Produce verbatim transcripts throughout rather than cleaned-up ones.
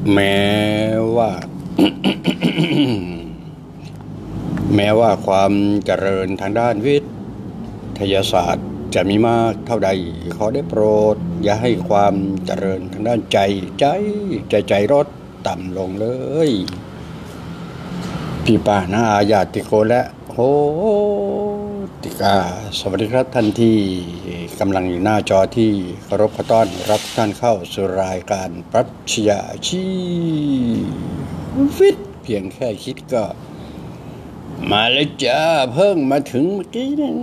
แม้ว่า แม้ว่าความเจริญทางด้านวิทยาศาสตร์จะมีมากเท่าใดขอได้โปรดอย่าให้ความเจริญทางด้านใจใจใจใจลดต่ำลงเลยพี่ป้าน้าอาญาติโกและโหติกาสวัสดีครับท่านที่กำลังอยู่หน้าจอที่เคารพขอต้อนรับท่านเข้าสู่รายการปรัชญาชีวิตเพียงแค่คิดก็มาเลยจ้าเพิ่งมาถึงเมื่อกี้นี่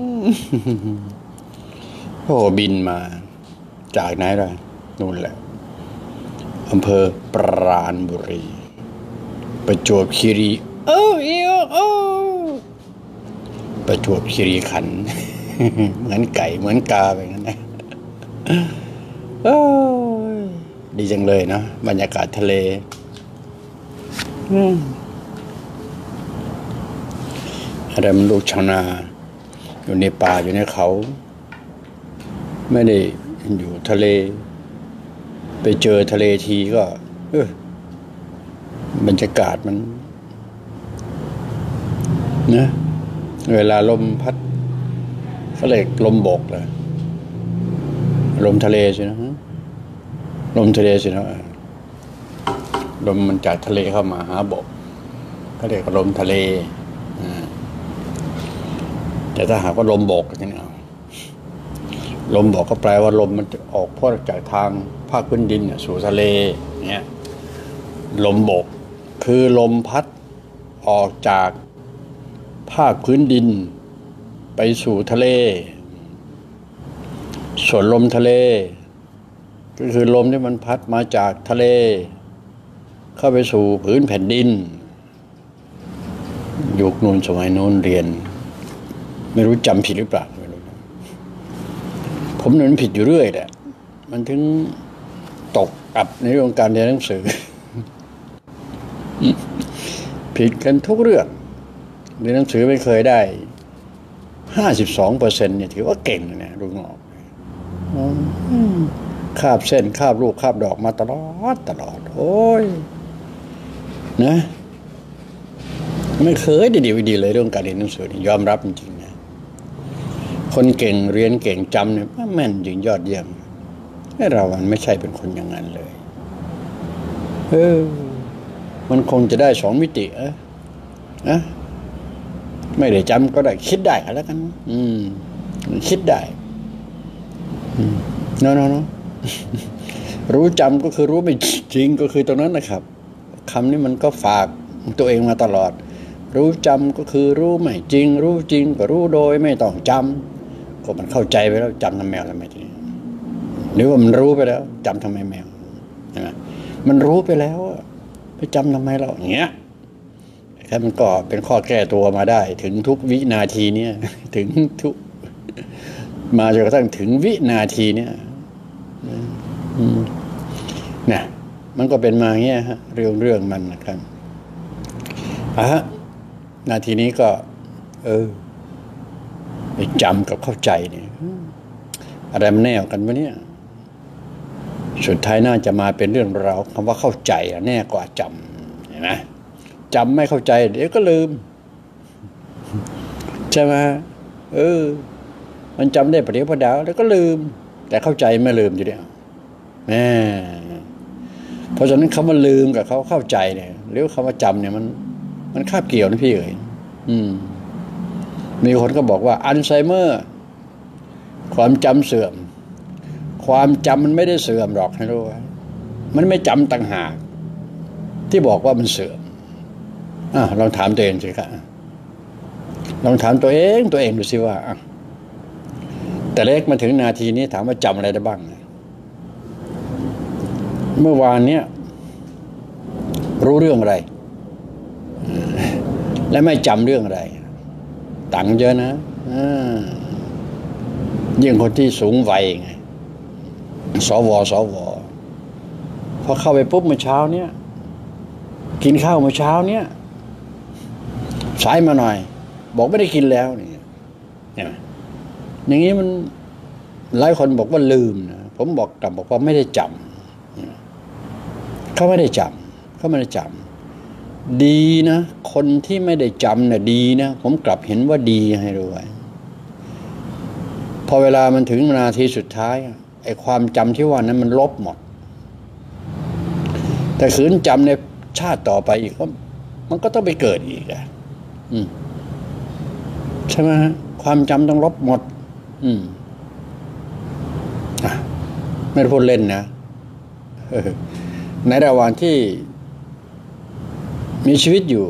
โอ้บินมาจากไหนล่ะนู่นแหละอำเภอปราณบุรีประจวบคีรีโอ้เอวโอ้ประจวบคีรีขันธ์ เหมือนไก่เหมือนกาไปงั้นนะโอ้ดีจังเลยนะบรรยากาศทะเลอะไรมันลูกชาวนาอยู่ในป่าอยู่ในเขาไม่ได้อยู่ทะเลไปเจอทะเลทีก็เออบรรยากาศมันนะเวลาลมพัดเขาเรียกลมบกเลยลมทะเลสินะลมทะเลสินะลมมันจากทะเลเข้ามาหาบกเขาเรียกลมทะเลแต่ถ้าหากว่าลมบกนี่นะลมบกก็แปลว่าลมมันออกพ้นจากทางภาคพื้นดินสู่ทะเลเนี่ยลมบกคือลมพัดออกจากภาคพื้นดินไปสู่ทะเลส่วนลมทะเลก็คือลมที่มันพัดมาจากทะเลเข้าไปสู่พื้นแผ่นดินยุคนู้นสมัยนู้นเรียนไม่รู้จำผิดหรือเปล่าไม่รู้ผมนึกผิดอยู่เรื่อยแหละมันถึงตกอับในเรื่องการเรียนหนังสือ ผิดกันทุกเรื่องเรียนหนังสือไม่เคยได้ห้าสิบสองเปอร์เซ็นต์เนี่ยถือว่าเก่งนะลูกน้องคาบเส้นคาบลูกคาบดอกมาตลอดตลอดโอ้ยนะไม่เคยได้ดีดีเลยเรื่องการเรียนหนังสือยอมรับจริงๆนะคนเก่งเรียนเก่งจำเนี่ยแม่นจริงยอดเยี่ยมให้เรามันไม่ใช่เป็นคนอย่างนั้นเลยเออมันคงจะได้สองมิติเออนะไม่ได้จำก็ได้คิดได้แล้วกันอืมคิดได้เนาะเนาะเนาะรู้จำก็คือรู้ไม่จริงก็คือตรงนั้นนะครับคำนี้มันก็ฝากตัวเองมาตลอดรู้จำก็คือรู้ไม่จริงรู้จริงก็รู้โดยไม่ต้องจำก็มันเข้าใจไปแล้วจำทำแมวทำไมทีนี้หรือว่ามันรู้ไปแล้วจำทำไมแมวใช่ไหมมันรู้ไปแล้วไปจำทำไมเราอย่างเงี้ยแค่มันก็เป็นข้อแก้ตัวมาได้ถึงทุกวินาทีเนี้ยถึงทุกมาจนกระทั่งถึงวินาทีเนี้ยเนี่ยมันก็เป็นมาอย่างเงี้ยฮะเรื่องเรื่องมันนะครับอ่ะฮะนาทีนี้ก็เออไปจำกับเข้าใจเนี่ยอะไรมันแน่กันวะเนี่ยสุดท้ายน่าจะมาเป็นเรื่องราวคำว่าเข้าใจแน่กว่าจำเห็นไหมจำไม่เข้าใจเดี๋ยวก็ลืมใช่ไหมเออมันจำได้ประเดี๋ยวประดาวแล้วก็ลืมแต่เข้าใจไม่ลืมอยู่เดียวแหมเพราะฉะนั้นคำว่าลืมกับเขาเข้าใจเนี่ยหรือคำว่าจำเนี่ยมันมันคาบเกี่ยวนะพี่เอ๋ยอืมมีคนก็บอกว่าอัลไซเมอร์ความจำเสื่อมความจำมันไม่ได้เสื่อมหรอกให้รู้ไว้มันไม่จำต่างหากที่บอกว่ามันเสื่อมอ่ะลองถามตัวเองสิครับลองถามตัวเองตัวเองดูสิว่าแต่เล็กมาถึงนาทีนี้ถามว่าจำอะไรได้บ้างเมื่อวานเนี้ยรู้เรื่องอะไรและไม่จำเรื่องอะไรต่างเยอะนะยิ่งคนที่สูงวัยไงสวสวพอเข้าไปปุ๊บเมื่อเช้าเนี้ยกินข้าวเมื่อเช้าเนี้ยสายมาหน่อยบอกไม่ได้กินแล้วนี่เนี่ยอย่างนี้มันหลายคนบอกว่าลืมนะผมบอกกลับบอกว่าไม่ได้จำเขาไม่ได้จเขาไม่ได้จำดีนะคนที่ไม่ได้จำเนี่ยดีนะผมกลับเห็นว่าดีให้รู้ไว้พอเวลามันถึงนาทีสุดท้ายไอ้ความจำที่ว่านั้นมันลบหมดแต่ขืนจำในชาติต่อไปอีกก็มันก็ต้องไปเกิดอีกอ่ะอืมใช่ไหมฮะความจำต้องลบหมดอืมอ่ะไม่ได้พูดเล่นนะในระหว่างที่มีชีวิตอยู่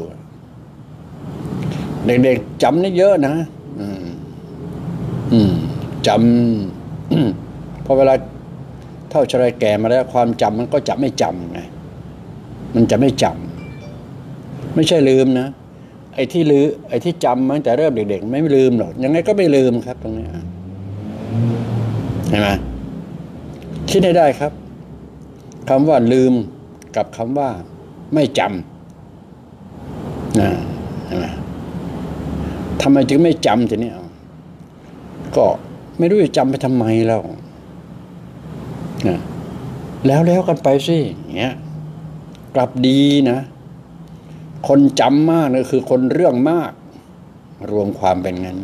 เด็กๆจำได้เยอะนะอืมอืมจำพอเวลาเท่าชรายแก่มาแล้วความจำมันก็จะไม่จำไงมันจะไม่จำไม่ใช่ลืมนะไอ้ที่ลืมไอ้ที่จำมาตั้งแต่เริ่มเด็กๆไม่ลืมหรอกยังไงก็ไม่ลืมครับตรงนี้เห็นไหมคิดให้ได้ครับคำว่าลืมกับคำว่าไม่จำนะเห็นไหมทำไมจึงไม่จำทีนี้ก็ไม่รู้จะจำไปทำไมแล้วนะแล้วแล้วกันไปสิอย่างเงี้ยกลับดีนะคนจำมากนะคือคนเรื่องมากรวมความเป็นงั้น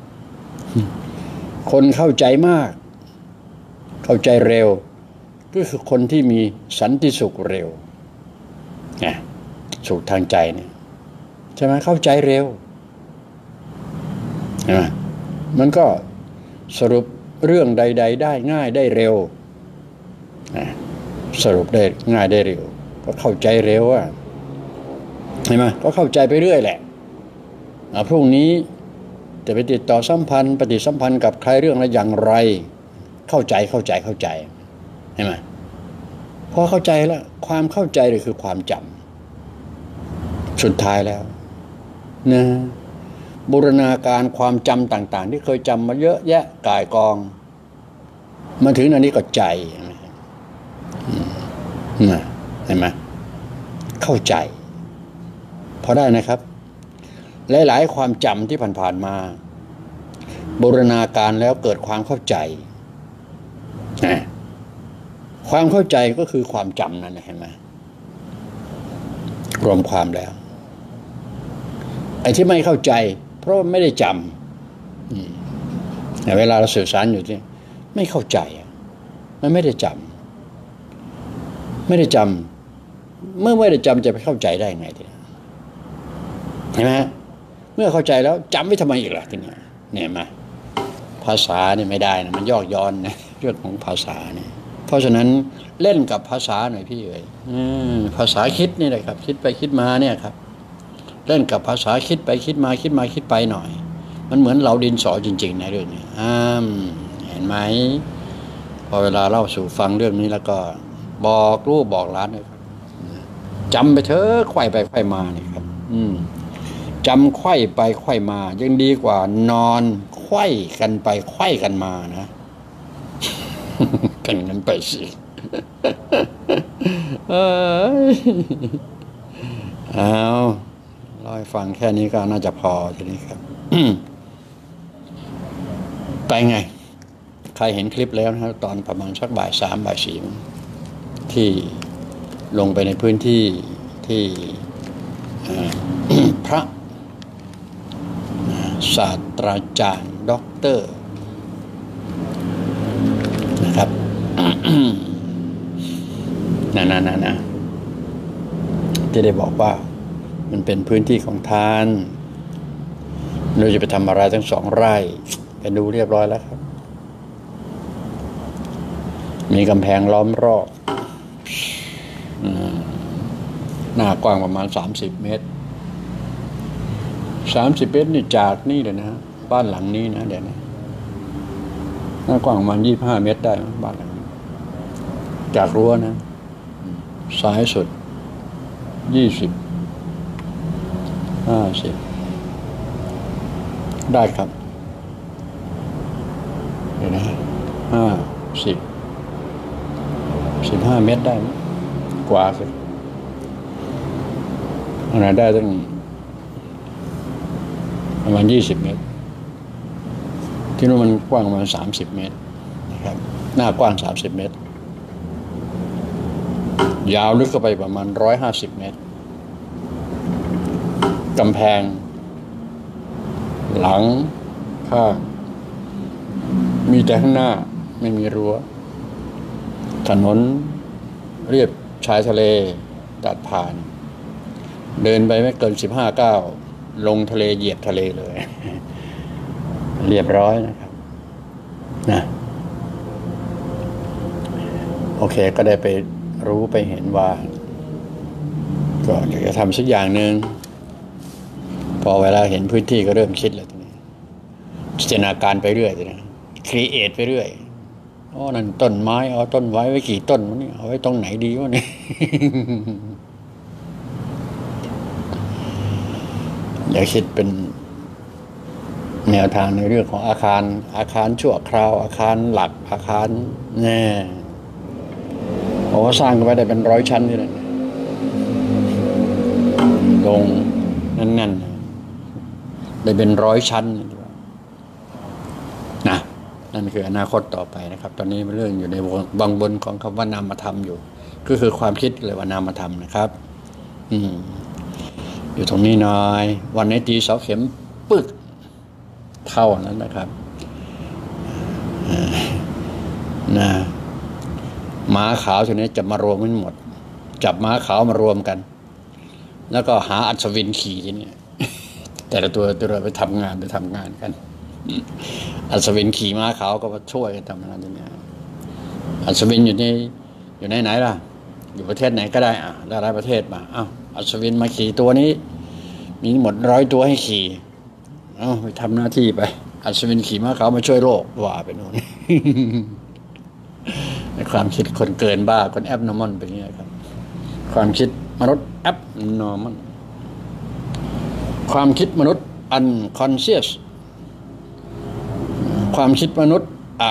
คนเข้าใจมากเข้าใจเร็วก็คือคนที่มีสันติสุขเร็วไงสุขทางใจเนี่ยใช่ไหมเข้าใจเร็วใช่ไหมมันก็สรุปเรื่องใดๆได้ง่ายได้เร็วสรุปได้ง่ายได้เร็วก็เข้าใจเร็วอ่ะเห็นไหมก็เข้าใจไปเรื่อยแหละพรุ่งนี้จะไปติดต่อสัมพันธ์ปฏิสัมพันธ์กับใครเรื่องอะไรอย่างไรเข้าใจเข้าใจเข้าใจเห็นไหมพอเข้าใจแล้วความเข้าใจเลยคือความจำสุดท้ายแล้วนะบูรณาการความจำต่างๆที่เคยจำมาเยอะแยะก่ายกองมาถึงอันนี้ก็ใจนะเห็นไหมเข้าใจพอได้นะครับหลายๆความจำที่ผ่านๆมาบูรณาการแล้วเกิดความเข้าใจความเข้าใจก็คือความจำนั่นเห็นไหมรวมความแล้วไอ้ที่ไม่เข้าใจเพราะไม่ได้จำแต่เวลาเราสื่อสารอยู่ที่ไม่เข้าใจมันไม่ได้จำไม่ได้จำเมื่อไม่ได้จำจะไปเข้าใจได้ไงทีนี้เห็นไหมเมื่อเข้าใจแล้วจำไว้ทำไมอีกล่ะทีนี้เนี่ยมาภาษาเนี่ยไม่ได้นะมันยอกย้อนนะเรื่องของภาษาเนี่ยเพราะฉะนั้นเล่นกับภาษาหน่อยพี่เอ๋ยภาษาคิดนี่แหละครับคิดไปคิดมาเนี่ยครับเล่นกับภาษาคิดไปคิดมาคิดมาคิดไปหน่อยมันเหมือนเราดินสอจริงๆในเรื่องนี้อ่าเห็นไหมพอเวลาเล่าสู่ฟังเรื่องนี้แล้วก็บอกลูกบอกหลานเลยจำไปเถอะไขว่ไปไขว่มาเนี่ยครับอืมจำไขว่ไปไขว่มายังดีกว่านอนไขว่กันไปไขว่กันมานะเป็นกันไปสิเออเอาเล่าให้ฟังแค่นี้ก็น่าจะพอทีนี้ครับไปไงใครเห็นคลิปแล้วนะตอนประมาณสักบ่ายสามบ่ายสี่ที่ลงไปในพื้นที่ที่พระศาสตราจารย์ด็อกเตอร์นะครับนะนะนะนะที่ได้บอกว่ามันเป็นพื้นที่ของทานเราจะไปทำอะไรทั้งสองไร่ไปดูเรียบร้อยแล้วครับมีกำแพงล้อมรอบหน้ากว้างประมาณสามสิบเมตรสามสิบเมตรนี่จากนี่เลยนะบ้านหลังนี้นะเดี๋ยวนะหน้ากว้างประมาณยี่สิบห้าเมตรได้บ้านหลังนี้จากรั้วนะซ้ายสุดยี่สิบห้าสิบได้ครับเดี๋ยวนะห้าสิบสิบห้าเมตรได้กว่าสิอันนั้นได้ตั้งประมาณยี่สิบเมตรที่นู้นมันกว้างประมาณสามสิบเมตรนะครับหน้ากว้างสามสิบเมตรยาวลึกเข้าไปประมาณร้อยห้าสิบเมตรกำแพงหลังข้างมีแต่ข้างหน้าไม่มีรั้วถนนเรียบชายทะเลตัดผ่านเดินไปไม่เกินสิบห้าก้าวลงทะเลเหยียบทะเลเลยเรียบร้อยนะครับนะโอเคก็ได้ไปรู้ไปเห็นว่าก็อยากจะทำสักอย่างหนึ่งพอเวลาเห็นพื้นที่ก็เริ่มคิดแล้วทีนี้จินตนาการไปเรื่อยนะครีเอทไปเรื่อยอ๋อนั่นต้นไม้เอาต้นไว้ไว้กี่ต้นวะเนี่ยเอาไว้ตรงไหนดีวะเนี่ย อยากคิดเป็นแนวทางในเรื่องของอาคารอาคารชั่วคราวอาคารหลักอาคารแน่เพราะว่าสร้างกันไว้ได้เป็นร้อยชั้นนี่แหละลงนั่นๆได้เป็นร้อยชั้นนะนั่นคืออนาคตต่อไปนะครับตอนนี้เรื่องอยู่ในบางบนของคำว่านามธรรมอยู่ก็คือความคิดเลยว่านามธรรมนะครับอืมอยู่ตรงนี้น้อยวันไหนตีเสาเข็มปึ๊กเท่านั้นนะครับนะม้าขาวทีนี้จะมารวมกันหมดจับม้าขาวมารวมกันแล้วก็หาอัศวินขี่ทีนี้แต่ละตัวตัวไปทำงานไปทำงานกันอัศวินขี่ม้าขาวก็มาช่วยกันทำงานทีนี้อัศวินอยู่ในอยู่ในไหนล่ะอยู่ประเทศไหนก็ได้อ่ะหลายประเทศมาอ้าวอัศวินมาขี่ตัวนี้มีหมดร้อยตัวให้ขี่เอ้าไปทำหน้าที่ไปอัศวินขี่ม้าขาวมาช่วยโลกว่าไปโน่น ในความคิดคนเกินบ้าคนแอบนอร์มอนเป็นอย่างนี้ครับความคิดมนุษย์แอบนอร์มอนความคิดมนุษย์อันคอนเชียสความคิดมนุษย์อะ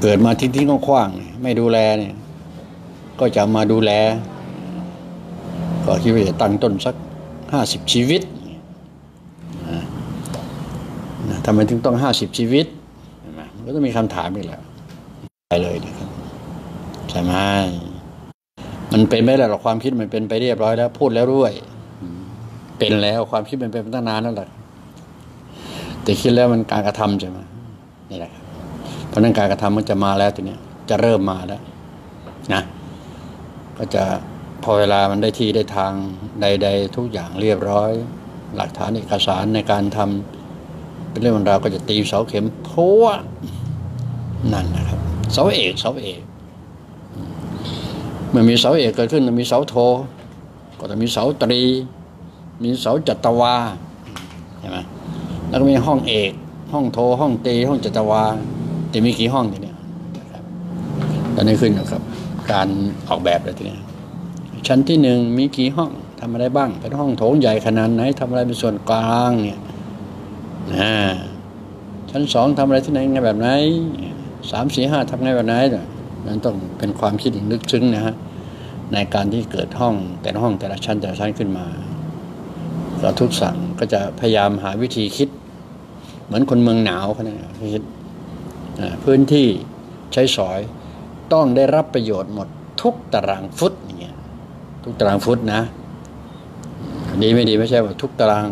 เกิดมาทิ้งๆขว้างๆไม่ดูแลเนี่ยก็จะมาดูแลก็คิดว่าจะตั้งต้นสักห้าสิบชีวิตนะทำไมถึงต้องห้าสิบชีวิตมันก็ต้องมีคำถามอีกแล้วไปเลยนะครับใช่ไหมมันเป็นไม่ได้หรอกความคิดมันเป็นไปเรียบร้อยแล้วพูดแล้วด้วยเป็นแล้วความคิดมันเป็นมาตั้งนานแล้วแหละแต่คิดแล้วมันการกระทำใช่ไหมนี่แหละครับเพราะนั้นการกระทำมันจะมาแล้วตัวเนี้ยจะเริ่มมาแล้วนะก็จะพอเวลามันได้ที่ได้ทางใดๆทุกอย่างเรียบร้อยหลักฐานเอกสารในการทำเป็นเรื่องราวก็จะตีเสาเข็มเพราะว่านั่นนะครับเสาเอกเสาเอกเมื่อมีเสาเอกเกิดขึ้นมีเสาโทก็จะมีเสาตรีมีเสาจัตวาใช่ไหมแล้วก็มีห้องเอกห้องโทห้องตรีห้องจัตวาแต่มีกี่ห้องทีเนี้ยนะครับตอนนี้ขึ้นนะครับการออกแบบเลยทีเนี้ยชั้นที่หนึ่งมีกี่ห้องทำอะไรบ้างเป็นห้องโถงใหญ่ขนาดไหนทำอะไรเป็นส่วนกลางเนี่ยนะชั้นสองทำอะไรที่ไหนไงแบบไหนสามสี่ห้าทำไงแบบไหนนั่นต้องเป็นความคิดลึกซึ้งนะฮะในการที่เกิดห้องแต่ละห้องแต่ละชั้นแต่ละชั้นขึ้นมาเราทุกสั่งก็จะพยายามหาวิธีคิดเหมือนคนเมืองหนาวเขาเนี่ยคิดพื้นที่ใช้สอยต้องได้รับประโยชน์หมดทุกตารางฟุตอย่างเงี้ยทุกตารางฟุตนะดีไม่ดีไม่ใช่ว่าทุกตาราง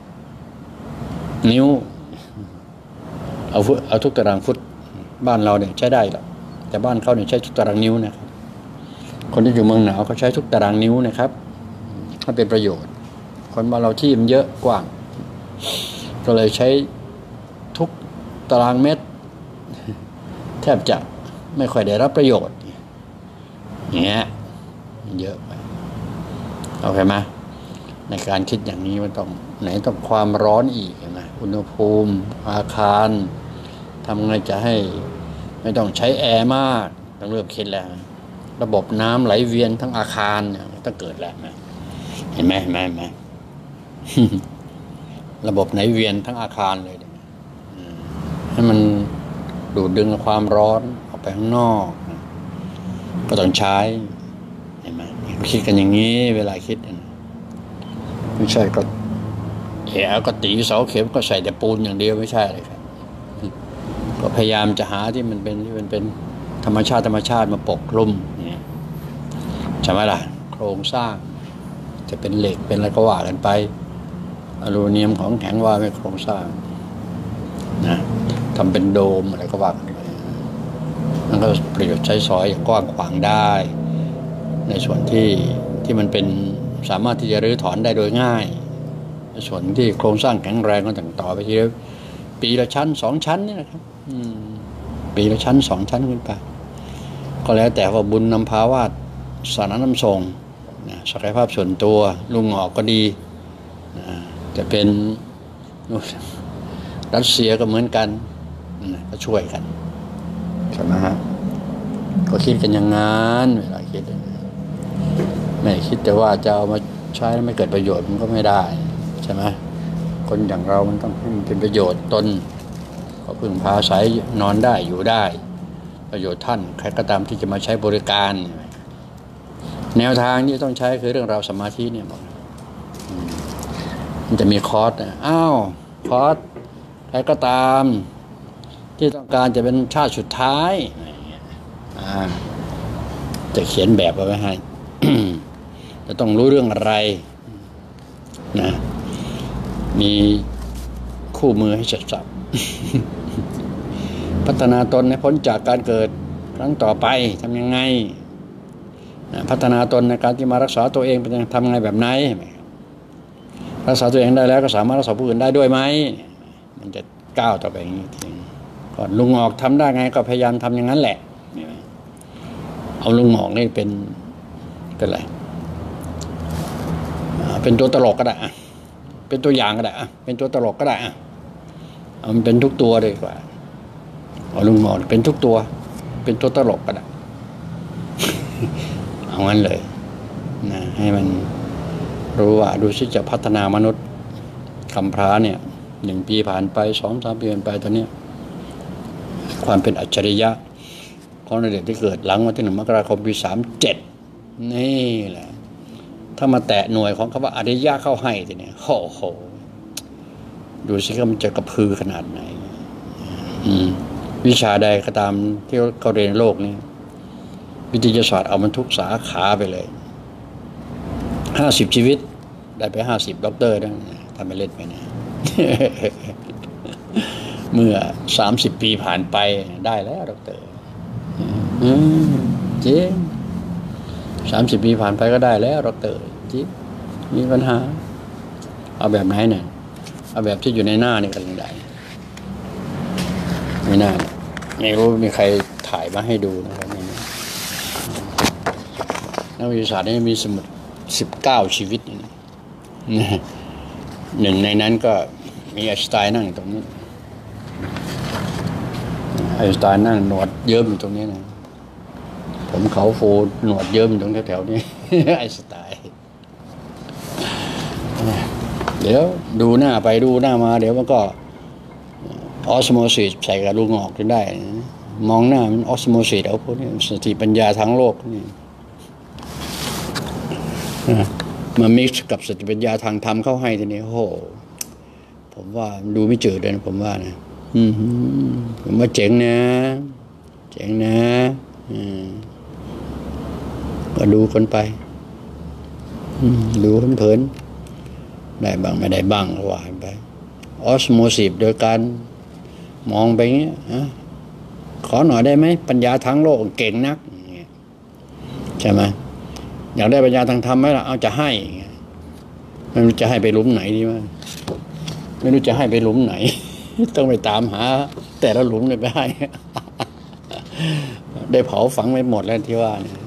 นิ้วเอาฟุตเอาทุกตารางฟุตบ้านเราเนี่ยใช้ได้หรอกแต่บ้านเขาเนี่ยใช้ทุกตารางนิ้วนะครับคนที่อยู่เมืองหนาวเขาใช้ทุกตารางนิ้วนะครับให้เป็นประโยชน์คนบ้านเราที่มันเยอะกว้างก็เลยใช้ทุกตารางเมตรแทบจะไม่ค่อยได้รับประโยชน์อย่างเงี้ยมันเยอะไปโอเคไหมในการคิดอย่างนี้มันต้องไหนต้องความร้อนอีกนะอุณหภูมิอาคารทำไงจะให้ไม่ต้องใช้แอร์มากต้องเริ่มคิดแล้วระบบน้ำไหลเวียนทั้งอาคารเนี่ยต้องเกิดแล้วนะเห็นไหมเห็นไหมเห็นไหม ระบบไหลเวียนทั้งอาคารเลยให้มันดูดดึงความร้อนออกไปข้างนอกก็ต้องใช้เห็นไหมคิดกันอย่างนี้เวลาคิดไม่ใช่ก็แหวก็ตีเสาเข็มก็ใส่แต่ปูนอย่างเดียวไม่ใช่เลยครับก็พยายามจะหาที่มันเป็นที่มันเป็นธรรมชาติธรรมชาติมาปกคลุมเนี่ยใช่ไหมล่ะโครงสร้างจะเป็นเหล็กเป็นอะไรก็ว่ากันไปอลูมิเนียมของแข็งว่าไม่โครงสร้างนะทำเป็นโดมอะไรก็ว่ากันไปมันก็ประโยชน์ใช้สอยอย่างกว้างขวางได้ในส่วนที่ที่มันเป็นสามารถที่จะรื้อถอนได้โดยง่ายในส่วนที่โครงสร้างแข็งแรงก็ต่างต่อไปทีละปีละชั้นสองชั้นนี่นะครับปีละชั้นสองชั้นขึ้นไปก็แล้วแต่ว่าบุญนำพาวาสารน้ำทรงศักยภาพส่วนตัวลุงหงอกก็ดีจะเป็นรัสเซียก็เหมือนกันก็ช่วยกันใช่ไหมฮะก็คิดกันอย่างนั้นเวลาคิดไม่คิดแต่ว่าจะเอามาใช้แล้วไม่เกิดประโยชน์มันก็ไม่ได้ใช่ไหมคนอย่างเรามันต้องให้มันเป็นประโยชน์ตนก็พึ่งพาอาศัยนอนได้อยู่ได้ประโยชน์ท่านใครก็ตามที่จะมาใช้บริการแนวทางที่ต้องใช้คือเรื่องราวสมาธิเนี่ยบอกมันจะมีคอร์สอ้าวคอร์สใครก็ตามที่ต้องการจะเป็นชาติสุดท้ายจะเขียนแบบเอาไว้ให้ จะต้องรู้เรื่องอะไรนะมีคู่มือให้จัดสับ พัฒนาตนให้พ้นจากการเกิดครั้งต่อไปทำยังไงพัฒนาตนในการที่มารักษาตัวเองเป็นทำไงแบบไหนรักษาตัวเองได้แล้วก็สามารถรักษาผู้อื่นได้ด้วยไหมมันจะก้าวต่อไปอย่างนี้ทีก่อนลุงหงอกทำได้ไงก็พยายามทำอย่างนั้นแหละเอาลุงหงอกนี่เป็นเป็นอะไรเป็นตัวตลกก็ได้เป็นตัวอย่างก็ได้เป็นตัวตลกก็ได้เอามันเป็นทุกตัวเลยกว่าเอาลุงหงอกเป็นทุกตัวเป็นตัวตลกก็ได้เอางั้นเลยนะให้มันรู้ว่าดูสิจะพัฒนามนุษย์คำพร้าเนี่ยหนึ่งปีผ่านไปสองสามปีผ่านไปตอนนี้ความเป็นอัจฉริยะของนเดชที่เกิดหลังวันที่หนึ่งมกราคมปีสามเจ็ดนี่แหละถ้ามาแตะหน่วยของคำว่าอริยะเข้าให้ทีนี้โอ้โหดูสิว่ามันจะกระพือขนาดไหนวิชาใดก็ตามที่เขาเรียนโลกนี้วิทยาศาสตร์เอามันทุกสาขาไปเลยห้าสิบชีวิตได้ไปห้าสิบด็อกเตอร์นะทำไปเล่นไปเนี่ยเมื่อสามสิบปีผ่านไปได้แล้วด็อกเตอร์จริงสามสิบปีผ่านไปก็ได้แล้วด็อกเตอร์จริงมีปัญหาเอาแบบไหนเนี่ยเอาแบบที่อยู่ในหน้านี่ก็ยังได้ไม่น่าไม่รู้มีใครถ่ายมาให้ดูนะครับนักวิทยาศาสตร์นี่มีสมุดสิบเก้าชีวิตหนึ่งในนั้นก็มีไอน์สไตน์นั่งตรงนี้ไอน์สไตน์นั่งหนวดเยิ้มอยู่ตรงนี้นะผมเขาโฟหนวดเยิ้มตรงแถวๆนี้ไอน์สไตน์เดี๋ยวดูหน้าไปดูหน้ามาเดี๋ยวมันก็ออสโมซิสใส่กับลูกงอกจนได้มองหน้ามันออสโมซิสเอาพวกนี้สติปัญญาทั้งโลกนี่มามิกซ์กับสติปัญญาทางธรรมเข้าให้ทีนี้โอ้โหผมว่าดูไม่เจอเลยนะผมว่านะอืมผมว่าเจ๋งนะเจ๋งนะอืมก็ดูคนไปดูเพลินๆได้บ้างไม่ได้บ้างก็ว่าไปออสโมซิสโดยการมองไปเงี้ยขอหน่อยได้ไหมปัญญาทั้งโลกเก่งนักใช่ไหมอยากได้ปัญญาทางธรรมไหมล่ะเอาจะให้ไม่รู้จะให้ไปหลุมไหนดีมั้ยไม่รู้จะให้ไปหลุมไหนต้องไปตามหาแต่ละหลุมเลยไปให้ได้เผาฝังไปหมดแล้วที่ว่าเนี่ย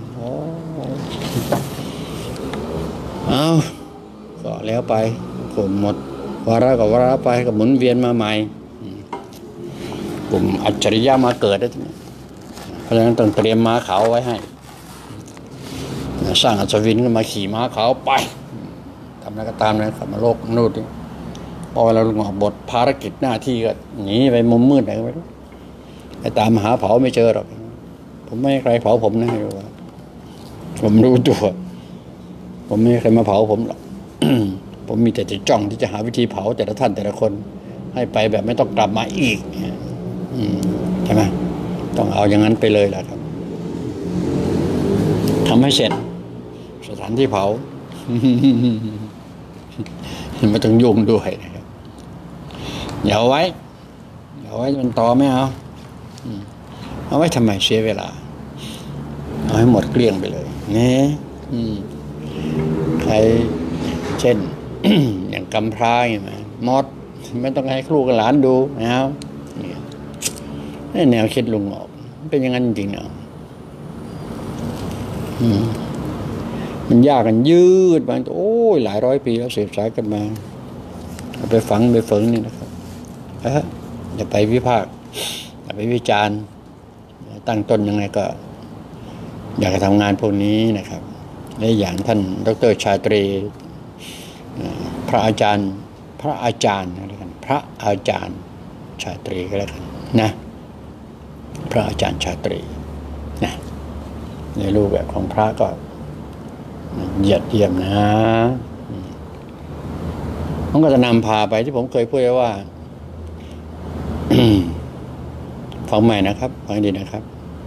เอาก็แล้วไปผมหมดวาระกับวาระไปก็หมุนเวียนมาใหม่กลุ่มอัจฉริยะมาเกิดแล้วเพราะฉะนั้นต้องเตรียมม้าขาวไว้ให้สร้างอัศวินก็มาขี่ม้าขาวไปทำอะไรก็ตามเลยขับมาโลกนู่นนี่พอเวลาลงบทภารกิจหน้าที่ก็หนีไปมุมมืดไหนก็ไม่รู้ไอ้ตามหาเผาไม่เจอหรอกผมไม่ให้ใครเผาผมนะผมรู้ตัวผมไม่ให้ใครมาเผาผมหรอก ผมมีแต่จะจ้องที่จะหาวิธีเผาแต่ละท่านแต่ละคนให้ไปแบบไม่ต้องกลับมาอีกใช่ไหมต้องเอาอย่างนั้นไปเลยล่ะครับทำให้เสร็จสถานที่เผา ไม่ต้องยุ่งด้วยนะครับอย่าเอาไว้อย่าเอาไว้มันต่อไม่เอาเอาไว้ทำไมเสียเวลาเอาให้หมดเกลี้ยงไปเลยนี่ใครเช่น อย่างกำพร้าอย่างไรมดไม่ต้องให้ครูกับหลานดูนะครับนี่แนวคิดลุงออกเป็นอย่างนั้นจริงๆเนาะมันยากกันยืดมาโอ้ยหลายร้อยปีแล้วสืบสายกันมาเอาไปฝังไปฝังนี่นะครับเอออย่าไปวิพากษ์อย่าไปวิจารณ์ตั้งต้นยังไงก็อยากจะทำงานพวกนี้นะครับและอย่างท่านดร.ชาตรีพระอาจารย์พระอาจารย์อะไรกันพระอาจารย์ชาตรีก็แล้วกันนะพระอาจารย์ชาตรีนะในรูปแบบของพระก็เหยียดเยี่ยมนะผมก็จะนำพาไปที่ผมเคยพูดไว้ว่า ฟังใหม่นะครับฟังดีนะครับ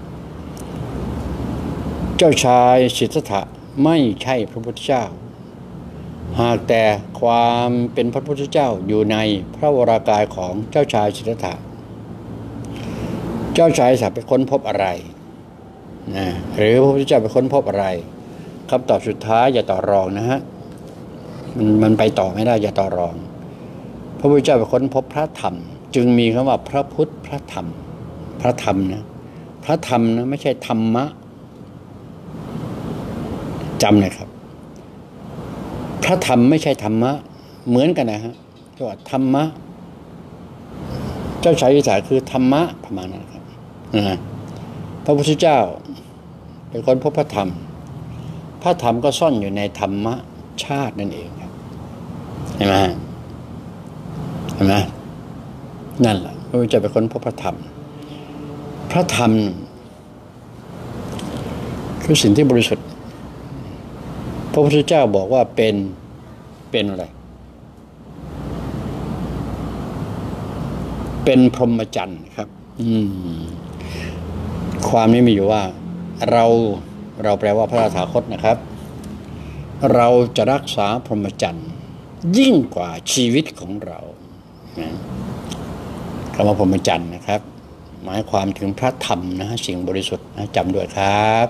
เจ้าชายสิทธัตถะไม่ใช่พระพุทธเจ้าหากแต่ความเป็นพระพุทธเจ้าอยู่ในพระวรากายของเจ้าชายสิทธัตถะเจ้าชายสิทธัตถะไปค้นพบอะไรนะหรือพระพุทธเจ้าไปค้นพบอะไรคำตอบสุดท้ายอย่าต่อรองนะฮะมันมันไปต่อไม่ได้อย่าต่อรองพระพุทธเจ้าไปค้นพบพระธรรมจึงมีคำว่าพระพุทธพระธรรมพระธรรมนะพระธรรมนะไม่ใช่ธรรมะจำเลยครับพระธรรมไม่ใช่ธรรมะเหมือนกันนะฮะที่ว่าธรรมะเจ้าชายวิสาคือธรรมะประมาณนั้นครับนะพระพุทธเจ้าเป็นคนพบพระธรรมพระธรรมก็ซ่อนอยู่ในธรรมะชาตินั่นเองครับเห็นไหมเห็นไหมนั่นแหละพระพุทธเจ้าเป็นคนพบพระธรรมพระธรรมคือสิ่งที่บริสุทธิ์พระพุทธเจ้าบอกว่าเป็นเป็นอะไรเป็นพรหมจรรย์ครับอืมความนี้มีอยู่ว่าเราเราแปลว่าพระตถาคตนะครับเราจะรักษาพรหมจรรย์ยิ่งกว่าชีวิตของเรานะคำว่าพรหมจรรย์นะครับหมายความถึงพระธรรมนะสิ่งบริสุทธิ์นะจำด้วยครับ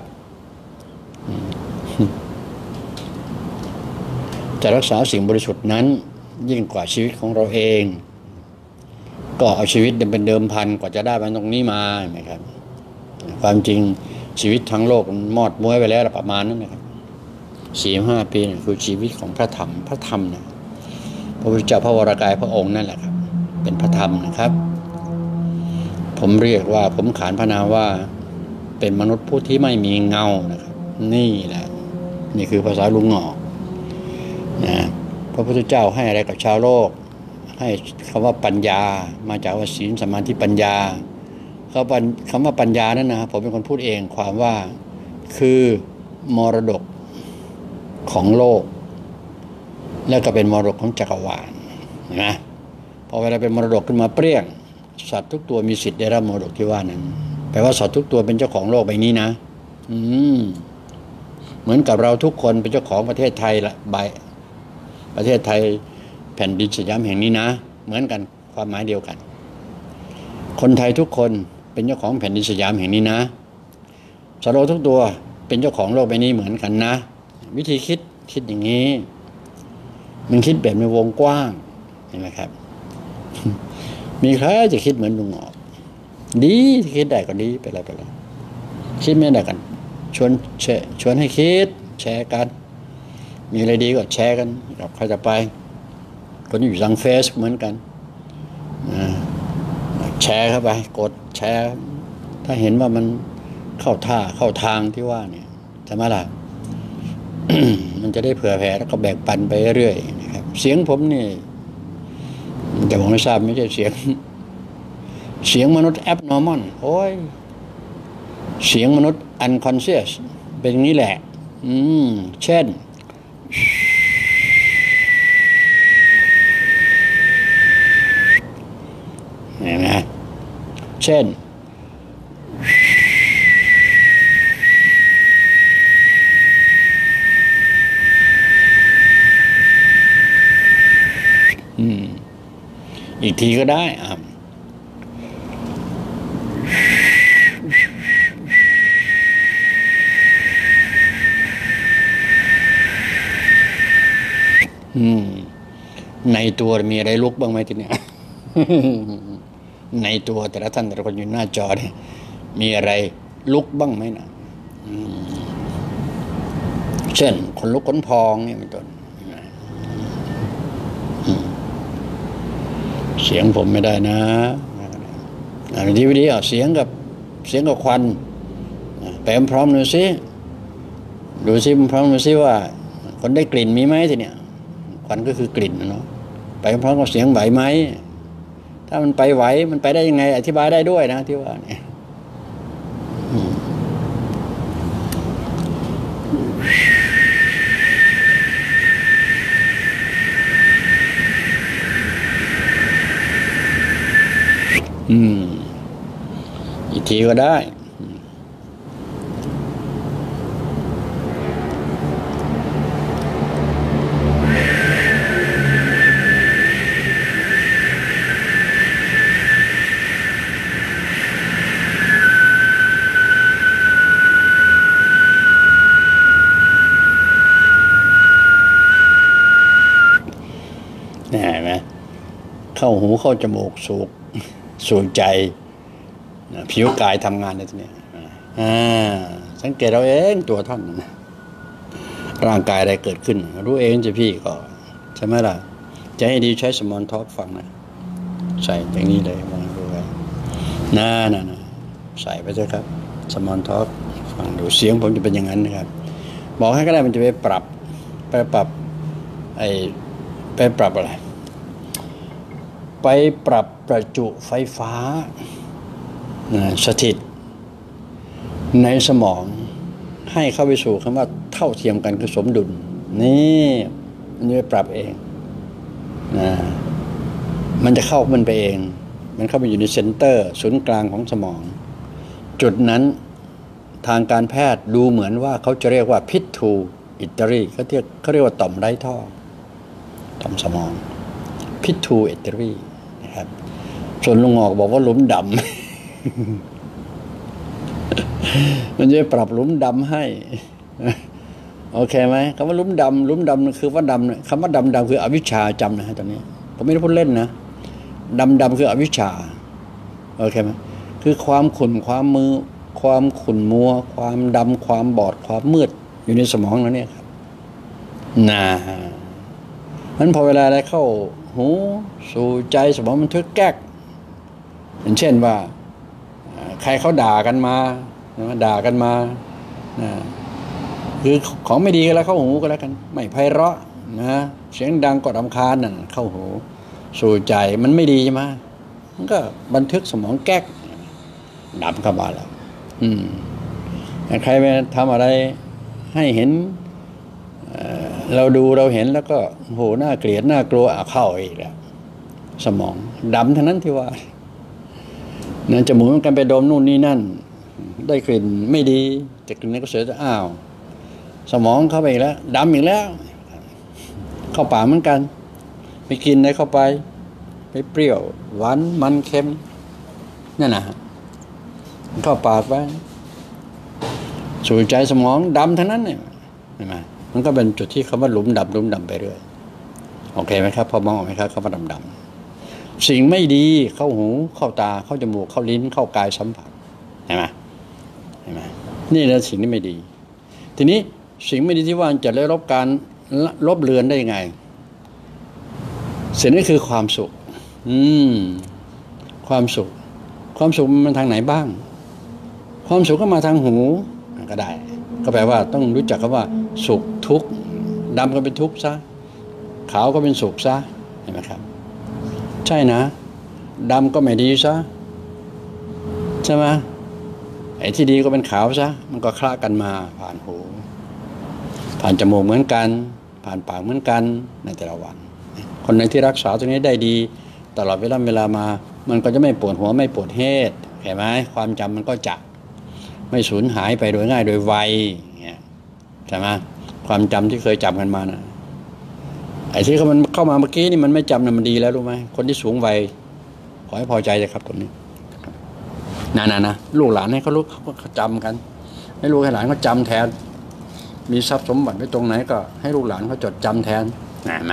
จะรักษาสิ่งบริสุทธิ์นั้นยิ่งกว่าชีวิตของเราเองก็เอาชีวิตเป็นเดิมพันกว่าจะได้มาตรงนี้มาไหมครับความจริงชีวิตทั้งโลกมันมอดม้วยไปแล้วประมาณนั้นนะครับสี่ห้าปีนี่คือชีวิตของพระธรรมพระธรรมนะพระพุทธเจ้าพระวรากายพระองค์นั่นแหละครับเป็นพระธรรมนะครับผมเรียกว่าผมขานพระนามว่าเป็นมนุษย์ผู้ที่ไม่มีเงานะครับนี่แหละนี่คือภาษาลุงหงอกนะพระพุทธเจ้าให้อะไรกับชาวโลกให้คำว่าปัญญามาจากว่าศีลสมาธิปัญญาเขาคำว่าปัญญานั่นนะผมเป็นคนพูดเองความว่าคือมรดกของโลกแล้วก็เป็นมรดกของจักรวาลนะพอเวลาเป็นมรดกขึ้นมาเปรี้ยงสัตว์ทุกตัวมีสิทธิ์ได้รับมรดกที่ว่านั้นแปลว่าสัตว์ทุกตัวเป็นเจ้าของโลกใบนี้นะอืมเหมือนกับเราทุกคนเป็นเจ้าของประเทศไทยละใบประเทศไทยแผ่นดินสยามแห่งนี้นะเหมือนกันความหมายเดียวกันคนไทยทุกคนเป็นเจ้าของแผ่นดินสยามแห่งนี้นะสัตว์โลกทุกตัวเป็นเจ้าของโลกใบนี้เหมือนกันนะวิธีคิดคิดอย่างนี้มันคิดแบบในวงกว้างเห็นไหมครับมีใครจะคิดเหมือนลุงหงอกดีคิดได้ก็ดีไปเลยไปเลยคิดไม่ได้กันชวนแชร์ชวนให้คิดแชร์กันมีอะไรดีก็แชร์กันกับใครจะไปคนอยู่ทางเฟซเหมือนกันแชร์เข้าไปกดแชร์ถ้าเห็นว่ามันเข้าท่าเข้าทางที่ว่าเนี่ยใช่ไหมล่ะ มันจะได้เผื่อแผ่แล้วก็แบ่งปันไปเรื่อยนะครับเสียงผมนี่แต่ผมไม่ทราบไม่ใช่เสียงเสียงมนุษย์ abnormal โอ้ยเสียงมนุษย์ unconscious เป็นอย่างนี้แหละอืมเช่นเห็นไหมเช่นอีกทีก็ได้อ่ะอืมในตัวมีอะไรลุกบ้างไหมทีเนี้ย ในตัวแต่ละท่านแต่ละคนอยู่หน้าจอเนี่ยมีอะไรลุกบ้างไหมนะเช่นคนลุกขนพองเนี่ยเป็นต้นเสียงผมไม่ได้นะอันที่วิดีโอเสียงกับเสียงกับควันไปพร้อมๆดูซิดูซิพร้อมดูซิว่าคนได้กลิ่นมีไหมทีเนี้ยควันก็คือกลิ่นเนาะไปพร้อมกับเสียงไหวไหมถ้ามันไปไหวมันไปได้ยังไงอธิบายได้ด้วยนะที่ว่าเนี่ยอืมอีกทีก็ได้เห็นไหมเข้าหูเข้าจมูกสูกสูดใจผิวกายทำงานในตัวนี้สังเกตเราเองตัวท่านนะร่างกายอะไรเกิดขึ้นรู้เองจะพี่ก็ใช่ไหมล่ะจะให้ดีใช้สมอนทอล์กฟังนะใส่อย่างนี้เลยมาดูไว้น่าน่ะนะใส่ไปเถอะครับสมอนทอล์กฟังดูเสียงผมจะเป็นอย่างนั้นนะครับบอกให้ก็ได้มันจะไปปรับไปปรับไอ้ไปปรับอะไรไปปรับประจุไฟฟ้าสถิตในสมองให้เข้าไปสู่คำว่าเท่าเทียมกันคือสมดุลนี่มันจะปรับเองนะมันจะเข้ามันไปเองมันเข้าไปอยู่ในเซ็นเตอร์ศูนย์กลางของสมองจุดนั้นทางการแพทย์ดูเหมือนว่าเขาจะเรียกว่าพิษทูอิตาลีเขาเรียกเขาเรียกว่าต่อมไร้ท่อต่อมสมองพิษทูอิตาลีนะครับส่วนลุงออกบอกว่าหลุมดำ มันจะปรับหลุมดำให้โอเคไหมคำว่าหลุมดำหลุมดำคือว่าดำคำว่าดำดำคืออวิชชาจำนะฮะตอนนี้ผมไม่ได้พูดเล่นนะดำดำคืออวิชชาโอเคไหมคือความขุ่นความมือความขุ่นมัวความดำความบอดความมืดอยู่ในสมองแล้วเนี่ยครับนะนั้นพอเวลาอะไรเข้าหูสู่ใจสมองมันทึกแก๊กอย่างเช่นว่าใครเขาด่ากันมาด่ากันมาคือของไม่ดีก็แล้วเข้าหูก็แล้วกันไม่ไพเราะนะเสียงดังก็รำคาญนั่นเข้าหูสู่ใจมันไม่ดีใช่ไหมมันก็บันทึกสมองแก๊กดำเข้ามาแล้วอืมใครไปทำอะไรให้เห็นเอ่อเราดูเราเห็นแล้วก็โหน่าเกลียดน่ากลัวอ่ะเข้าอีกแล้วสมองดำทั้งนั้นที่ว่านั่นจมูกมันกันไปดมนู่นนี่นั่นได้กลิ่นไม่ดีแต่กลิ่นนี้ก็เสียจะอ้าวสมองเข้าไปอีกแล้วดำอีกแล้วเข้าปากเหมือนกันไปกินอะไรเข้าไปไปเปรี้ยวหวานมันเค็มนั่นนะเข้าปากไปสู่ใจสมองดำทั้งนั้นเนี่ยเห็นไหมมันก็เป็นจุดที่คำว่าหลุมดำหลุมดำไปเรื่อยโอเคไหมครับพอมองออกไหมครับคำว่าดำดำสิ่งไม่ดีเข้าหูเข้าตาเข้าจมูกเข้าลิ้นเข้ากายสัมผัสเห็นไหมเห็นไหมนี่แหละสิ่งที่ไม่ดีทีนี้สิ่งไม่ดีที่ว่าจะได้รับการลบเลือนได้ยังไงสิ่งนี้คือความสุขอืมความสุขความสุขมันทางไหนบ้างความสุขก็มาทางหูก็ได้ก็แปลว่าต้องรู้จักคำว่าสุขทุกข์ดำก็เป็นทุกข์ซะขาวก็เป็นสุขซะเห็นไหมครับใช่นะดำก็ไม่ดีซะใช่ไหมไอ้ที่ดีก็เป็นขาวซะมันก็คละกันมาผ่านหูผ่านจมูกเหมือนกันผ่านปากเหมือนกันในแต่ละวันคนไหนที่รักษาตรงนี้ได้ดีตลอดเวลาเวลามามันก็จะไม่ปวดหัวไม่ปวดเฮดเห็นไหมความจำมันก็จะไม่สูญหายไปโดยง่ายโดยไวใช่ไหมความจำที่เคยจำกันมานะไอ้ที่เขามันเข้ามาเมื่อกี้นี่มันไม่จำนะมันดีแล้วรู้ไหมคนที่สูงวัยขอให้พอใจเลยครับตรงนี้นะนะนะลูกหลานให้เขารู้เขาจำกันให้ลูกให้หลานเขาจำแทนมีทรัพย์สมบัติไว้ตรงไหนก็ให้ลูกหลานเขาจดจำแทนนะไหม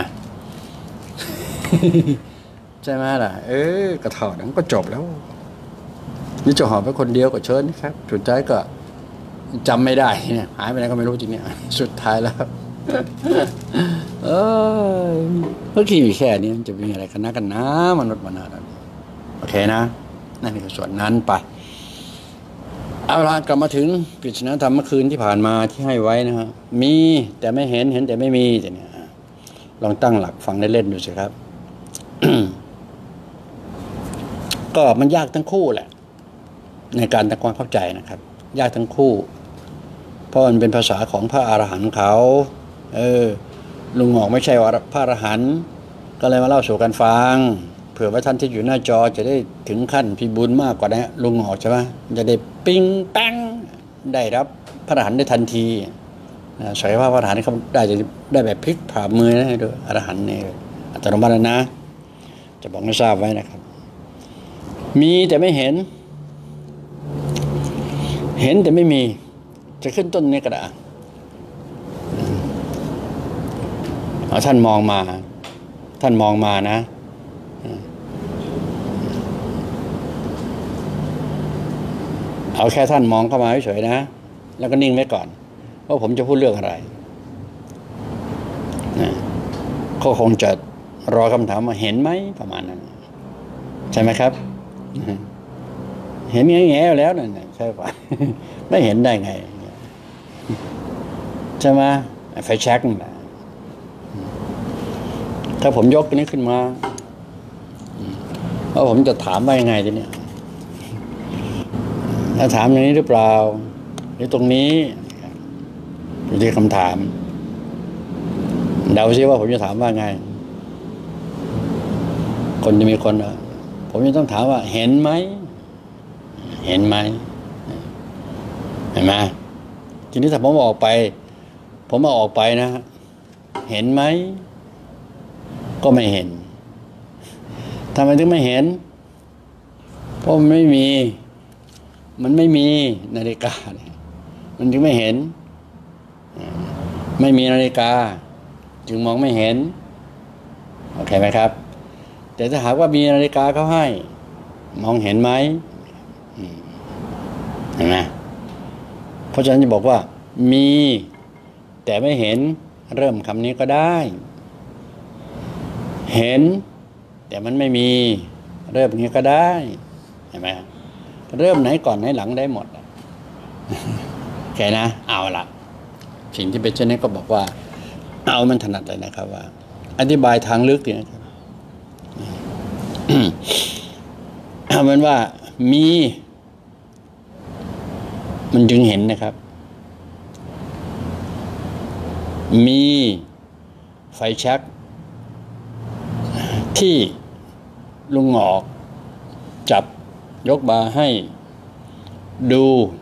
ใช่ไหมล่ะเออกระถอดนั้นก็จบแล้วนี่จะหอบไปคนเดียวก็เชิญนะครับสุดท้ายก็จำไม่ได้เนี่ยหายไปไหนก็ไม่รู้จริงเนี่ยสุดท้ายแล้วเออเมื่อกี้แค่นี้จะมีอะไรกันนะกันนะมนุษย์มนาดโอเคนะนั่นคือส่วนนั้นไปเอาละกลับมาถึงปริศนาธรรมเมื่อคืนที่ผ่านมาที่ให้ไว้นะฮะมีแต่ไม่เห็นเห็นแต่ไม่มีแต่เนี่ยลองตั้งหลักฟังได้เล่นดูสิครับ ก็มันยากทั้งคู่แหละในการทำความเข้าใจนะครับยากทั้งคู่เพราะมันเป็นภาษาของพระอรหันต์เขาเออลุงหอกไม่ใช่ว่าพระอรหันต์ก็เลยมาเล่าสู่กันฟังเผื่อว่าท่านที่อยู่หน้าจอจะได้ถึงขั้นพิบูลมากกว่านี้ลุงหอกใช่ไหมจะได้ปิ้งแป้งได้รับพระอรหันต์ได้ทันทีสายว่าพระอรหันต์เขาได้จะได้แบบพลิกผ่ามือนะให้ดูอรหันต์เนี่ยอัตโนมัตินะจะบอกให้ทราบไว้นะครับมีแต่ไม่เห็นเห็นแต่ไม่มีจะขึ้นต้นนี้ก็ได้เอาท่านมองมาท่านมองมานะเอาแค่ท่านมองเข้ามาเฉยๆนะแล้วก็นิ่งไว้ก่อนว่าผมจะพูดเรื่องอะไรนะก็คงจะรอคำถามว่าเห็นไหมประมาณนั้นใช่ไหมครับเห็นแง่ๆแล้วนั่นใช่ป่ะไม่เห็นได้ไงใช่ไหมไฟแช็กนั่นแหละถ้าผมยกตัวนี้ขึ้นมาแล้วผมจะถามว่ายังไงทีเนี้ยถ้าถามอย่างนี้หรือเปล่าหรือตรงนี้อยู่ที่คำถามเดาซิว่าผมจะถามว่าไงคนจะมีคนผมจะต้องถามว่าเห็นไหมเห็นไหมเห็นไหมทีนี้ถ้าผมออกไปผมมาออกไปนะเห็นไหมก็ไม่เห็นทำไมถึงไม่เห็นเพราะมันไม่มีมันไม่มีนาฬิกามันจึงไม่เห็นไม่มีนาฬิกาจึงมองไม่เห็นโอเคไหมครับแต่ถ้าหากว่ามีนาฬิกาเขาให้มองเห็นไหมเห็นไหมเพราะฉะนั้นจะบอกว่ามีแต่ไม่เห็นเริ่มคำนี้ก็ได้เห็นแต่มันไม่มีเริ่มนี้ก็ได้เห็นไหมเริ่มไหนก่อนไหนหลังได้หมดโอเคนะเอาละสิ่งที่เป็นเช่นนี้ก็บอกว่าเอามันถนัดเลยนะครับว่าอธิบายทางลึกเนี่ยนะครับเอาเป็นว่ามีมันจึงเห็นนะครับมีไฟแช็กที่ลุงหงอกจับยกมาให้ดู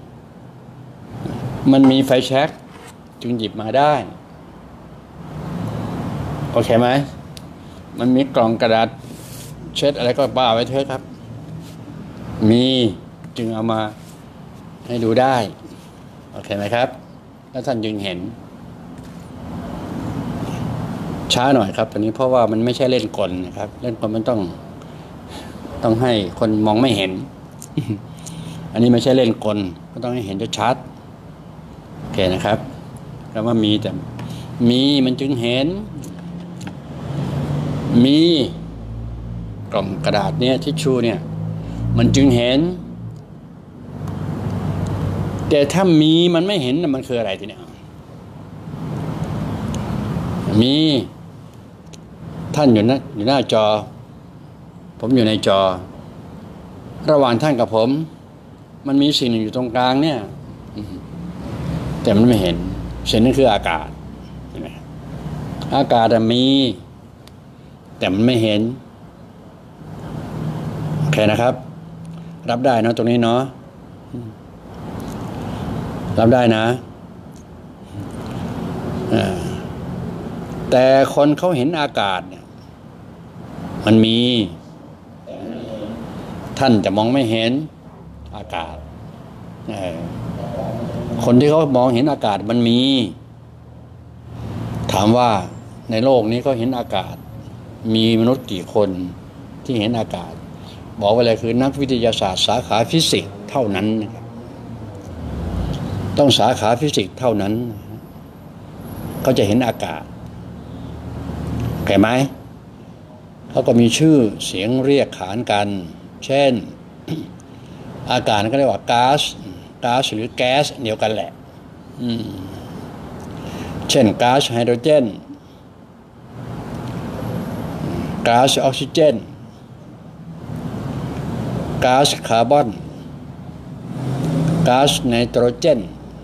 มันมีไฟแช็กจึงหยิบมาได้โอเคไหมมันมีกล่องกระดาษเช็ดอะไรก็บ้าไว้เถอะครับมีจึงเอามาให้ดูได้โอเคไหมครับแล้วท่านจึงเห็นช้าหน่อยครับตอนนี้เพราะว่ามันไม่ใช่เล่นกลนะครับเล่นกลมันต้องต้องให้คนมองไม่เห็น อันนี้ไม่ใช่เล่นกลก็ต้องให้เห็นชัดๆโอเคนะครับคำว่ามีแต่มีมันจึงเห็นมีกล่องกระดาษเนี่ยทิชชู่เนี่ยมันจึงเห็นแต่ถ้ามีมันไม่เห็นมันคืออะไรทีเนี้ยมีท่านอยู่นะอยู่หน้าจอผมอยู่ในจอระหว่างท่านกับผมมันมีสิ่งหนึ่งอยู่ตรงกลางเนี่ยแต่มันไม่เห็นสิ่งนั้นคืออากาศเห็นไหมอากาศมีแต่มันไม่เห็นโอเคนะครับรับได้นะตรงนี้เนาะรับได้นะแต่คนเขาเห็นอากาศเนี่ยมันมีท่านจะมองไม่เห็นอากาศคนที่เขามองเห็นอากาศมันมีถามว่าในโลกนี้เขาเห็นอากาศมีมนุษย์กี่คนที่เห็นอากาศบอกว่าอะไรคือนักวิทยาศาสตร์สาขาฟิสิกส์เท่านั้นนะครับต้องสาขาฟิสิกส์เท่านั้นเขาจะเห็นอากาศเข้าใจไหมเขาก็มีชื่อเสียงเรียกขานกันเช่นอากาศก็เรียกว่าก๊าซก๊าซหรือแก๊สเดียวกันแหละเช่นก๊าซไฮโดรเจนก๊าซออกซิเจนก๊าซคาร์บอนก๊าซไนโตรเจน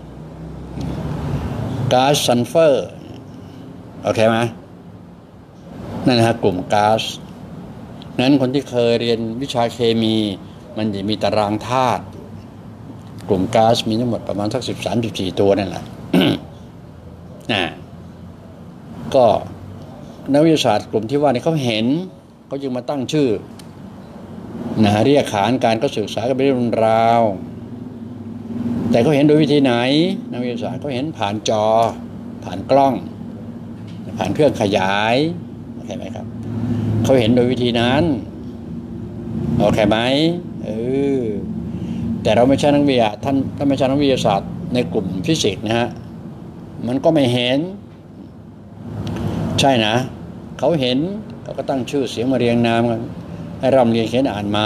ก๊าซซัลเฟอร์โอเคไหมนั่นนะฮะกลุ่มก๊าซนั้นคนที่เคยเรียนวิชาเคมีมันจะมีตารางธาตุกลุ่มก๊าซมีทั้งหมดประมาณสักสิบสามสิบสี่ตัวนั่นแหละ นะก็นักวิทยาศาสตร์กลุ่มที่ว่านี่เขาเห็นเขาจึงมาตั้งชื่อนะเรียกขานการก็ศึกษากันเป็นเรื่องราวแต่เขาเห็นโดยวิธีไหนนักวิทยาศาสตร์เขาเห็นผ่านจอผ่านกล้องผ่านเครื่องขยายโอเคไหมครับเขาเห็นโดยวิธีนั้นโอเคไหมเออแต่เราไม่ใช่นักวิทยาท่านท่านไม่ใช่นักวิทยาศาสตร์ในกลุ่มฟิสิกส์นะฮะมันก็ไม่เห็นใช่นะเขาเห็นเขาก็ตั้งชื่อเสียงมาเรียงนามกันให้ร่ำเรียนเขียนอ่านมา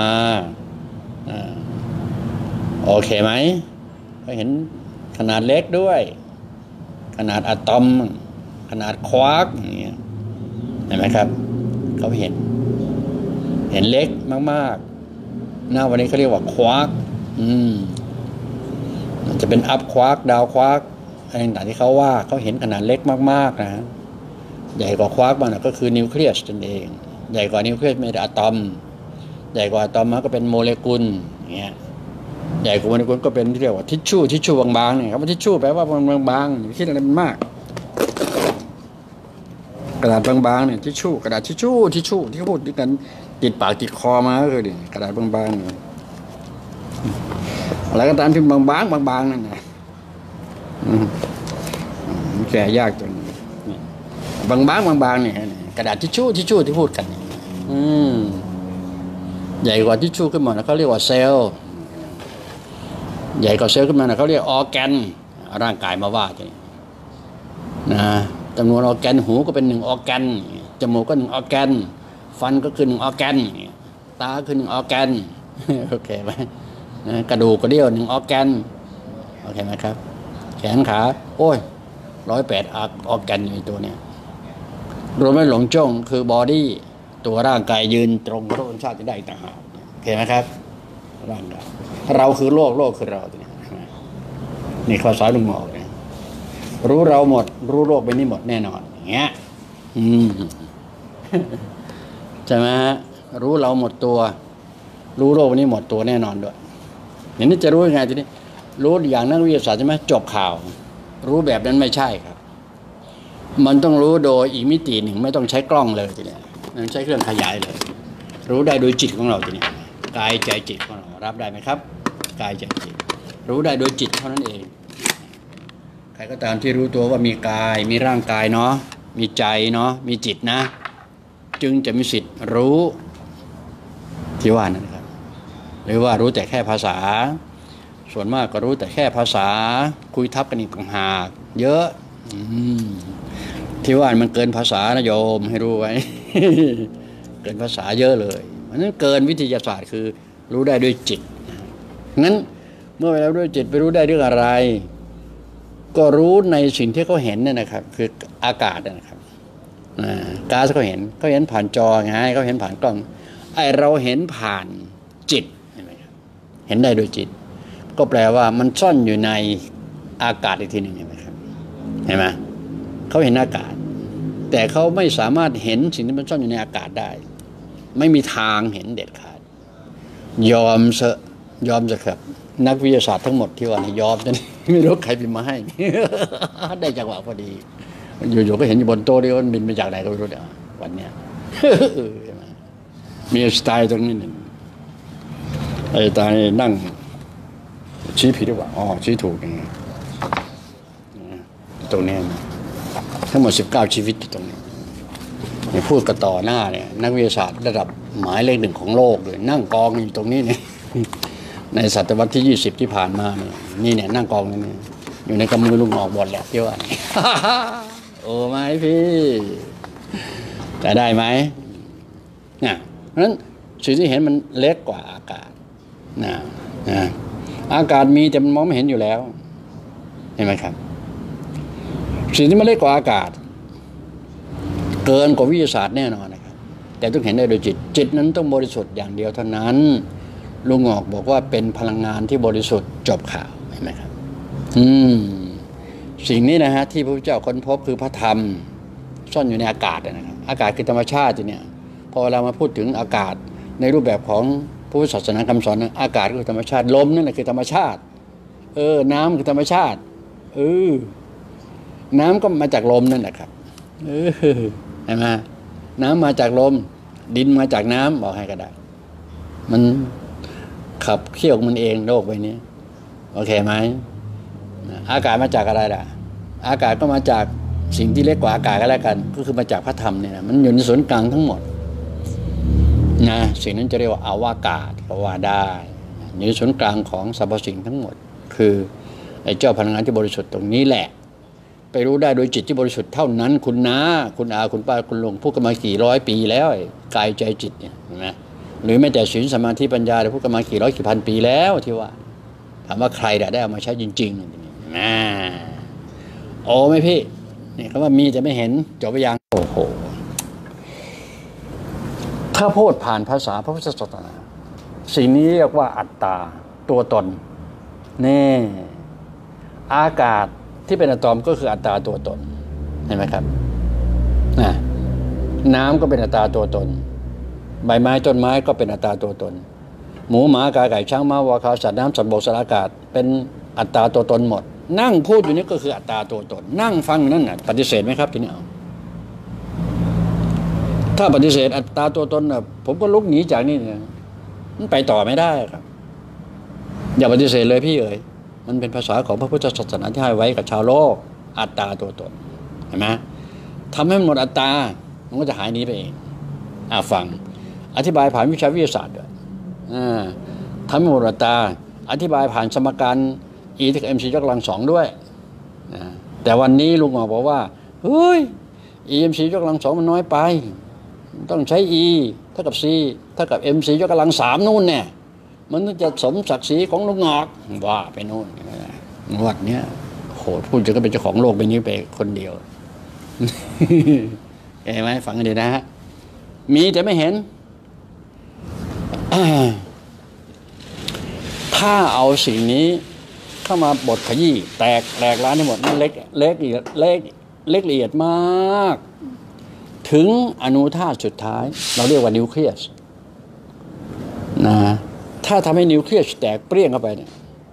โอเคไหมเขาเห็นขนาดเล็กด้วยขนาดอะตอมขนาดควาร์กอย่างเงี้ยเห็นไหมครับเขาเห็นเห็นเล็กมากๆหน้าวันนี้เขาเรียกว่าควาร์กอืมมันจะเป็นอัพควาร์กดาวควาร์กเอะไรต่างๆที่เขาว่าเขาเห็นขนาดเล็กมากๆนะใหญ่กว่าควาร์กมันก็คือนิวเคลียสนั่นเองใหญ่กว่านิวเคลียสไม่ได้อะตอมใหญ่กว่าอะตอมมันก็เป็นโมเลกุลอย่างเงี้ยใหญ่กว่าโมเลกุลก็เป็นที่เรียกว่าทิชชู่ทิชชู่บางๆเนี่ยครับทิชชู่แปลว่าบางๆอย่าคิดอะไรมันมากกระดาษบางๆเนี่ยทิชชู่กระดาษทิชชู่ทิชชู่ที่เขาพูดกันติดปากติดคอมาก็คือดิกระดาษบางๆเนี่ยอะไรก็ตามที่บางๆบางๆนั่นนะแก่ยากจนบางๆบางๆเนี่ยกระดาษทิชชู่ทิชชู่ที่พูดกันอืมใหญ่กว่าทิชชู่ขึ้นมานะเขาเรียกว่าเซลล์ใหญ่กว่าเซลล์ขึ้นมานะเขาเรียกออร์แกนร่างกายมาว่าจะนะจำนวนออร์แกนหูก็เป็นหนึ่งออร์แกนจมูกก็หนึ่งออร์แกนฟันก็คือหนึ่งออร์แกนตาคือหนึ่งออร์แกนโอเคไหมกระดูกกระเดี่ยวหนึ่งออร์แกนโอเคไหมครับแขนขาโอ้ยร้อยแปดออร์แกนอยู่ตัวเนี้ยรวมไม่หลงจ้องคือบอดี้ตัวร่างกายยืนตรงพระองค์ชาติจะได้ต่างหากโอเคไหมครับร่างกายเราคือโลกโลกคือเราตัวนี้นี่ข้อสอนลุงหมอกเนี่ยรู้เราหมดรู้โลกไปนี่หมดแน่นอนอย่างเงี้ยอืมใช่ไหมรู้เราหมดตัวรู้โลกไปนี่หมดตัวแน่นอนด้วยอย่างนี้จะรู้ยังไงทีนี้รู้อย่างนักวิทยาศาสตร์ใช่ไหมจบข่าวรู้แบบนั้นไม่ใช่ครับมันต้องรู้โดยอีกมิติหนึ่งไม่ต้องใช้กล้องเลยทีนี้มันใช้เครื่องขยายเลยรู้ได้โดยจิตของเราทีนี้กายใจจิตของเรารับได้ไหมครับกายใจจิตรู้ได้โดยจิตเท่านั้นเองใครก็ตามที่รู้ตัวว่ามีกายมีร่างกายเนาะมีใจเนาะมีจิตนะจึงจะมีสิทธิ์รู้ที่ว่านั่นครับหรือว่ารู้แต่แค่ภาษาส่วนมากก็รู้แต่แค่ภาษาคุยทับกันอีกต่างหากเยอะที่ว่ามันเกินภาษานะโยมให้รู้ไว้ เกินภาษาเยอะเลยเพราะนั้นเกินวิทยาศาสตร์คือรู้ได้ด้วยจิตงั้นเมื่อเวลาด้วยจิตไปรู้ได้เรื่องอะไรก็รู้ในสิ่งที่เขาเห็นเนี่ยนะครับคืออากาศนะครับก๊าซเขาเห็นเขาเห็นผ่านจอไงเขาเห็นผ่านกล้องไอเราเห็นผ่านจิตเห็นไหมครับเห็นได้โดยจิตก็แปลว่ามันซ่อนอยู่ในอากาศอีกทีหนึ่งเห็นไหมครับเห็นไหมเขาเห็นอากาศแต่เขาไม่สามารถเห็นสิ่งที่มันซ่อนอยู่ในอากาศได้ไม่มีทางเห็นเด็ดขาดยอมเสยอมจะครับนักวิทยาศาสตร์ทั้งหมดที่ว่านี่ยอมจนไม่รู้ใครบินมาให้ ได้จังหวะพอดีอยู่ๆก็เห็นอยู่บนโต๊ะที่มันบินมาจากไหนก็ไม่รู้เดี๋ยววันเนี้ย มีสไตล์ตรงนี้หนึ่งไอ้ตานั่งชี้ผิดหรือเปล่าอ๋อชี้ถูกอย่างนี้ตรงนี้ทั้งหมดสิบเก้าชีวิตอยู่ตรงนี้พูดกันต่อหน้าเนี่ยนักวิทยาศาสตร์ระดับหมายเลขหนึ่งของโลกเลยนั่งกองอยู่ตรงนี้เนี่ยในศตวรรษที่ยี่สิบที่ผ่านมาเนี่ยนี่เนี่ยนั่งกองนี่อยู่ในกำมือลุงหอกบดแหละที่ว่า โอ้ไหมพี่จะได้ไหมเนี่ยเพราะฉะนั้นสิ่งที่เห็นมันเล็กกว่าอากาศนะนะอากาศมีแต่มันมองไม่เห็นอยู่แล้วเห็นไหมครับสิ่งที่มันเล็กกว่าอากาศเกินกว่าวิทยาศาสตร์แน่นอนนะครับแต่ต้องเห็นได้โดยจิตจิตนั้นต้องบริสุทธิ์อย่างเดียวเท่านั้นลุงหอกบอกว่าเป็นพลังงานที่บริสุทธิ์จบข่าวเห็นไหมครับอืมสิ่งนี้นะฮะที่พระพุทธเจ้าค้นพบคือพระธรรมซ่อนอยู่ในอากาศนะครับอากาศคือธรรมชาติเนี่ยพอเรามาพูดถึงอากาศในรูปแบบของพุทธศาสนาคำสอนอากาศคือธรรมชาติลมนั่นแหละคือธรรมชาติเออน้ำคือธรรมชาติเออน้ำก็มาจากลมนั่นแหละครับเออเห็นไหมน้ำมาจากลมดินมาจากน้ำบอกให้ก็ได้มันขับเคี่ยวมันเองโลกใบนี้โอเคไหมอากาศมาจากอะไรล่ะอากาศก็มาจากสิ่งที่เล็กกว่าอากาศก็แล้วกันก็คือมาจากพระธรรมเนี่ยนะมันอยู่ในศูนย์กลางทั้งหมดนะสิ่งนั้นจะเรียกว่าอวกาศก็ว่าได้อยู่ในศูนย์กลางของสรรพสิ่งทั้งหมดคือไอ้เจ้าพลังงานที่บริสุทธิ์ตรงนี้แหละไปรู้ได้โดยจิตที่บริสุทธิ์เท่านั้นคุณน้าคุณอาคุณป้าคุณลุงพูดกันมากี่ร้อยปีแล้วกายใจจิตเนี่ยเห็นไหมหรือแม้แต่ศีลสมาธิปัญญาได้พูดกันมากี่ร้อยกี่พันปีแล้วที่ว่าถามว่าใครได้เอามาใช้จริงๆนะโอ้ไม่พี่นี่คำว่ามีแต่ไม่เห็นจบไปยังโอ้โหถ้าพูดผ่านภาษาพระพุทธศาสนาสิ่งนี้เรียกว่าอัตตาตัวตนนี่อากาศที่เป็นอะตอมก็คืออัตราตัวตนเห็นไหมครับนะน้ำก็เป็นอัตราตัวตนใบไม้ต้นไม้ก็เป็นอัตราตัวตนหมูหมากาไก่ช้างม้าวัวควายสัตว์น้ำสัตว์บกสัตว์อากาศเป็นอัตราตัวตนหมดนั่งพูดอยู่นี่ก็คืออัตราตัวตนนั่งฟังนั่นน่ะปฏิเสธไหมครับทีนี้เอาถ้าปฏิเสธอัตราตัวตนน่ะผมก็ลุกหนีจากนี่เนี่ยมันไปต่อไม่ได้ครับอย่าปฏิเสธเลยพี่เอ๋ยมันเป็นภาษาของพระพุทธศาสนาที่ให้ไว้กับชาวโลกอัตตาตัวตนเห็นไหมทำให้มันหมดอัตตามันก็จะหายหนีไปเองอ่าฟังอธิบายผ่านวิชาวิทยาศาสตร์ด้วยอ่าทำให้หมดอัตตาอธิบายผ่านสมการ e เท่ากับ mc ยกกำลังสองด้วยนะแต่วันนี้ลุงหมอบอกว่าเฮ้ย e mc ยกกำลังสองมันน้อยไปต้องใช้ e เท่ากับ c เท่ากับ mc ยกกำลังสามนู่นเนี่ยมันจะสมศักดิ์ศรีของลุงหงอกว่าไปโน่นงวดเนี้ยโหพูดจะก็เป็นเจ้าของโลกไปนี้ไปคนเดียวเห็นไหมฟังกันดีนะฮะมีแต่ไม่เห็นถ้าเอาสิ่งนี้เข้ามาบดขยี้แตกแหลกล้านให้หมดมันเล็กเล็กเอียดเล็กเล็กละเอียดมากถึงอนุธาตุสุดท้ายเราเรียกว่านิวเคลียสนะถ้าทำให้นิวเคลียสแตกเปรี้ยงเข้าไปเนี่ย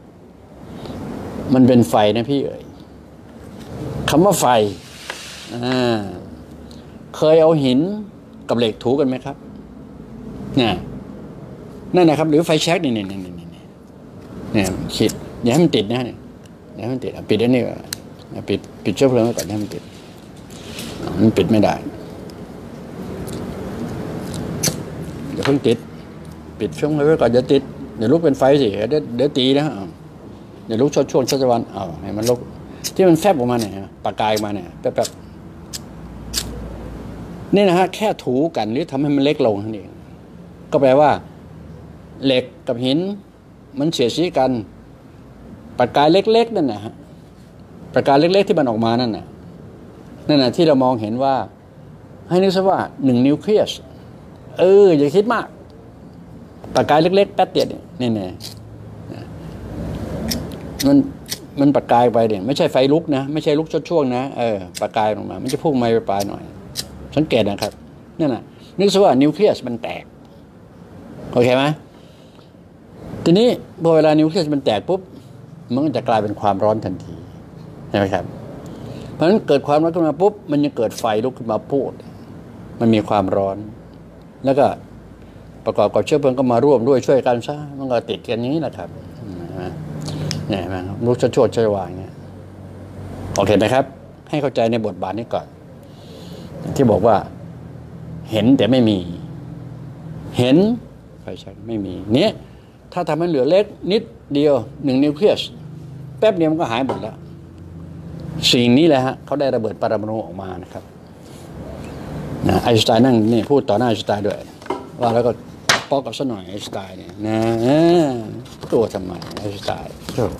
มันเป็นไฟนะพี่เอ๋ยคำว่าไฟเคยเอาหินกับเหล็กถูกันไหมครับเนี่ยนั่นนะครับหรือไฟแช็กนี่นี่นี่นี่เนี่ยขีดอย่าให้มันติดนะเนี่ยอย่าให้มันติดปิดอันนี้ปิดปิดเชื้อเพลิงไว้ก่อนให้มันติดมันปิดไม่ได้อย่าเพิ่งติดปิดช่วงไว้ก่อนอย่าติดเดี๋ยวลุกเป็นไฟสิเดี๋ยวเดี๋ยวตีนะเดี๋ยวลุกช่วงช่วงชัชวันเอาให้มันลุกที่มันแฟบออกมาเนี่ยปากกายมาเนี่ยแป๊บๆนี่นะฮะแค่ถูกันหรือทำให้มันเล็กลงนั่นเองก็แปลว่าเหล็กกับหินมันเสียดสีกันประกายเล็กๆนั่นนะฮะประกายเล็กๆที่มันออกมานั่นน่ะนั่นน่ะที่เรามองเห็นว่าให้นึกซะว่าหนึ่งนิวเคลียสเอออย่าคิดมากประกายเล็กๆแป๊บเดียวเนี่ยนี่ๆมันมันประกายไปเนี่ยไม่ใช่ไฟลุกนะไม่ใช่ลุกช่วงๆนะเออประกายออกมามันจะพุ่งมาไปปลายหน่อยสังเกตนะครับนั่นน่ะนึกซะว่านิวเคลียสมันแตกโอเคไหมทีนี้พอเวลานิวเคลียสมันแตกปุ๊บมันก็จะกลายเป็นความร้อนทันทีใช่ไหมครับเพราะฉะนั้นเกิดความร้อนขึ้นมาปุ๊บมันยังเกิดไฟลุกขึ้นมาพูดมันมีความร้อนแล้วก็ประกอบกับเชื้อเพลิงก็มาร่วมด้วยช่วยกันซะมันก็ติดกันอย่างนี้แหละครับเนี่ยมันลุกชดชดช่วยวางเนี่ยโอเคไหมครับให้เข้าใจในบทบาทนี้ก่อนที่บอกว่าเห็นแต่ไม่มีเห็นไฟแช็กไม่มีเนี้ยถ้าทำให้เหลือเล็กนิดเดียวหนึ่งนิวเคลียสแป๊บเดียวมันก็หายหมดแล้วสิ่งนี้แหละฮะเขาได้ระเบิดปรมาณูออกมานะครับนะไอน์สไตน์นั่งนี่พูดต่อหน้าไอน์สไตน์ด้วยว่าแล้วก็ป๊อกกับซะหน่อยไอน์สไตน์เนี่ยนะตัวทำไมไอน์สไตน์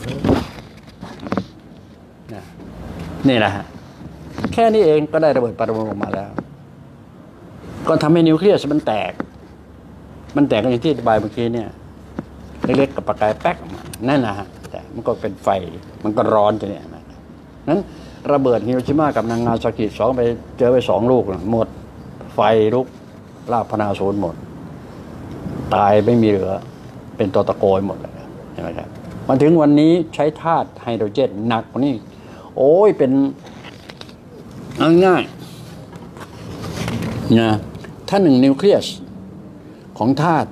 นะนี่แหละฮะแค่นี้เองก็ได้ระเบิดปรมาณูออกมาแล้วก็ทำให้นิวเคลียสมันแตกมันแตกกันอย่างที่อธิบายเมื่อกี้เนี่ยเล็กๆกับประกายแป๊กออกมานั่นนะฮะแต่มันก็เป็นไฟมันก็ร้อนตัวเนี้ยนะนั้นระเบิดฮิโรชิมากับนางนาซากิสองไปเจอไปสองลูกหมดไฟลุกลาบพนาศูนย์หมดตายไม่มีเหลือเป็นตัวตะโกยหมดเลยใช่ไหมครับมาถึงวันนี้ใช้ธาตุไฮโดรเจนหนักกว่านี้โอ้ยเป็นง่ายๆนะถ้าหนึ่งนิวเคลียสของธาตุ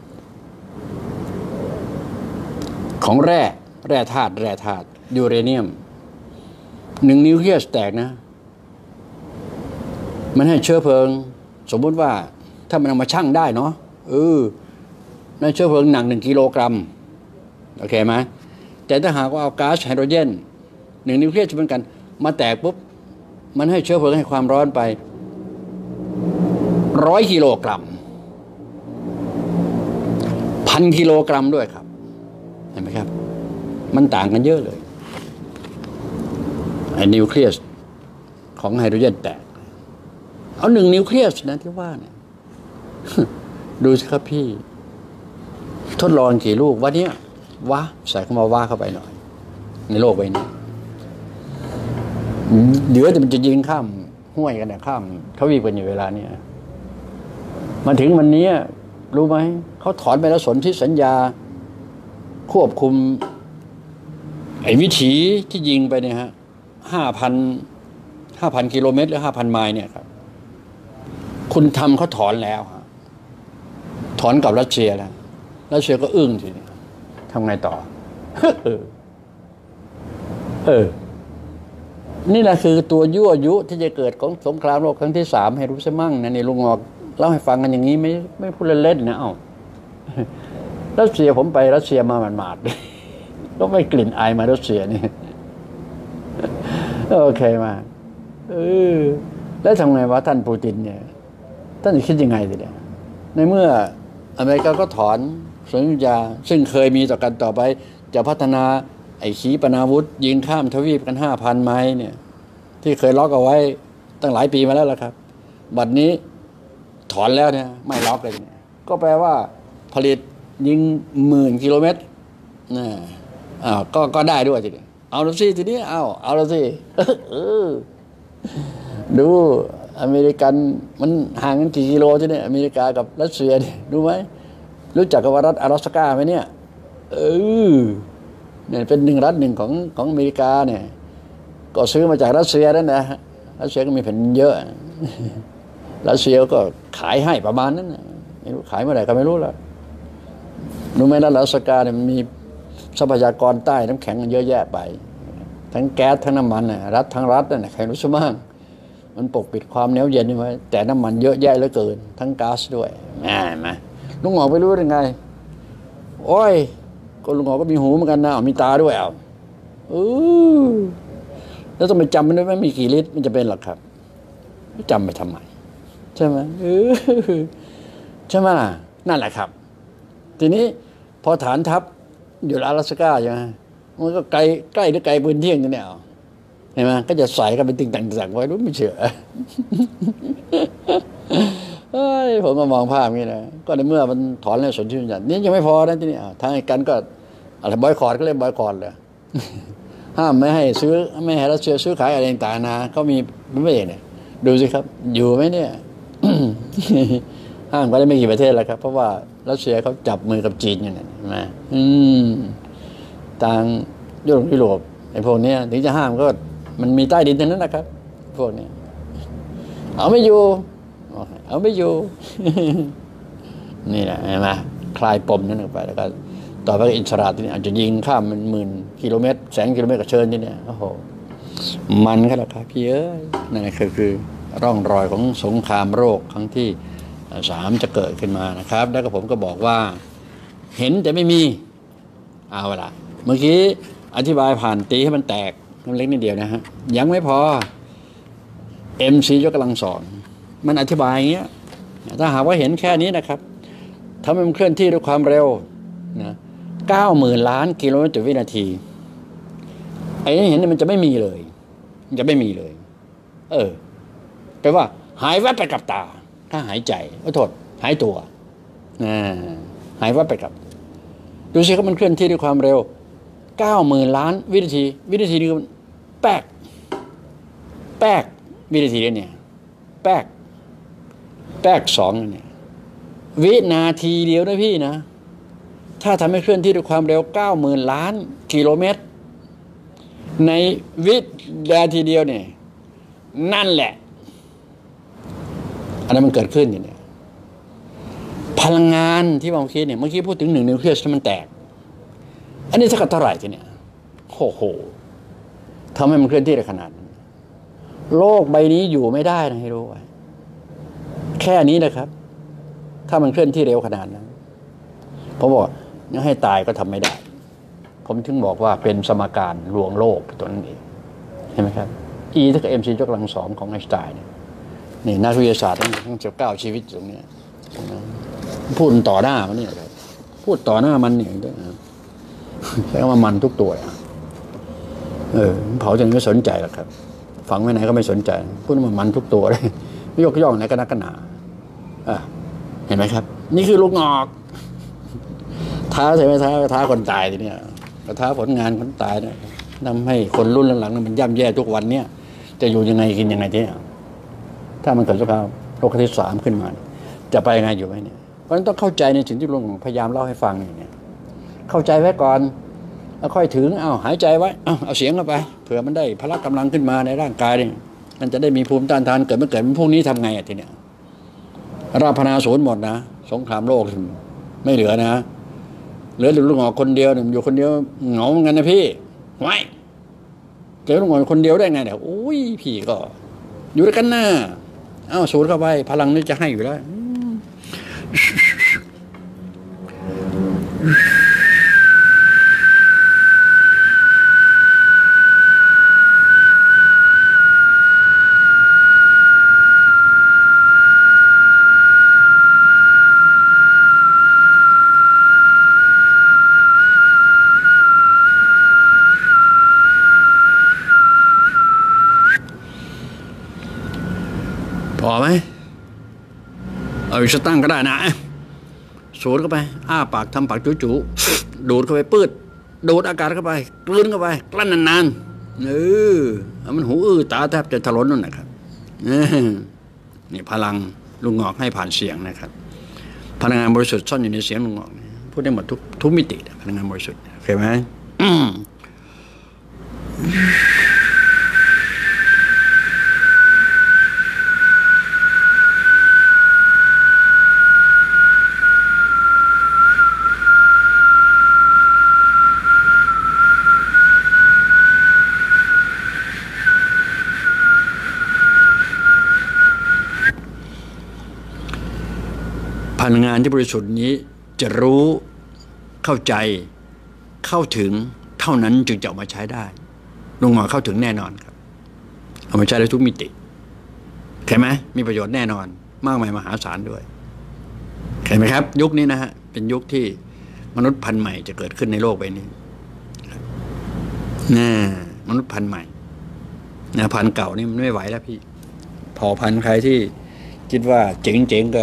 ของแร่แร่ธาตุแร่ธาตุยูเรเนียมหนึ่งนิวเคลียสแตกนะมันให้เชื้อเพลิงสมมุติว่าถ้ามันเอามาชั่งได้เนาะเออในเชื้อเพลิงหนักหนึ่งกิโลกรัมโอเคไหมแต่ถ้าหากว่าเอาก๊าซไฮโดรเจนหนึ่งนิวเคลียสเหมือนกันมาแตกปุ๊บมันให้เชื้อเพลิงให้ความร้อนไปร้อยกิโลกรัมพันกิโลกรัมด้วยครับเห็นไหมครับมันต่างกันเยอะเลยไอ้นิวเคลียสของไฮโดรเจนแตกเอาหนึ่งนิวเคลียสนะที่ว่าเนี่ยดูสิครับพี่ทดลองกี่ลูกวะเนี้ยวะใส่เข้ามาว่าเข้าไปหน่อยในโลกใบนี้เดี๋ยวแต่มันจะยิงข้ามห้วยกันนะข้ามทวีปกันอยู่เวลาเนี้ยมาถึงวันนี้รู้ไหมเขาถอนไปแล้วสนธิสัญญาควบคุมไอ้วิถีที่ยิงไปเนี่ยฮะห้าพันห้าพันกิโลเมตรหรือห้าพันไมล์เนี่ยครับคุณทำเขาถอนแล้วฮะถอนกับรัสเซียแล้วรัสเซียก็อึ้งทีนี้ทำไงต่อ เออเออนี่แหละคือตัวยั่วยุที่จะเกิดของสงครามโลกครั้งที่สามให้รู้ซะมั่งนะนี่ลุงงอกเล่าให้ฟังกันอย่างนี้ไม่ไม่พูดเล่นๆนะเอ้ารัสเซียผมไปรัสเซียมาหมาดๆก็ไม่กลิ่นอายมารัสเซียนี่โอเคมาเออแล้วทำไงวะท่านปูตินเนี่ยท่านจะคิดยังไงสิเนี่ยในเมื่ออเมริกาก็ถอนสัญญาซึ่งเคยมีต่อกันต่อไปจะพัฒนาไอ้ขีปนาวุธยิงข้ามทวีปกันห้าพันไมล์เนี่ยที่เคยล็อกเอาไว้ตั้งหลายปีมาแล้วล่ะครับบัดนี้ถอนแล้วเนี่ยไม่ล็อกเลยเนี่ยก็แปลว่าผลิตยิงหมื่นกิโลเมตรนะอ้าวก็ก็ได้ด้วยทีนี้เอาละสิทีนี้เอาเอาละสิเออดูอเมริกันมันห่างกันกี่กิโลทีนี้อเมริกากับรัสเซียเนี่ยรู้ไหมรู้จักกับรัฐ阿拉斯加ไหมเนี่ยเออเนี่ยเป็นหนึ่งรัฐหนึ่งของของอเมริกาเนี่ยก็ซื้อมาจากรัสเซียนั่นนะรัสเซียก็มีแผ่นเยอะรัสเซียก็ขายให้ประมาณนั้นนะไม่รู้ขายเมื่อไหร่ก็ไม่รู้แล้วรู้ไหมรัฐ阿拉斯加เนี่ยมันมีทรัพยากรใต้น้ำแข็งมันเยอะแยะไปทั้งแก๊สทั้งน้ำมันน่ะรัฐทั้งรัฐนั่นใครรู้สึกบ้างมันปกปิดความเหนียวเย็นไว้แต่น้ำมันเยอะแยะเหลือเกินทั้งก๊าซด้วยแม่มาลุงหงอไม่รู้ได้ไงโอ้ยก็ลุงหงอก็มีหูเหมือนกันนะมีตาด้วยเอาเออแล้วต้องไปจำมันด้วยไม่มีกี่ลิตรมันจะเป็นหรอกครับจำไปทำไมใช่ไหมเออใช่ไหมล่ะนั่นแหละครับทีนี้พอฐานทัพอยู่阿拉斯加ใช่ไหมมันก็ไกลใกล้หรือไกลพื้นที่กันเนี่ยเห็นไหมก็จะใส่กันเป็นติ่งต่างๆไว้รู้ไม่เชื่อเฮ้ยผมก็มองภาพงี้นะก็ในเมื่อมันถอนแล้วสนธิสัญญานี่ยังไม่พอนะที่นี่ทางกันก็อะไรบอยคอรก็เล่นบอยคอรเลยห้ามไม่ให้ซื้อไม่ให้รัสเซียซื้อขายอะไรต่างๆนะก็มีไม่เองเนี่ยดูสิครับอยู่ไหมเนี่ยห้ามก็ได้ไม่กี่ประเทศแล้วครับเพราะว่ารัสเซียเขาจับมือกับจีนอยู่เนี่ยนะอืมทางยุโรปยุโรปไอ้พวกนี้ถึงจะห้ามก็มันมีใต้ดินทั้งนั้นนะครับพวกนี้เอาไม่อยู่เอาไม่อยู่นี่แหละเห็นไหมคลายปมนั้นออกไปแล้วก็ต่อไปอิสราที่นี่อาจจะยิงข้ามมันหมื่นกิโลเมตรแสนกิโลเมตรก็เชิญที่นี่โอ้โหมันก็แล้วครับพี่เอ้ยนั่นคือคือร่องรอยของสงครามโลกครั้งที่สามจะเกิดขึ้นมานะครับแล้วก็ผมก็บอกว่าเห็นแต่ไม่มีเอาละเมื่อกี้อธิบายผ่านตีให้มันแตกมันเล็กนิดเดียวนะฮะยังไม่พอ เอ็ม ซี ยกกำลังสอนมันอธิบายอย่างเงี้ยถ้าหากว่าเห็นแค่นี้นะครับทำให้มันเคลื่อนที่ด้วยความเร็วนะเก้าหมื่นล้านกิโลเมตรต่อวินาทีไอ้นี่เห็นมันจะไม่มีเลยมันจะไม่มีเลยเออแปลว่าหายวับไปกับตาถ้าหายใจขอโทษหายตัวนะหายวับไปกับดูสิครับมันเคลื่อนที่ด้วยความเร็วเก้าหมื่นล้านวินาทีวินาทีนี้แป๊กแป๊กวินาทีเดียวเนี่ยแป๊กแป๊กสองเนี่ยวินาทีเดียวนะพี่นะถ้าทำให้เคลื่อนที่ด้วยความเร็วเก้าหมื่นล้านกิโลเมตรในวินาทีเดียวเนี่ยนั่นแหละอันนั้นมันเกิดขึ้นเนี่ยพลังงานที่เมื่อกี้เนี่ยเมื่อกี้พูดถึงหนึ่งนิวเคลียสที่มันแตกอันนี้สักเท่าไหร่ทีเนี่ยโอ้โหทำให้มันเคลื่อนที่ได้ขนาดนั้นโลกใบนี้อยู่ไม่ได้นะให้รู้ไว้แค่นี้นะครับ ถ้ามันเคลื่อนที่เร็วขนาดนั้นผมบอกยังให้ตายก็ทำไม่ได้ผมถึงบอกว่าเป็นสมการลวงโลกตัวนั้นเองเห็นไหมครับ E เท่ากับ เอ็ม ซี ยกกำลังสองของไอน์สไตน์เนี่ยนี่นักวิทยาศาสตร์ทั้งสิบเก้าชีวิตตรงนี้พูดต่อหน้ามันเนี่ยพูดต่อหน้ามันเนี่ยใช้คำว่ามันทุกตัวเออเผาจนไม่สนใจหรอกครับฝังไว้ไหนก็ไม่สนใจพูดว่ามันทุกตัวเลยไม่ยกย่องไหนก็นักกันหนาอ่ะเห็นไหมครับนี่คือลูกงอกท้าใช่ไหมท้าท้าคนตายทีเนี้ยท้าผลงานคนตายเนี่ยทำให้คนรุ่นหลังๆมันย่ำแย่ทุกวันเนี่ยจะอยู่ยังไงกินยังไงที่ถ้ามันเกิดสภาพโรคที่สามขึ้นมาจะไปยังไงอยู่ไหมเนี่ยเพราะฉะนั้นต้องเข้าใจในสิ่งที่หลวงพยายามเล่าให้ฟังอย่างนี้เข้าใจไว้ก่อนแล้วค่อยถึงเอาหายใจไว้เอาเอาเสียงเข้าไปเผื่อมันได้พละกำลังขึ้นมาในร่างกายเนี่ยมันจะได้มีภูมิต้านทานเกิดไม่เกิดพวกนี้ทำไงอ่ะทีเนี้ยราพนาศูนย์หมดนะสงครามโลกไม่เหลือนะเหลือลุงหงอคนเดียวอยู่คนเดียวเหงาเหมือนกันนะพี่ไว้เจอลุงหงอคนเดียวได้ไงเนี่ยโอ้ยพี่ก็อยู่ด้วยกันหน้าเอ้าสูดเข้าไปพลังนี่จะให้อยู่แล้วพอไหมเอาอีกสักตั้งก็ได้นะสูดเข้าไปอ้าปากทำปากจู่ๆดูดเข้าไปปืดดูดอากาศเข้าไปกลืนเข้าไปกลั้นนานๆเออมันหูอื้อตาแทบจะถลนนั่นนะครับนี่พลังลุงงอกให้ผ่านเสียงนะครับพลังงานบริสุทธิ์ซ่อนอยู่ในเสียงลุงงอกพูดได้หมดทุกทุกมิติพลังงานบริสุทธิ์เข้าใจไหมพลังงานที่บริสุทธิ์นี้จะรู้เข้าใจเข้าถึงเท่านั้นจึงจะเอามาใช้ได้ลงมาเข้าถึงแน่นอนครับเอามาใช้ได้ทุกมิติเห็นไหมมีประโยชน์แน่นอนมากมายมหาศาลด้วยเห็นไหมครับยุคนี้นะฮะเป็นยุคที่มนุษย์พันธุ์ใหม่จะเกิดขึ้นในโลกใบนี้น่ามนุษย์พันธุ์ใหม่นะพันธุ์เก่านี่มันไม่ไหวแล้วพี่พอพันธุ์ใครที่คิดว่าเจ๋งๆก็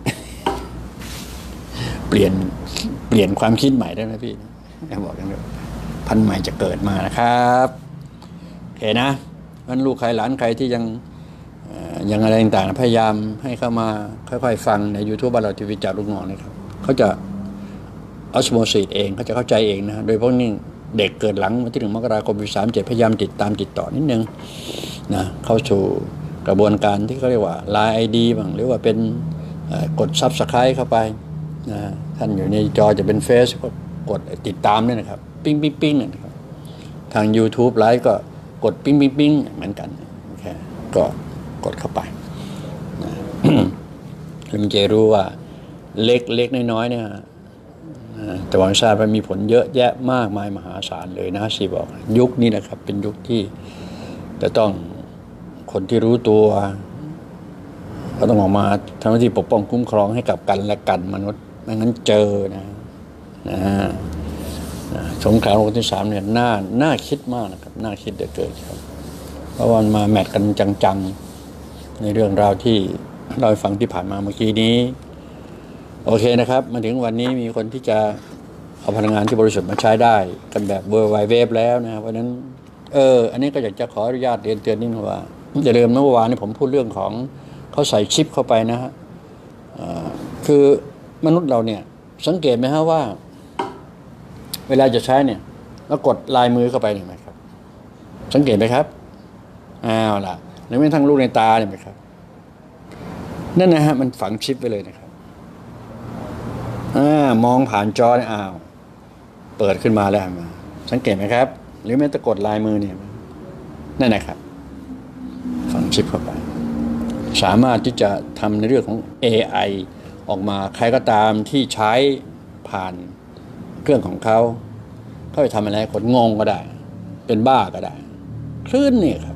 เปลี่ยนเปลี่ยนความคิดใหม่ได้ไหมพี่บอกกันเลยพันธุ์ใหม่จะเกิดมานะครับโอเคนะงั้นลูกใครหลานใครที่ยังยังอะไรต่างๆพยายามให้เข้ามาค่อยๆฟังใน YouTube บ้านเราทีวีจากลุงหงอกนะครับเขาจะออสโมซิสเองเขาจะเข้าใจเองนะโดยเฉพาะนี่เด็กเกิดหลังวันที่หนึ่งมกราคมปีสามเจ็ดพยายามติดตามติดต่อนิดนึงนะเข้าสู่กระบวนการที่เขาเรียกว่า ไลน์ ไอ ดี บ้างหรือว่าเป็นกด ซับสไครบ์ เข้าไปนะท่านอยู่ในจอจะเป็นเฟซก็กดติดตามด้วยนะครับปิ้งปิ้งปิ้งนะครับทาง YouTube ไลฟ์ก็กดปิ้งปิ้งปิ้งเหมือนกันโอเคก็กดเข้าไปนะแล้วมันจะรู้ว่าเล็กเล็กน้อยๆเนี่ยแต่วังชาติมันมีผลเยอะแยะมากมายมหาศาลเลยนะสิบอกยุคนี้นะครับเป็นยุคที่จะต้องคนที่รู้ตัวก็ต้องออกมาทำหน้าที่ปกป้องคุ้มครองให้กับกันและกันมนุษย์ไม่งั้นเจอนะนะสงครามโลกที่สามเนี่ยน่าน่าคิดมากนะครับน่าคิดเหลือเกินครับเพราะว่ามาแมทกันจังๆในเรื่องราวที่เราฟังที่ผ่านมาเมื่อกี้นี้โอเคนะครับมาถึงวันนี้มีคนที่จะเอาพลังงานที่บริสุทธิ์มาใช้ได้กันแบบเวอร์ไวเวฟแล้วนะเพราะนั้นเอออันนี้ก็อยากจะขออนุญาตเรียนเตือนนิดนึงว่าอย่าลืมนะเมื่อวานนี้ผมพูดเรื่องของเขาใส่ชิปเข้าไปนะฮะคือมนุษย์เราเนี่ยสังเกตไหมฮะว่าเวลาจะใช้เนี่ยแล้วกดลายมือเข้าไปเห็นไหมครับสังเกตไหมครับอ้าวล่ะหรือแม้กระทั่งลูกในตาเห็นไหมครับนั่นนะฮะมันฝังชิปไปเลยนะครับอ่ามองผ่านจอเนี่ยอ้าวเปิดขึ้นมาแล้วมาสังเกตไหมครับหรือแม้แต่กดลายมือเนี่ยนั่นนะครับฝังชิปเข้าไปสามารถที่จะทำในเรื่องของ เอ ไอ ออกมาใครก็ตามที่ใช้ผ่านเครื่องของเขาเขาจะทำอะไรคนงงก็ได้เป็นบ้าก็ได้คลื่นนี่ครับ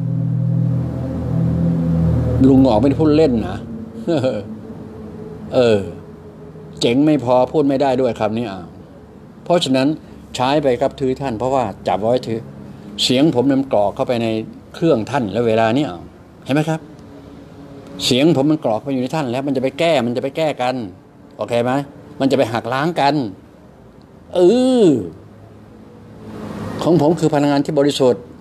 ลุงออกไม่ได้พูดเล่นนะเออเจ๋งไม่พอพูดไม่ได้ด้วยคำนี้อ่ะเพราะฉะนั้นใช้ไปครับถือท่านเพราะว่าจับไว้ถือเสียงผมมันกรอกเข้าไปในเครื่องท่านแล้วเวลานี้อ่ะเห็นไหมครับเสียงผมมันกรอกไปอยู่ในท่านแล้วมันจะไปแก้มันจะไปแก้กันโอเคไหมมันจะไปหักล้างกันเออของผมคือพลังงานที่บริสุทธิ์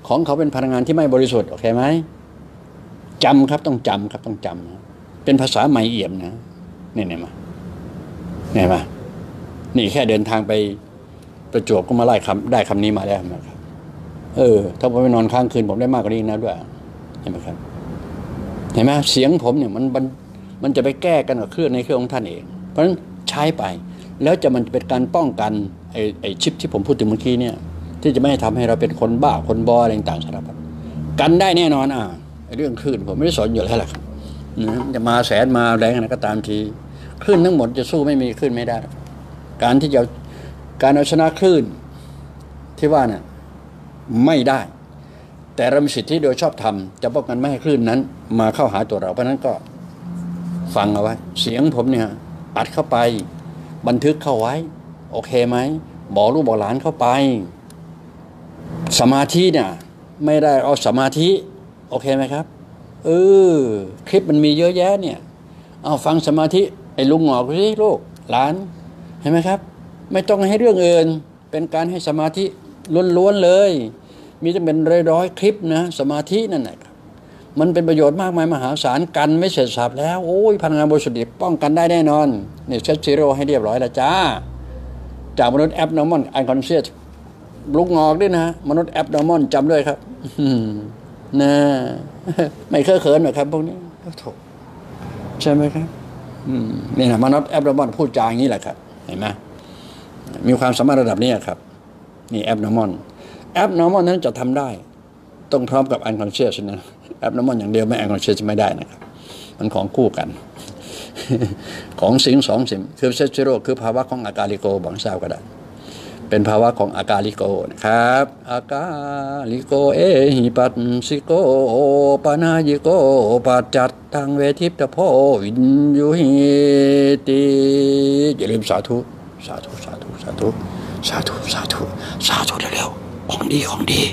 ของเขาเป็นพลังงานที่ไม่บริสุทธิ์โอเคไหมจำครับต้องจำครับต้องจำเป็นภาษาใหม่เอี่ยมนะนี่เนี่ยมาเนี่ยมานี่แค่เดินทางไปประจวบก็มาไล่คำได้คำนี้มาแล้วนะครับเออถ้าผมไปนอนค้างคืนผมได้มากกว่านี้นะด้วยเห็นไหมครับเห็นไหมเสียงผมเนี่ยมันมันมันจะไปแก้กันกับเครื่องในเครื่องของท่านเองเพราะฉะนั้นใช้ไปแล้วจะมันเป็นการป้องกันไอ้ไอ้ชิปที่ผมพูดถึงเมื่อกี้เนี่ยที่จะไม่ให้ทำให้เราเป็นคนบ้าคนบออะไรต่างๆสารพัดกันได้แน่นอนอ่ะเรื่องคลื่นผมไม่ได้สอนอยู่แล้วแหละครับจะมาแสนมาแรงอะไรก็ตามทีคลื่นทั้งหมดจะสู้ไม่มีคลื่นไม่ได้การที่จะการเอาชนะคลื่นที่ว่าเนี่ยไม่ได้แต่เรามีสิทธิโดยชอบธรรมจะป้องกันไม่ให้คลื่นนั้นมาเข้าหาตัวเราเพราะนั้นก็ฟังเอาไว้เสียงผมเนี่ยอัดเข้าไปบันทึกเข้าไว้โอเคไหมบอกลูกบอกหลานเข้าไปสมาธิเนี่ยไม่ได้เอาสมาธิโอเคไหมครับเออคลิปมันมีเยอะแยะเนี่ยเอาฟังสมาธิไอ้ลุงหงอกสิลูกหลานเห็นไหมครับไม่ต้องให้เรื่องอื่นเป็นการให้สมาธิล้วนๆเลยมีจะเป็นร้อยๆคลิปนะสมาธินั่นแหละมันเป็นประโยชน์มากมายมหาศาลกันไม่เสร็จสับแล้วโอ้ยพลังงานบริสุทธิ์ป้องกันได้แน่นอนนี่เซตซีโร่ให้เรียบร้อยแล้วจ้าจากมนุษย์แอปนอร์มอนไอคอนเซียสลุกงอกด้วยนะมนุษย์แอปนอร์มอนจำด้วยครับนะไม่เคยเขินหรอกครับพวกนี้โถใช่ไหมครับนี่นะมนุษย์แอปนอร์มอนพูดจาอย่างนี้แหละครับเห็นไหมมีความสามารถระดับนี้ครับนี่แอปนอร์มอนแอปนอร์มอนนั้นจะทำได้ต้องพร้อมกับ unconscious นะแอปนอร์มอนอย่างเดียวไม่ unconscious ไม่ได้นะครับมันของคู่กันของสิ่งสองสิ่งคือเซตซิโร่คือภาวะของอากาลิโกบางทราบก็ได้เป็นภาวะของอากาลิโกนะครับอากาลิโกเอหิปัสสิโกปานายิโกปัจจัตตังเวทิปตโพวินยุหิติอย่าลืมสาธุสาธุสาธุสาธุสาธุสาธุสาธุเร็วๆของดีของดี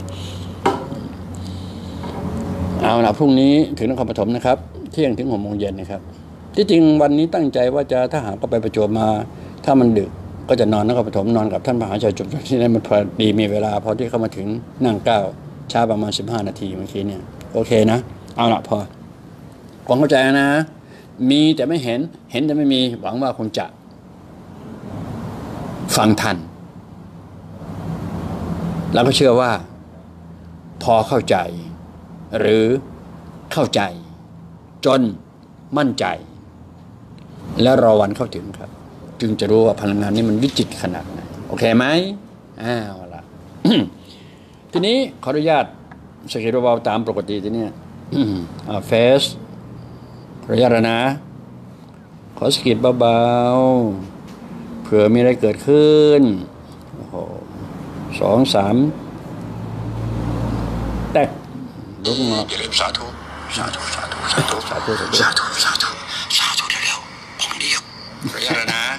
เอาล่ะพรุ่งนี้ถึงนครปฐมนะครับเที่ยงถึงหกโมงเย็นนะครับที่จริงวันนี้ตั้งใจว่าจะถ้าหากก็ไปประจวบมาถ้ามันดึกก็จะนอนนครปฐมนอนกับท่านมหาชัยจุฬาที่นั่นมันพอดีมีเวลาพอที่เข้ามาถึงนั่งเก้าช้าประมาณสิบห้านาทีเมื่อกี้เนี่ยโอเคนะเอาล่ะพอความเข้าใจนะมีแต่ไม่เห็นเห็นแต่ไม่มีหวังว่าคงจะฟังทันแล้วก็เชื่อว่าพอเข้าใจหรือเข้าใจจนมั่นใจและรอวันเข้าถึงครับจึงจะรู้ว่าพลังงานนี้มันวิจิตรขนาดไหนโอเคไหมอ้าวละ ทีนี้ขออนุญาตสกิลเบาตามปกติทีนี้เฟสขออนุญาตนะขอสกิลเบาๆเผื่อมีอะไรเกิดขึ้นโอ้โหสองสามแตกลุกงอกอย่าลืมสาธุสาธุสาธุสาธุสาธุสาธุสาธุสาธุสาธุเร็วๆของดีขออนุญาตนะ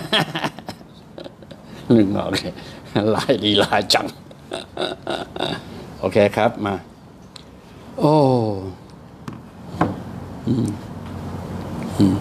ลุกงอกเลยลายลีลาจังโอเคครับมาโอ้อืมอืม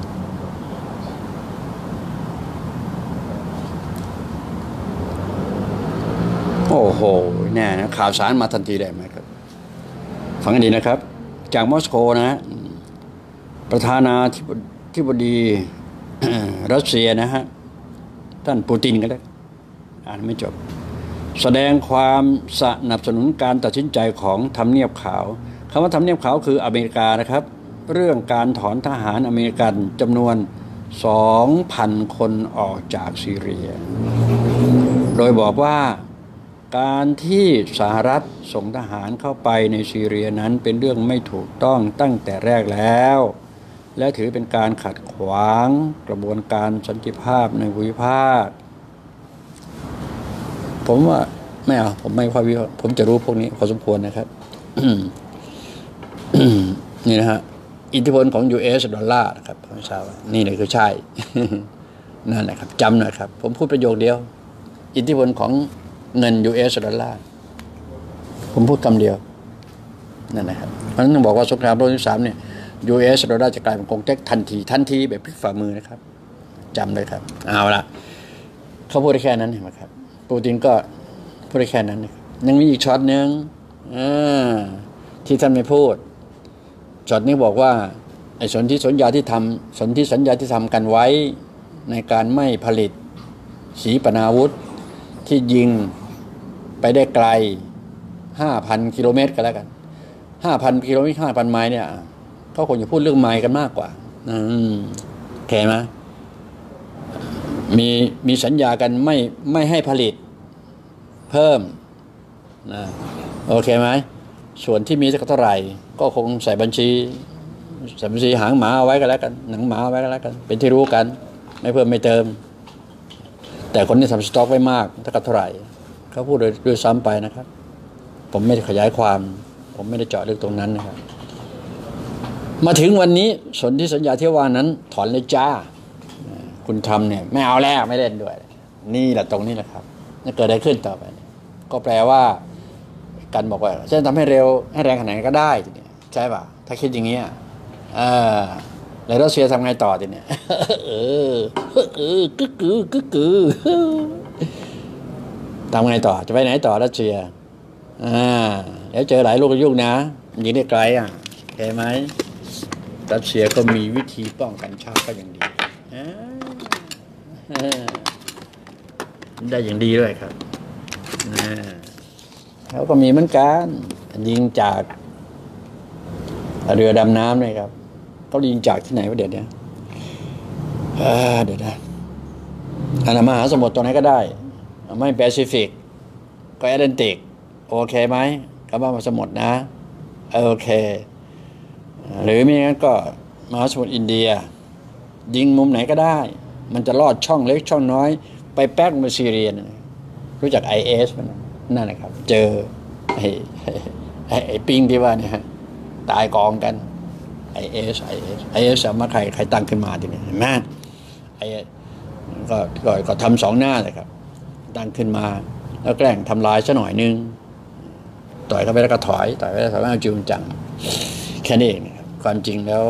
โอ้โหแน่นะข่าวสารมาทันทีได้ไหมครับฟังกันดีนะครับจากมอสโกนะประธานาธิบดีรัสเซียนะฮะท่านปูตินก็ได้อ่านไม่จบแสดงความสนับสนุนการตัดสินใจของทำเนียบขาวคำว่าทำเนียบขาวคืออเมริกานะครับเรื่องการถอนทหารอเมริกันจำนวน สองพัน คนออกจากซีเรียโดยบอกว่าการที่สหรัฐส่งทหารเข้าไปในซีเรียนั้นเป็นเรื่องไม่ถูกต้องตั้งแต่แรกแล้วและถือเป็นการขัดขวางกระบวนการสันติภาพในภูมิภาคผมว่าไม่เอาผมไม่ค่อยวิเคราะห์ผมจะรู้พวกนี้พอสมควรนะครับ นี่นะฮะอิทธิพลของ ยู เอส ดอลลาร์นะครับไม่ทราบว่านี่เลยคือใช่ นั่นแหละครับจำหน่อยครับผมพูดประโยคเดียวอิทธิพลของเงิน ยู เอส ดอลลาร์ผมพูดคำเดียวนั่นนะครับเพราะฉะนั้นต้องบอกว่าสงครามโลกที่สามเนี่ย ยู เอส ดอลลาร์จะกลายเป็นกองแก๊กทันทีทันทีแบบพลิกฝ่ามือนะครับจำเลยครับเอาละเขาพูดได้แค่นั้นเห็นไหมครับปูตินก็พูดได้แค่นั้นนะครับยังมีอีกช็อตนึงที่ท่านไม่พูดจดนี้บอกว่าไอ้สนธิสัญญาที่ทำสนธิสัญญาที่ทำกันไว้ในการไม่ผลิตขีปนาวุธที่ยิงไปได้ไกลห้าพันกิโลเมตรกันแล้วกันห้าพันกิโลเมตรห้าพันไมล์เนี่ยก็คงจะพูดเรื่องไมล์กันมากกว่าอืมโอเคไหมมีมีสัญญากันไม่ไม่ให้ผลิตเพิ่มนะโอเคไหมส่วนที่มีสักเท่าไหร่ก็คงใส่บัญชีใส่บัญชีหางหมาเอาไว้กันแล้วกันหนังหมาเอาไว้กันแล้วกันเป็นที่รู้กันไม่เพิ่มไม่เติมแต่คนที่ทำสต็อกไว้มากถ้ากับเท่าไหร่เขาพูดโดยด้วยซ้ำไปนะครับผมไม่ได้ขยายความผมไม่ได้เจาะลึกตรงนั้นนะครับมาถึงวันนี้สนธิสัญญาที่ว่านั้นถอนเลยจ้าคุณทำเนี่ยไม่เอาแล้วไม่เล่นด้วยนี่แหละตรงนี้แหละครับจะเกิดอะไรขึ้นต่อไปก็แปลว่ากันบอกว่าจะทำให้เร็วให้แรงขนาดไหนก็ได้ทีนี้ใช่ป่ะถ้าคิดอย่างนี้เออแล้วรัสเซียทำไงต่อทีนี้เออเออกึกกือกึกกือทำไงต่อจะไปไหนต่อรัสเซียอ่าแล้วเจอหลายลูกยุ่งนะยิงได้ไกลอ่ะเห็นไหมรัสเซียก็มีวิธีป้องกันชาติก็อย่างดีได้อย่างดีด้วยครับเขาก็มีเหมือนกันยิงจากเรือดำน้ำเลยครับเขายิงจากที่ไหนวะเดี๋ยวนี้เดี๋ยวนะอันมหาสมุทรตัวไหนก็ได้ไม่แปซิฟิกก็แอตแลนติกโอเคไหมคำว่ามหาสมุทรนะโอเคหรือไม่งั้นก็มหาสมุทรอินเดียยิงมุมไหนก็ได้มันจะลอดช่องเล็กช่องน้อยไปแป๊กมาซีเรียรู้จัก ไอ เอส มันนั่นแหละครับเจอไอ้ไอ้ไอ้ปิงที่ว่าเนี่ยตายกองกัน ไอ เอส ไอ เอส ไอ เอส มาใครใครตั้งขึ้นมาทีนี้เห็นไหมไอ้ก็ก็ก็ทำสองหน้าเลยครับตั้งขึ้นมาแล้วแกล้งทำลายซะหน่อยนึงต่อยเข้าไปแล้วก็ถอยต่อยไปแล้วถอยไม่เอาจริงจังแค่นี้เองครับความจริงแล้ว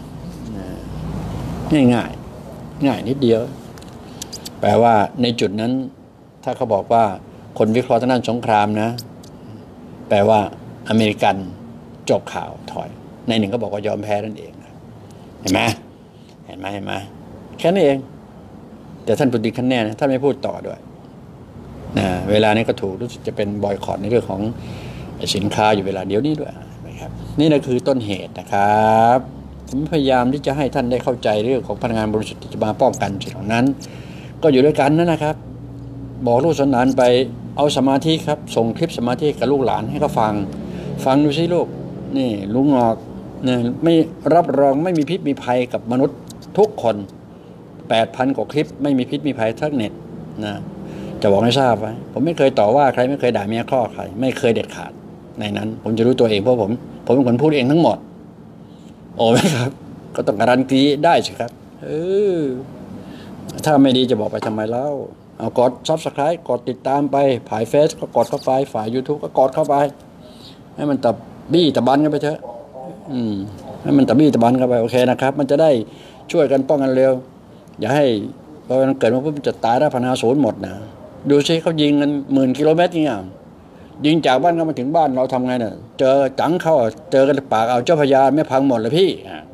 ง่ายง่ายง่ายนิดเดียวแปลว่าในจุดนั้นถ้าเขาบอกว่าคนวิเคราะห์ทางด้านสงครามนะแปลว่าอเมริกันจบข่าวถอยในหนึ่งก็บอกว่ายอมแพ้นั่นเองเห็นไหมเห็นไหมเห็นไหมแค่นี้เองแต่ท่านพูดดีขั้นแน่นะท่านไม่พูดต่อด้วยนะเวลานี้ก็ถูกรู้สึกจะเป็นบอยคอตในเรื่องของสินค้าอยู่เวลาเดียวนี้ด้วยนะครับนี่นะคือต้นเหตุนะครับผมพยายามที่จะให้ท่านได้เข้าใจเรื่องของพนักงานบริษัทที่จะมาป้องกันสิ่งเหล่านั้นก็อยู่ด้วยกันนั่นนะครับบอกลูกสันดานไปเอาสมาธิครับส่งคลิปสมาธิกับลูกหลานให้เขาฟังฟังดูสิลูกนี่ลุงงอกเนี่ยไม่รับรองไม่มีพิษมีภัยกับมนุษย์ทุกคนแปดพันกว่าคลิปไม่มีพิษมีภัยทั้งเน็ตนะจะบอกให้ทราบไว้ผมไม่เคยต่อว่าใครไม่เคยด่าเมียข้อใครไม่เคยเด็ดขาดในนั้นผมจะรู้ตัวเองเพราะผมผมเป็นคนพูดเองทั้งหมดโอ้ไหมครับก็ต้องการันตีได้สิครับเออถ้าไม่ดีจะบอกไปทำไมเล่าเอากด ซับสไครบ์ กดติดตามไปฝ่ายเฟซก็กดเข้าไปฝ่าย ยูทูบ ก็กดเข้าไปให้มันตะบี้ตะบันกันไปเถอะอืมให้มันตะบี้ตะบันกันไปโอเคนะครับมันจะได้ช่วยกันป้องกันเร็วอย่าให้พอมันเกิดมาปุ๊บจะตายแล้วพนาศูนย์หมดนะดูสิเขายิงกันหมื่นกิโลเมตรเนี่ยยิงจากบ้านเขามาถึงบ้านเราทำไงเนี่ยเจอจังเข้าเจอกันปากเอาเจ้าพญาไม่พังหมดเลยพี่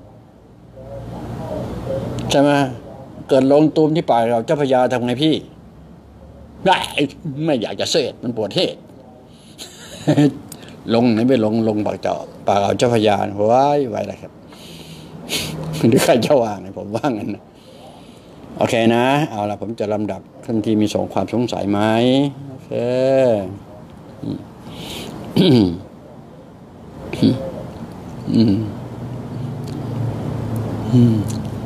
ใช่ไหมเกิดลงตูมที่ปากเราเจ้าพญาทำไงพี่ได้ไม่อยากจะเสดมันปวดเทศลงไหนไม่ลงลงปากเจ้าปากเอาเจ้าพญาไว้ไว้อะไรครับหรือใครจะว่างผมว่างั้นนะโอเคนะเอาละผมจะลำดับท่านที่มีส่งความสงสัยไหมโอเคอืมอืม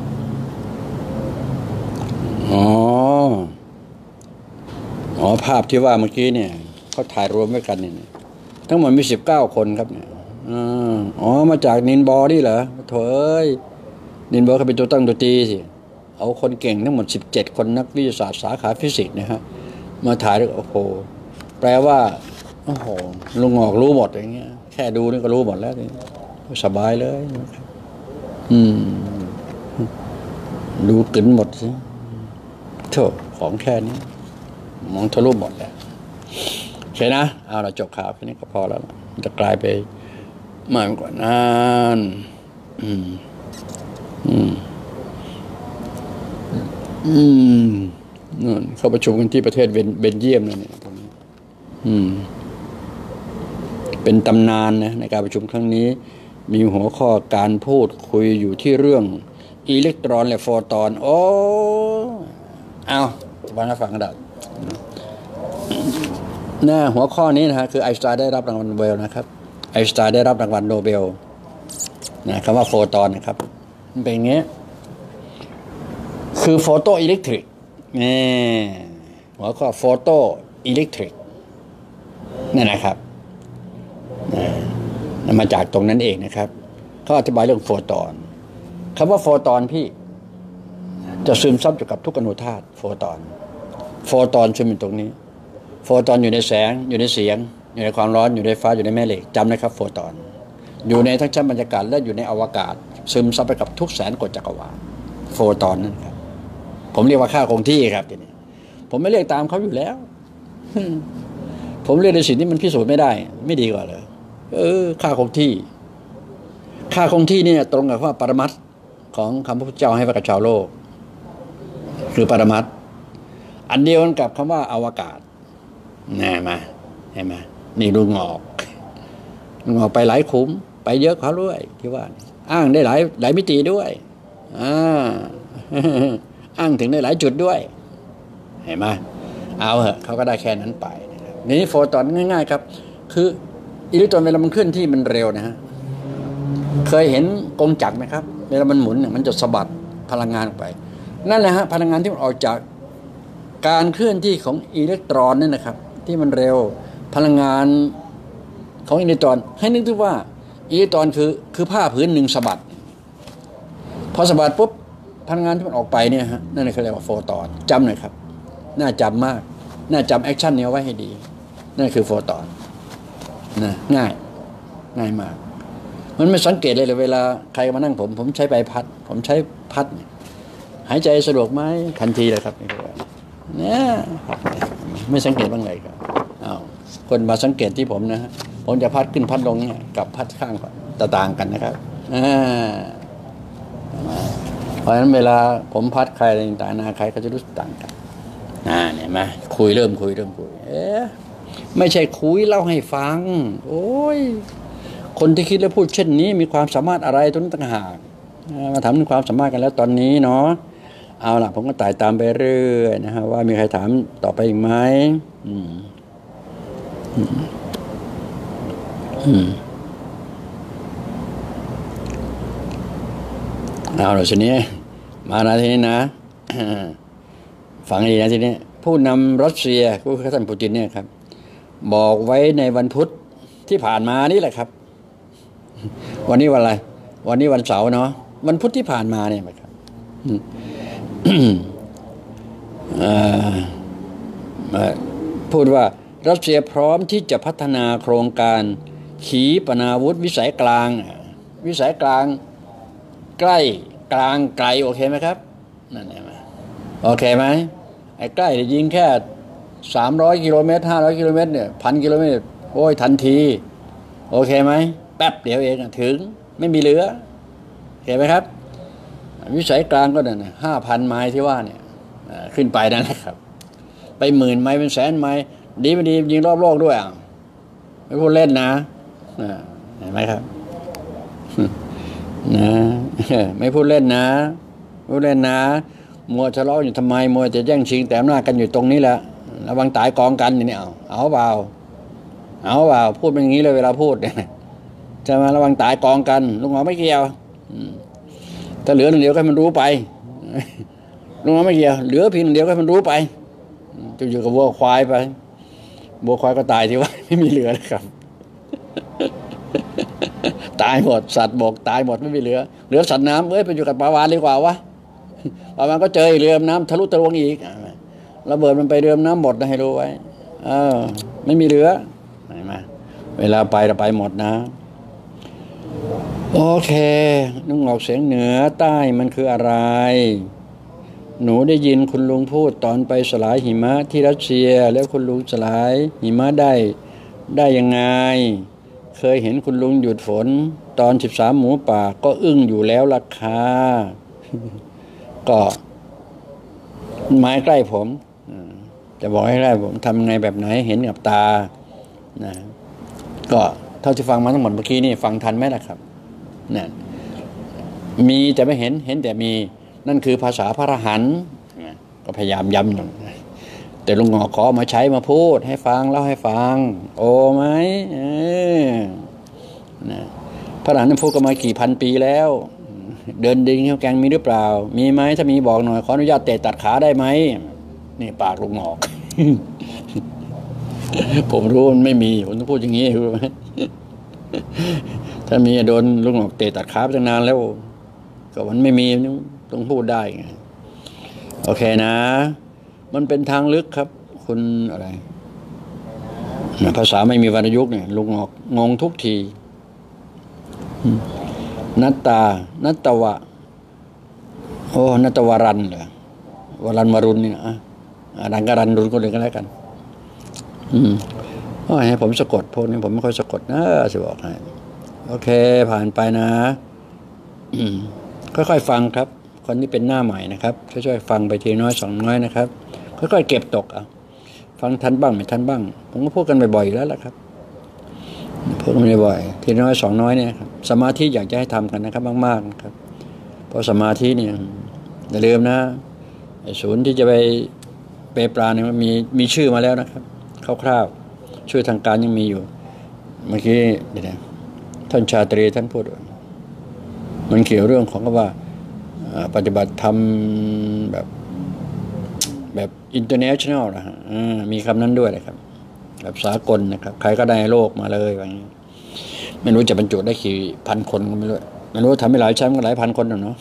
อ๋ออ๋อภาพที่ว่าเมื่อกี้เนี่ยเขาถ่ายรวมไว้กันเนี่ยทั้งหมดมีสิบเก้าคนครับเนี่ยอ๋อมาจากนินบอนี่เหรอโถ่เอ้ยนินบอเขาเป็นตัวตั้งตัวตีสิเอาคนเก่งทั้งหมดสิบเจ็ดคนนักวิทยาศาสตร์สาขาฟิสิกส์นะฮะมาถ่ายแล้วโอ้โหแปลว่าโอ้โหลุงออกรู้หมดอย่างเงี้ยแค่ดูนี่ก็รู้หมดแล้วนี่สบายเลยอืมดูกึ๋นหมดสิโธ่ของแค่นี้มองทะลุหมดแล้วโอเคนะเอาละจบข่าวแค่นี้ก็พอแล้วจะกลายไปมากกว่านั้นอืมอืมอืมนั่นเขาประชุมกันที่ประเทศเบนเบนเยียมนั่นเนี่ยตรงนี้อืมเป็นตำนานนะในการประชุมครั้งนี้มีหัวข้อการพูดคุยอยู่ที่เรื่องอิเล็กตรอนและโฟตอนโอ้เอาจะมาฟังกันได้หน้าหัวข้อนี้นะฮะคือไอน์สไตน์ได้รับรางวัลโนเบลนะครับไอน์สไตน์ได้รับรางวัลโนเบลนะคำว่าโฟตอนนะครับมันเป็นอย่างเงี้ยคือโฟโตอิเล็กทริกนี่หัวข้อโฟโตอิเล็กทริกนั่นนะครับมาจากตรงนั้นเองนะครับเขาอธิบายเรื่องโฟตอนคำว่าโฟตอนพี่จะซึมซับอยู่กับทุกอนุธาตุโฟตอนโฟตอนซึมอยู่ตรงนี้โฟตอนอยู่ในแสงอยู่ในเสียงอยู่ในความร้อนอยู่ในฟ้าอยู่ในแม่เหล็กจำนะครับโฟตอนอยู่ในทั้งชั้นบรรยากาศและอยู่ในอวกาศซึมซับไปกับทุกแสนกฎจักรวาลโฟตอนนั่นครับผมเรียกว่าค่าคงที่ครับทีนี้ผมไม่เรียกตามเขาอยู่แล้วผมเรียกในสิ่งที่มันพิสูจน์ไม่ได้ไม่ดีกว่าเลยเออค่าคงที่ค่าคงที่เนี่ยตรงกับว่าปรมัตถ์ของคำพระพุทธเจ้าให้กับชาวโลกคือปรมัตถ์อันเดียวกันกับคำว่าอวกาศน่มาเห็นไหมนี่ดูงอกงอกไปหลายขุมไปเยอะเขาด้วยที่ว่าอ้างได้หลายหลายมิติด้วยอ่าอ้างถึงได้หลายจุดด้วยเห็นไหมเอาเหอะเขาก็ได้แค่นั้นไปนี่โฟตอนง่ายๆครับคืออิเล็กตรอนเวลามันเคลื่อนที่มันเร็วนะฮะเคยเห็นกงจักรไหมครับเวลามันหมุนเนี่ยมันจะสะบัดพลังงานออกไปนั่นแหละฮะพลังงานที่มันออกจากการเคลื่อนที่ของอิเล็กตรอนนี่นะครับที่มันเร็วพลังงานของอิเล็กตรอนให้นึกถึงว่าอิเล็กตรอนคือคือผ้าผืนหนึ่งสะบัดพอสะบัดปุ๊บพลังงานที่มันออกไปเนี่ยฮะนั่นเขาเรียกว่าโฟตอนจำหน่อยครับน่าจำมากน่าจำแอคชั่นนี้ไว้ให้ดีนั่นคือโฟตอนนะง่ายง่ายมากมันไม่สังเกตเลยเลยเวลาใครมานั่งผมผมใช้ใบพัดผมใช้พัดหายใจสะดวกไหมทันทีเลยครับเนี่ยไม่สังเกตบ้างเลยครับอ้าวคนมาสังเกตที่ผมนะฮะผมจะพัดขึ้นพัดลงกับพัดข้างจะต่างกันนะครับอ่าเพราะฉะนั้นเวลาผมพัดใครต่างๆนะใครก็จะรู้สึกต่างกันอ่าเนี่ยมาคุยเริ่มคุยเริ่มคุยเอ๊ะไม่ใช่คุยเล่าให้ฟังโอ้ยคนที่คิดและพูดเช่นนี้มีความสามารถอะไรตัวนั้นต่างหากมาถามถึงความสามารถกันแล้วตอนนี้เนาะเอาล่ะผมก็ไต่ตามไปเรื่อยนะฮะว่ามีใครถามต่อไปอีกไหมอืมอืมอืมเอาล่ะทีนี้มานะทีนี้นะฟังดีนะทีนี้ผู้นำรัสเซียผู้ท่านปูตินเนี่ยครับบอกไว้ในวันพุธที่ผ่านมานี่แหละครับวันนี้วันอะไรวันนี้วันเสาร์เนาะวันพุธที่ผ่านมาเนี่ยครับพูดว่ารัสเซียพร้อมที่จะพัฒนาโครงการขีปนาวุธวิสัยกลางวิสัยกลางใกล้กลางไกลโอเคไหมครับนั่นเองโอเคไหมไอ้ใกล้ยิงแค่สามร้อยกิโลเมตรห้าร้อยกิโลเมตรเนี่ยพันกิโลเมตรโอ้ยทันทีโอเคไหมแป๊บเดียวเองถึงไม่มีเหลือเห็นไหมครับวิสัยกลางก็เนี่ยห้าพันไมล์ที่ว่าเนี่ยขึ้นไปนั่นแหละครับไปหมื่นไมล์เป็นแสนไมล์ดีไม่ดียิงรอบโลกด้วยอ่ะไม่พูดเล่นนะเห็นไหมครับนะไม่พูดเล่นนะพูดเล่นนะมัวทะเลาะอยู่ทำไมมัวจะแย่งชิงแต่อำนาจกันอยู่ตรงนี้แหละระวังตายกองกันอย่างนี้เอาเอาเปล่าเอาเปล่าพูดเป็นอย่างนี้เลยเวลาพูดเนี่ยจะมาระวังตายกองกันลุงหมอไม่เกี่ยวถ้าเหลือหนึ่งเดียวก็ให้มันรู้ไปลุงหมอไม่เกี่ยวเหลือเพียงหนึ่งเดียวก็ให้มันรู้ไปจะอยู่กับวัวควายไปวัวควายก็ตายที่ว่าไม่มีเหลือเลยครับตายหมดสัตว์บกตายหมดไม่มีเหลือเหลือสัตว์น้ำเอ้ยไปอยู่กับปลาวาฬดีกว่าวะปลาวาฬก็เจอเรือน้ำทะลุทะลวงอีกระเบิดมันไปเรือน้ำหมดนะให้รู้ไว้เออไม่มีเหลือเห็นไหมเวลาไปเราไปหมดนะโอเคนุ่งออกเสียงเหนือใต้มันคืออะไรหนูได้ยินคุณลุงพูดตอนไปสลายหิมะที่รัสเซียแล้วคุณลุงสลายหิมะได้ได้ยังไงเคยเห็นคุณลุงหยุดฝนตอนสิบสามหมูป่าก็อึ้งอยู่แล้วราคา ก็ไม้ใกล้ผมจะบอกให้ได้ผมทำไงแบบไหนเห็นกับตานะก็เท่าที่ฟังมาทั้งหมดเมื่อกี้นี่ฟังทันไหมล่ะครับนะมีแต่ไม่เห็นเห็นแต่มีนั่นคือภาษาพระอรหันต์ก็พยายามย้ำอยู่แต่ลุงงอกขอมาใช้มาพูดให้ฟังเล่าให้ฟังโอ้ไหมเออนะพระอรหันต์พูดกันมากี่พันปีแล้วเดินดิงเที่ยวแกงมีหรือเปล่ามีไหมถ้ามีบอกหน่อยขออนุญาตเตะตัดขาได้ไหมนี่ปากลุงงอก ผมรู้มันไม่มีผมต้องพูดอย่างนี้รู้ไหมถ้ามีโดนลุงงอกเตะตัดขาไปตั้งนานแล้วก็มันไม่มีต้องพูดได้ไงโอเคนะมันเป็นทางลึกครับคุณอะไรภาษาไม่มีวรรณยุกต์เนี่ยลุงงอกงงทุกทีนัตตานัตตวะโอ้นัตตวรันเหรอวรันวรุณนี่นะรันกรันรุนคนอื่นก็แล้วกันอืมโอ้ยให้ผมสะกดพวกนี้ผมไม่ค่อยสะกดนะจะบอกให้โอเคผ่านไปนะอืมค่อยๆฟังครับคนที่เป็นหน้าใหม่นะครับช่วยๆฟังไปทีน้อยสองน้อยนะครับค่อยๆเก็บตกอ่ะฟังทันบ้างไม่ทันบ้างผมก็พูดกันบ่อยๆแล้วล่ะครับพูดกันบ่อยๆทีน้อยสองน้อยเนี่ยครับสมาธิอยากจะให้ทำกันนะครับมากๆนะครับเพราะสมาธิเนี่ยอย่าลืมนะไอ้ศูนย์ที่จะไปเปปลาเนี่ยมันมีมีชื่อมาแล้วนะครับคร่าวๆชื่อทางการยังมีอยู่เมื่อกี้เดี๋ยวนะท่านชาตรีท่านพูดมันเกี่ยวเรื่องของว่าปฏิบัติธรรมแบบแบบอินเตอร์เนชั่นแนลนะฮะมีคำนั้นด้วยนะครับแบบสากลนะครับใครก็ได้โลกมาเลยอย่างนี้ไม่รู้จะบรรจุได้กี่พันคนก็ไม่รู้ไม่รู้ทำให้หลายชั้นก็หลายพันคนเนาะ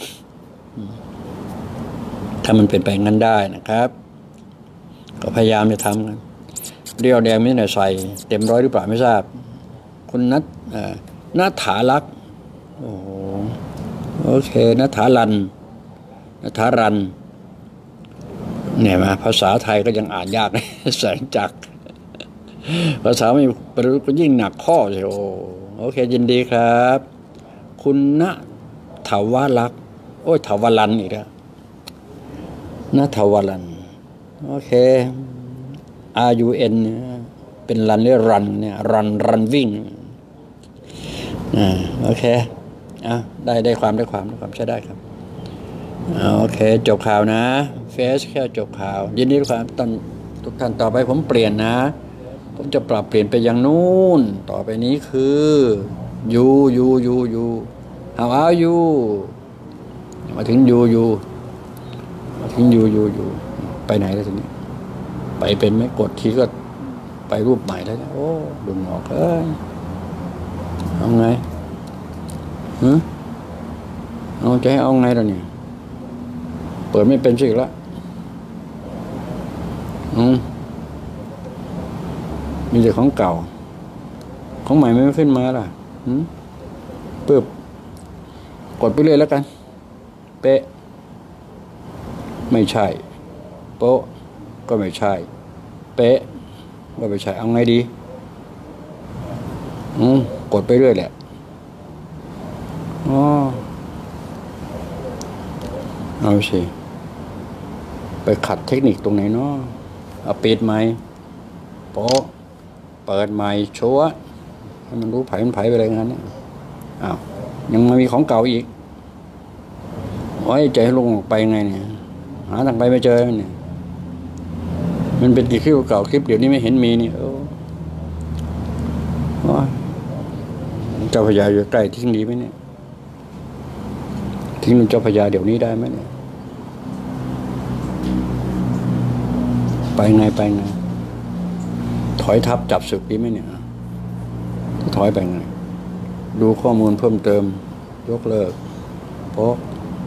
ถ้ามันเป็นไปงั้นได้นะครับก็พยายามจะทำกันเรียวแดงไม่ได้ใส่เต็มร้อยหรือเปล่าไม่ทราบคุณนัทนัทถาลักษ์โอ้โอเคนัทถารันนัทถารันเนี่ยมาภาษาไทยก็ยังอ่านยากนะแสงจักรภาษาไม่รู้ก็ยิ่งหนักข้อเลยโอ้โอเคยินดีครับคุณณถาวลักษ์โอ้ยถาวรันอีกแล้วณถาวรันโอเค R U N เป็นรันหรือรันเนี่ยรันรันวิ่งอ่าโอเคอ่ะได้ได้ความได้ความได้ความใช้ได้ครับโอเคจบข่าวนะเฟซแค่จบข่าวยินดีด้วยครับตอนทุกท่านต่อไปผมเปลี่ยนนะผมจะปรับเปลี่ยนไปอย่างนู้นต่อไปนี้คือยูยูยูยู how are you มาถึงยูยูมาถึงยูยูยูไปไหนแล้วทีนี้ไปเป็นไหมกดทีก็ไปรูปใหม่แล้วโอ้ดุนหอกเอ้ยเอาไงฮะเอาจะให้เอาไงล่ะเนี่ยเปิดไม่เป็นสิละอืมมีแต่ของเก่าของใหม่ไม่ขึ้นมาล่ะอืมปึ๊บกดไปเลยแล้วกันเป๊ะไม่ใช่โป๊ะก็ไม่ใช่เป๊ะก็ไม่ใช่เอาไงดีอืมกดไปเรื่อยแหละอ๋อเอาสิไปขัดเทคนิคตรงไหนเนาะเอาปิดไหมโป๊ะเปิดใหม่ชัวร์ให้มันรู้ไผ่มันไผ่ไปเลยงั้นอ้าวยังมามีของเก่าอีกโอ้ยใจลงออกไปไงเนี่ยหาทางไปไม่เจอเนี่ยมันเป็นกี่คลิปเก่าคลิปเดี๋ยวนี้ไม่เห็นมีนี่โอ้เจ้าพญาอยู่ใกล้ทิ้งดีไหมเนี่ยทิ้งเจ้าพญาเดี๋ยวนี้ได้ไหมเนี่ยไปไงไปไงถอยทับจับศึกดีไหมเนี่ยถอยไปไงดูข้อมูลเพิ่มเติมยกเลิกเพราะ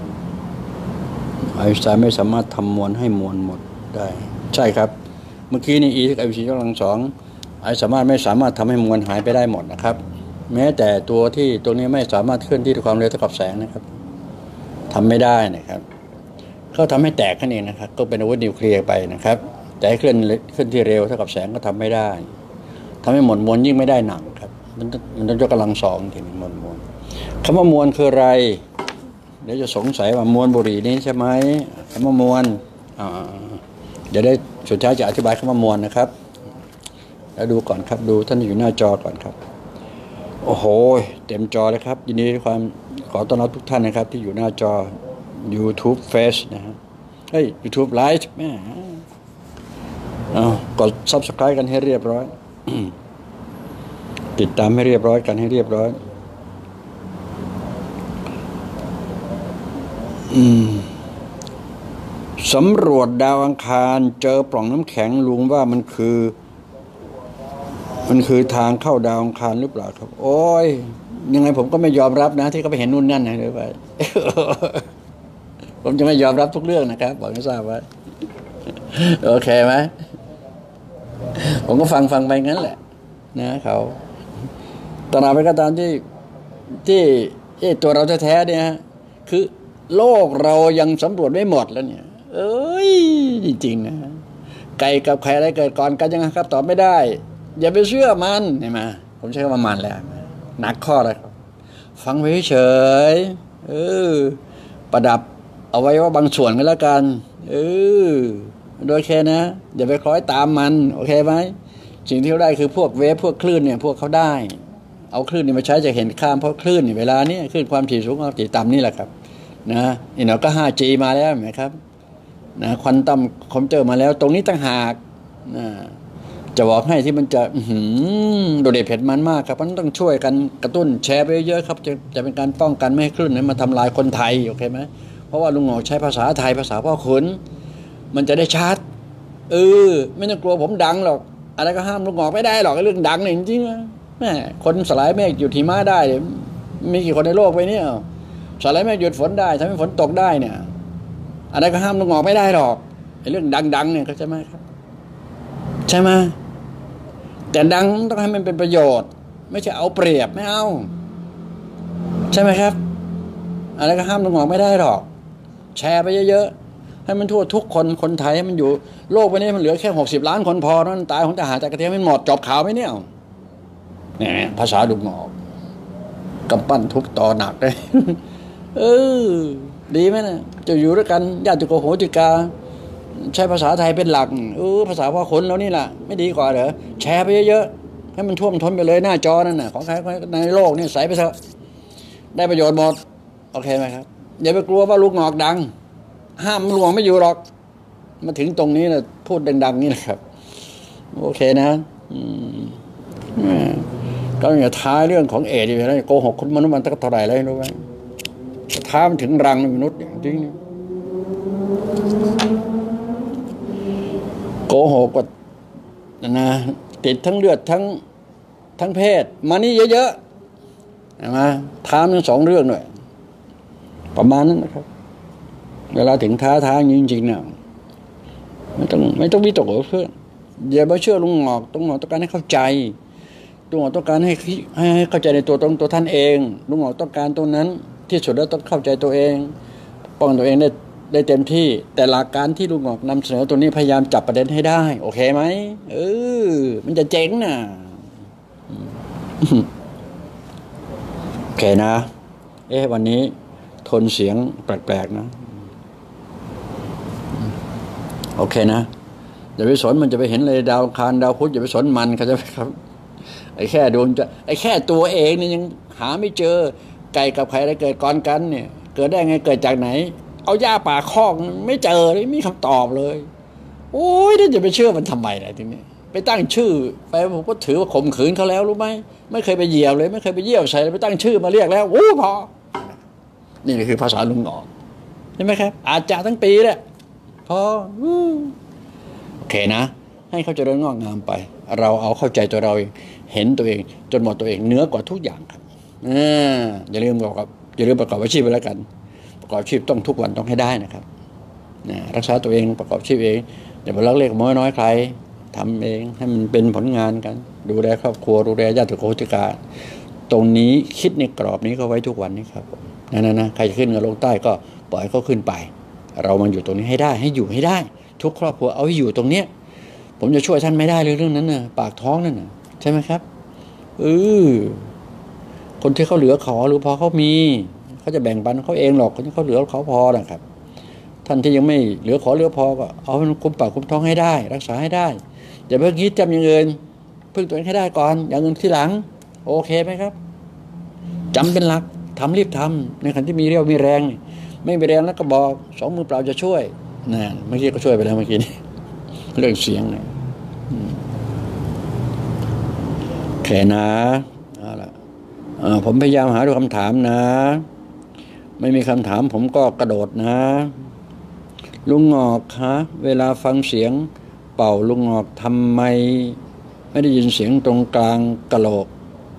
ไอน์สไตน์ไม่สามารถทำมวลให้มวลหมดได้ใช่ครับเมื่อกี้นี่ e ไอพีกำลังสองไอสามารถไม่สามารถทำให้มวลหายไปได้หมดนะครับแม้แต่ตัวที่ตัวนี้ไม่สามารถเคลื่อนที่ด้วยความเร็วเท่ากับแสงนะครับทำไม่ได้นะครับเขาทำให้แตกนั่นเองนะครับก็เป็นอาวุธนิวเคลียร์ไปนะครับแต่เคลื่อนเคลื่อนที่เร็วเท่ากับแสงก็ทำไม่ได้ทำให้หมดมวลยิ่งไม่ได้หนักครับมันมันต้องยกกำลังสองทีนี้มวลมวลคำว่ามวลคืออะไรเดี๋ยวจะสงสัยว่ามวลบุหรี่นี้ใช่ไหมคำว่ามวลอ่าเดี๋ยวได้สุดท้ายจะอธิบายคำว่ามวลนะครับแล้วดูก่อนครับดูท่านอยู่หน้าจอก่อนครับโอ้โหเต็มจอเลยครับยินดีด้วยความขอต้อนรับทุกท่านนะครับที่อยู่หน้าจอ YouTube Face นะฮะเฮ้ย YouTube Live แม่อ้าวกด Subscribe กันให้เรียบร้อย ติดตามให้เรียบร้อยกันให้เรียบร้อยอืมสำรวจดาวอังคารเจอปล่องน้ำแข็งลุงว่ามันคือมันคือทางเข้าดาวอังคารหรือเปล่าครับโอ้ยยังไงผมก็ไม่ยอมรับนะที่เขาไปเห็นนู่นนั่นนะหรือไป ผมจะไม่ยอมรับทุกเรื่องนะครับบอกให้ทราบไว้โอเคไหมผมก็ฟังฟังไปงั้นแหละนะเขาตราบใดก็ตามที่ที่ที่ตัวเราแท้ๆเนี่ยคือโลกเรายังสำรวจไม่หมดแล้วเนี่ยเอ้ยจริงๆนะไก่กับไข่อะไรเกิดก่อนกันยังไงครับตอบไม่ได้อย่าไปเชื่อมันเห็นไหมผมใช้คำว่ามันแล้วหนักข้อเลยครับฟังไว้เฉยเออประดับเอาไว้ว่าบางส่วนก็แล้วกันเออโดยแค่นะอย่าไปคล้อยตามมันโอเคไหมสิ่งที่เขาได้คือพวกเวฟพวกคลื่นเนี่ยพวกเขาได้เอาคลื่นนี่มาใช้จะเห็นข้ามเพราะคลื่นนี่เวลานี้คลื่นความถี่สูงความถี่ต่ำนี่แหละครับนะนี่เราก็ ห้าจี มาแล้วเห็นไหมครับนะควอนตัมคอมพิวเตอร์มาแล้วตรงนี้ต่างหากนะจะบอกให้ที่มันจะโดดเด่นเผ็ดมันมากครับมันต้องช่วยกันกระตุ้นแชร์ไปเยอะๆครับจะจะเป็นการป้องกันไม่ให้คลื่นนั้นมาทำลายคนไทยโอเคไหมเพราะว่าลุงหงอกใช้ภาษาไทยภาษาพ่อขุนมันจะได้ชัดเออไม่ต้องกลัวผมดังหรอกอะไรก็ห้ามลุงหงอกไม่ได้หรอกเรื่องดังเนี่ยจริงๆแม่คนสลายเมฆหยุดหิมะได้มีกี่คนในโลกไปเนี่ยสลายเมฆหยุดฝนได้ทำให้ฝนตกได้เนี่ยอะไรก็ห้ามลุงหงอกไม่ได้หรอกไอ้เรื่องดังๆเนี่ยเข้าใจไหมครับใช่ไหมแต่ดังต้องให้มันเป็นประโยชน์ไม่ใช่เอาเปรียบไม่เอาใช่ไหมครับอะไรก็ห้ามลุงหงอกไม่ได้หรอกแชร์ไปเยอะๆให้มันทั่วทุกคนคนไทยให้มันอยู่โลกใบนี้มันเหลือแค่หกสิบล้านคนพอนั้นตายของทหารจากกระเทียมไม่หมดจบข่าวไหมเนี่ยเนี่ยภาษาลุงหงอกกำปั้นทุบต่อหนักเลยเออดีไหมนะจะอยู่ด้วยกันญาติโกโหติกาใช้ภาษาไทยเป็นหลักเออภาษาพ่อคนแล้วนี่แหละไม่ดีกว่าเหรอแชร์ไปเยอะๆให้มันท่วมท้นไปเลยหน้าจอนั่นน่ะของใครในโลกนี่ใส่ไปเถอะได้ประโยชน์หมดโอเคไหมครับอย่าไปกลัวว่าลูกหงอกดังห้ามหลวงไม่อยู่หรอกมาถึงตรงนี้นะพูดดังๆนี่แหละครับโอเคนะอืมก็อย่าท้าเรื่องของเอดอยู่นะโกหกคนมนุษย์มันตั้งเท่าไหร่เลยรู้ไหมท้ามันถึงรังมนุษย์จริงโกหกก็นะติดทั้งเลือดทั้งทั้งเพศมานี่เยอะๆนะมาท้าทั้งสองเรื่องหน่อยประมาณนั้นนะครับเวลาถึงท้าทางจริงๆเนี่ยไม่ต้องไม่ต้องวิตกเพื่อนอย่าไปเชื่อลุงหงอกลุงหงอกต้องการให้เข้าใจลุงหงอกต้องการให้ให้เข้าใจในตัวตรงตัวท่านเองลุงหงอกต้องการตรงนั้นที่สุดแล้วต้องเข้าใจตัวเองป้องตัวเองได้ได้เต็มที่แต่หลักการที่ลุงหงอกนำเสนอตัวนี้พยายามจับประเด็นให้ได้โอเคไหมเออมันจะเจ๋งนะโอเคนะเอ๊ะวันนี้ทนเสียงแปลกๆนะโอเคนะอย่าไปสนมันจะไปเห็นเลยดาวอังคารดาวพุธอย่าไปสนมันเขาจะไปครับไอ้แค่ดวงจะไอ้แค่ตัวเองนี่ยังหาไม่เจอไก่กับไข่อะไรเกิดก่อนกันเนี่ยเกิดได้ไงเกิดจากไหนเอาหญ้าป่าคอกไม่เจอไม่มีคำตอบเลยโอ้ยน่าจะไปเชื่อมันทำไมล่ะทีนี้ไปตั้งชื่อไปผมก็ถือว่าข่มขืนเขาแล้วรู้ไหมไม่เคยไปเหยียบเลยไม่เคยไปเยี่ยวใส่ไปตั้งชื่อมาเรียกแล้วโอ้พอนี่คือภาษาลุงหงอกใช่ไหมครับอาจจะทั้งปีแหละพอโอเคนะให้เขาเจริญงอกงามไปเราเอาเข้าใจตัวเราเองเห็นตัวเองจนหมดตัวเองเหนือกว่าทุกอย่างครับอย่าลืมประกอบอย่าลืมประกอบอาชีพไปแล้วกันประกอบอาชีพต้องทุกวันต้องให้ได้นะครับรักษาตัวเองประกอบอาชีพเองอย่าไปลักเล็กน้อยน้อยใครทำเองให้มันเป็นผลงานกันดูแลครอบครัวดูแลญาติโกโหติกาตรงนี้คิดในกรอบนี้เขาไว้ทุกวันนี้ครับนั่นนะใครจะขึ้นกับลงใต้ก็ปล่อยเขาขึ้นไปเรามันอยู่ตรงนี้ให้ได้ให้อยู่ให้ได้ทุกครอบครัวเอาให้อยู่ตรงเนี้ยผมจะช่วยท่านไม่ได้เลยเรื่องนั้นน่ะปากท้องนั่นน่ะใช่ไหมครับเออคนที่เขาเหลือขอหรือพอเขามีเขาจะแบ่งปันเขาเองหรอกคนที่เขาเหลือเขาพอนะครับท่านที่ยังไม่เหลือขอเหลือพอก็เอาให้คุมปากคุมท้องให้ได้รักษาให้ได้อย่าเพิ่งคิดจำอย่างอื่นพึ่งตัวเองให้ได้ก่อนอย่างอื่นที่หลังโอเคไหมครับจำเป็นหลักทำรีบทำในขณะที่มีเรี่ยวมีแรงไม่มีแรงแล้วก็บอกสองมือเปล่าจะช่วยนะเมื่อกี้ก็ช่วยไปแล้วเมื่อกี้นี้เรื่องเสียงนะแค่นะเอาล่ะผมพยายามหาดูคำถามนะไม่มีคำถามผมก็กระโดดนะลุงงอกคะเวลาฟังเสียงเป่าลุงงอกทำไมไม่ได้ยินเสียงตรงกลางกะโหลก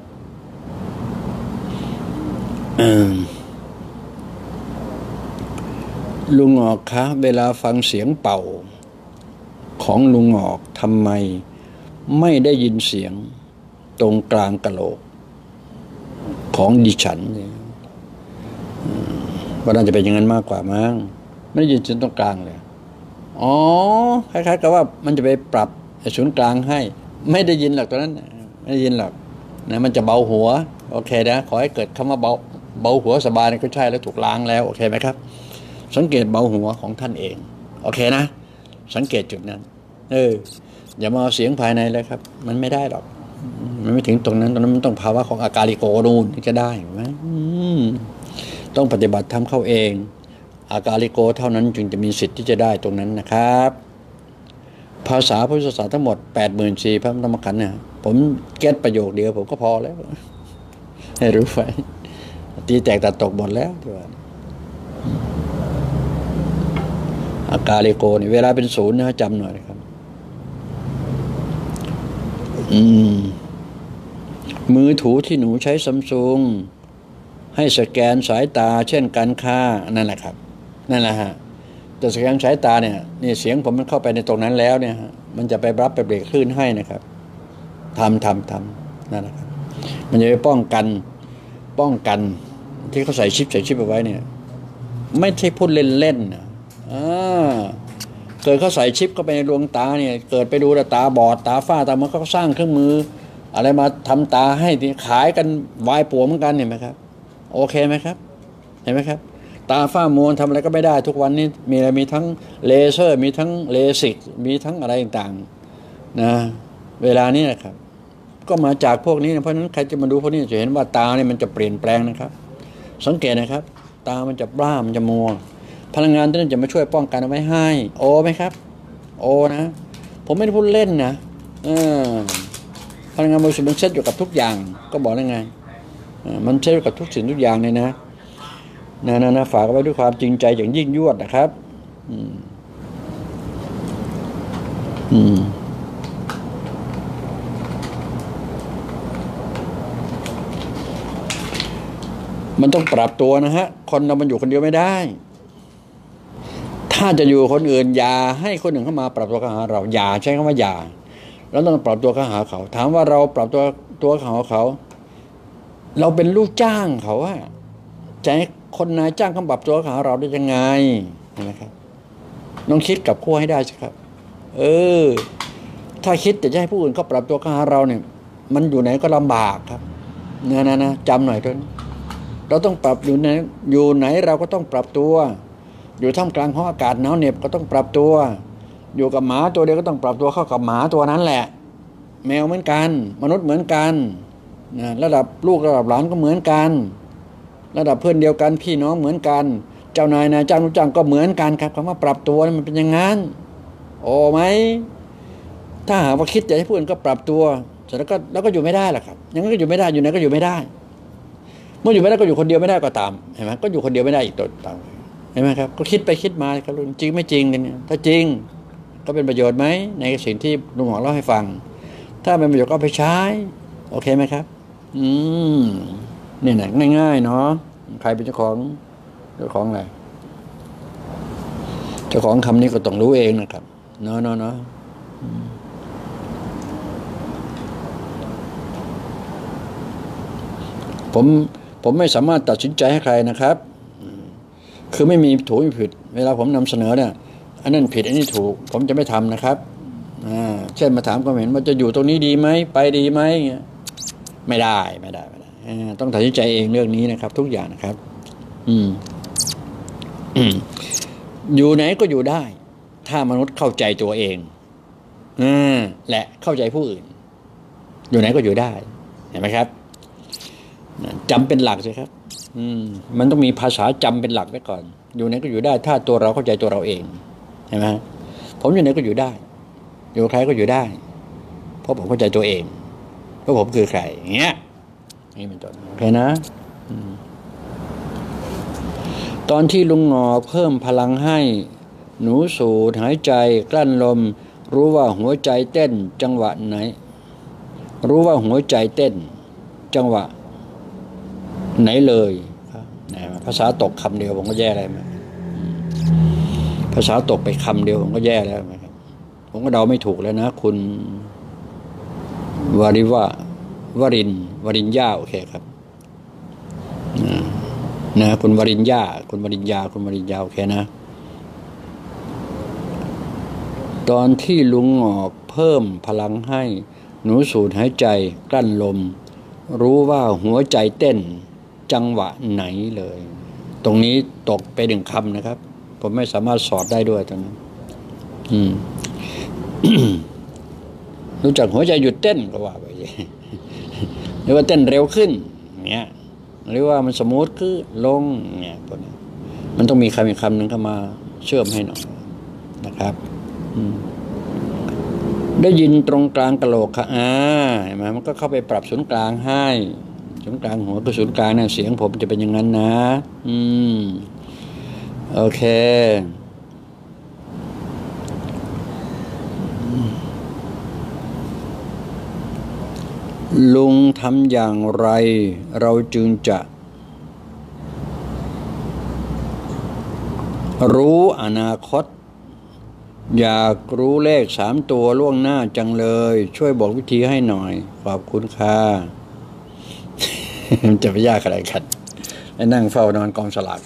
ลุงงอกคะเวลาฟังเสียงเป่าของลุงงอกทำไมไม่ได้ยินเสียงตรงกลางกะโหลกของดิฉันเนี่ยว่าน่าจะเป็นอย่างนั้นมากกว่ามั้งไม่ได้ยินเสียงตรงกลางเลยอ๋อคล้ายๆกับว่ามันจะไปปรับศูนย์กลางให้ไม่ได้ยินหรอกตอนนั้นไม่ได้ยินหรอกนะมันจะเบาหัวโอเคนะขอให้เกิดคำว่าเบาเบาหัวสบายนี่ก็ใช่แล้วถูกล้างแล้วโอเคไหมครับสังเกตเบาหัวของท่านเองโอเคนะสังเกตจุดนั้นเอออย่ามาเอาเสียงภายในเลยครับมันไม่ได้หรอกมันไม่ถึงตรงนั้นตรงนั้นมันต้องภาวะของอาการิโกนูนที่จะได้ไหมต้องปฏิบัติทำเข้าเองอาการิโกเท่านั้นจึงจะมีสิทธิ์ที่จะได้ตรงนั้นนะครับภาษาพุทธศาสนาทั้งหมด แปดหมื่นสี่พัน พระธรรมขันธ์เนี่ยผมเก็ตประโยคเดียวผมก็พอแล้วให้รู้ไว้ตีแตกตัดตกหมดแล้วที่ว่าอาการิโกนี่เวลาเป็นศูนย์นะจำหน่อยครับอืมมือถูที่หนูใช้ซัมซุงให้สแกนสายตาเช่นการค้านั่นแหละครับนั่นแหละฮะแต่สแกนสายตาเนี่ยนี่เสียงผมมันเข้าไปในตรงนั้นแล้วเนี่ยมันจะไปรับไปเบรกคลื่นให้นะครับทำทำทำนั่นแหละครับมันจะไปป้องกันป้องกันที่เขาใส่ชิปใส่ชิปเอาไว้เนี่ยไม่ใช่พูดเล่นๆนะอ่าเกิดเขาใส่ชิปเข้าไปในดวงตาเนี่ยเกิดไปดูตาบอดตาฝ้าตามันก็สร้างเครื่องมืออะไรมาทำตาให้ที่ขายกันวายป่วเหมือนกันเห็นไหมครับโอเคไหมครับเห็นไหมครับตาฝ้ามัวทำอะไรก็ไม่ได้ทุกวันนี้มีอะไรมีทั้งเลเซอร์มีทั้งเลสิกมีทั้งอะไรต่างๆนะเวลานี้นะครับก็มาจากพวกนี้นะเพราะฉะนั้นใครจะมาดูพวกนี้จะเห็นว่าตาเนี่ยมันจะเปลี่ยนแปลงนะครับสังเกตนะครับตามันจะบ้ามันจะมัวพลังงานที่นั่นจะมาช่วยป้องกันเอาไว้ให้โอไหมครับโอนะผมไม่ได้พูดเล่นนะเออพลังงานบริสุทธิ์มันเซ็ตอยู่กับทุกอย่างก็บอกได้ไงมันเซ็ตอยู่กับทุกสิ่งทุกอย่างเลยนะนะนะนะฝากไว้ด้วยความจริงใจอย่างยิ่งยวดนะครับอืมอืมมันต้องปรับตัวนะฮะคนเรามันอยู่คนเดียวไม่ได้ถ้าจะอยู่คนอื่นอย่าให้คนอื่นเข้ามาปรับตัวเข้าหาเราอย่าใช้คำว่าอย่าเราต้องปรับตัวเข้าหาเขาถามว่าเราปรับตัวตัวเข้าหาเขาเราเป็นลูกจ้างเขาอะจะให้คนนายจ้างเขาปรับตัวเข้าหาเราได้ยังไงนะครับต้องคิดกับคู่ให้ได้สิครับเออถ้าคิดแต่จะให้ผู้อื่นเขาปรับตัวเข้าหาเราเนี่ยมันอยู่ไหนก็ลำบากครับนะนะนะจำหน่อยด้วยเราต้องปรับอยู่ไหนอยู่ไหนเราก็ต้องปรับตัวอยู่ท่ามกลางห้องอากาศหนาวเหน็บก็ต้องปรับตัวอยู่กับหมาตัวเดียวก็ต้องปรับตัวเข้ากับหมาตัวนั้นแหละแมวเหมือนกันมนุษย์เหมือนกันนะระดับลูกระดับหลานก็เหมือนกันระดับเพื่อนเดียวกันพี่น้องเหมือนกันเจ้านายนายจ้างลูกจ้างก็เหมือนกันครับคำว่าปรับตัวมันเป็นอย่างนั้นโอ้ไหมถ้าหากว่าคิดจะให้ผู้อื่นก็ปรับตัวเสร็จแล้วก็แล้วก็อยู่ไม่ได้หรอกครับยังไงก็อยู่ไม่ได้อยู่ไหนก็อยู่ไม่ได้เมื่ออยู่ไม่ได้ก็อยู่คนเดียวไม่ได้ก็ตามเห็นไหมก็อยู่คนเดียวไม่ได้อีกตัวตามเห็นไหมครับก็คิดไปคิดมาครับจริงไม่จริงกันเนี่ยถ้าจริงก็เป็นประโยชน์ไหมในสิ่งที่ลุงหมอเล่าให้ฟังถ้าเป็นประโยชน์ก็ไปใช้โอเคไหมครับอืมนี่แหละง่ายๆเนาะใครเป็นเจ้าของเจ้าของอะไรเจ้าของคำนี้ก็ต้องรู้เองนะครับเนาะเนาะเนาะผมผมไม่สามารถตัดสินใจให้ใครนะครับคือไม่มีถูกไม่ผิดเวลาผมนำเสนอเนี่ยอันนั้นผิดอันนี้ถูกผมจะไม่ทำนะครับอ่าเช่นมาถามความเห็นว่าจะอยู่ตรงนี้ดีไหมไปดีไหมเงี้ยไม่ได้ไม่ได้ไม่ได้ต้องตัดสินใจเองเรื่องนี้นะครับทุกอย่างนะครับอืมอืมอยู่ไหนก็อยู่ได้ถ้ามนุษย์เข้าใจตัวเองอ่าและเข้าใจผู้อื่นอยู่ไหนก็อยู่ได้เห็นไหมครับจำเป็นหลักใช่ครับอืมมันต้องมีภาษาจำเป็นหลักไว้ก่อนอยู่ไหนก็อยู่ได้ถ้าตัวเราเข้าใจตัวเราเองเห็นไหมผมอยู่ไหนก็อยู่ได้อยู่ใครก็อยู่ได้เพราะผมเข้าใจตัวเองเพราะผมคือใครอย่างเงี้ยนี่เป็นต้นโอเคนะตอนที่ลุงงอเพิ่มพลังให้หนูสูดหายใจกลั้นลมรู้ว่าหัวใจเต้นจังหวะไหนรู้ว่าหัวใจเต้นจังหวะไหนเลยภาษาตกคำเดียวผมก็แย่แล้วภาษาตกไปคำเดียวผมก็แย่แล้วครับผมก็เดาไม่ถูกแล้วนะคุณวาริวะวรินวรินญาโอเคครับนะคุณวรินญาคุณวรินญาคุณวรินญาโอเคนะตอนที่ลุงงอกเพิ่มพลังให้หนูสูดหายใจกลั้นลมรู้ว่าหัวใจเต้นจังหวะไหนเลยตรงนี้ตกไปหนึ่งคำนะครับผมไม่สามารถสอดได้ด้วยตรงนั้นอืม รู้จักหัวใจหยุดเต้นก็ว่าไปหรือว่าเต้นเร็วขึ้นเงี้ยหรือว่ามันสมูทขึ้นลงเนี่ยพวกนี้มันต้องมีคำอีกคำหนึ่งเข้ามาเชื่อมให้หน่อยนะครับได้ยินตรงกลางกะโหลกค่ะอ่าเห็นไหมมันก็เข้าไปปรับศูนย์กลางให้ศูนย์กลางหัวคือศูนย์กลางเนี่ยเสียงผมจะเป็นอย่างนั้นนะอืมโอเคลุงทำอย่างไรเราจึงจะรู้อนาคตอยากรู้เลขสามตัวล่วงหน้าจังเลยช่วยบอกวิธีให้หน่อยขอบคุณค่ะ จะไปยากอะไรกันให้นั่งเฝ้านอนกองฉลาก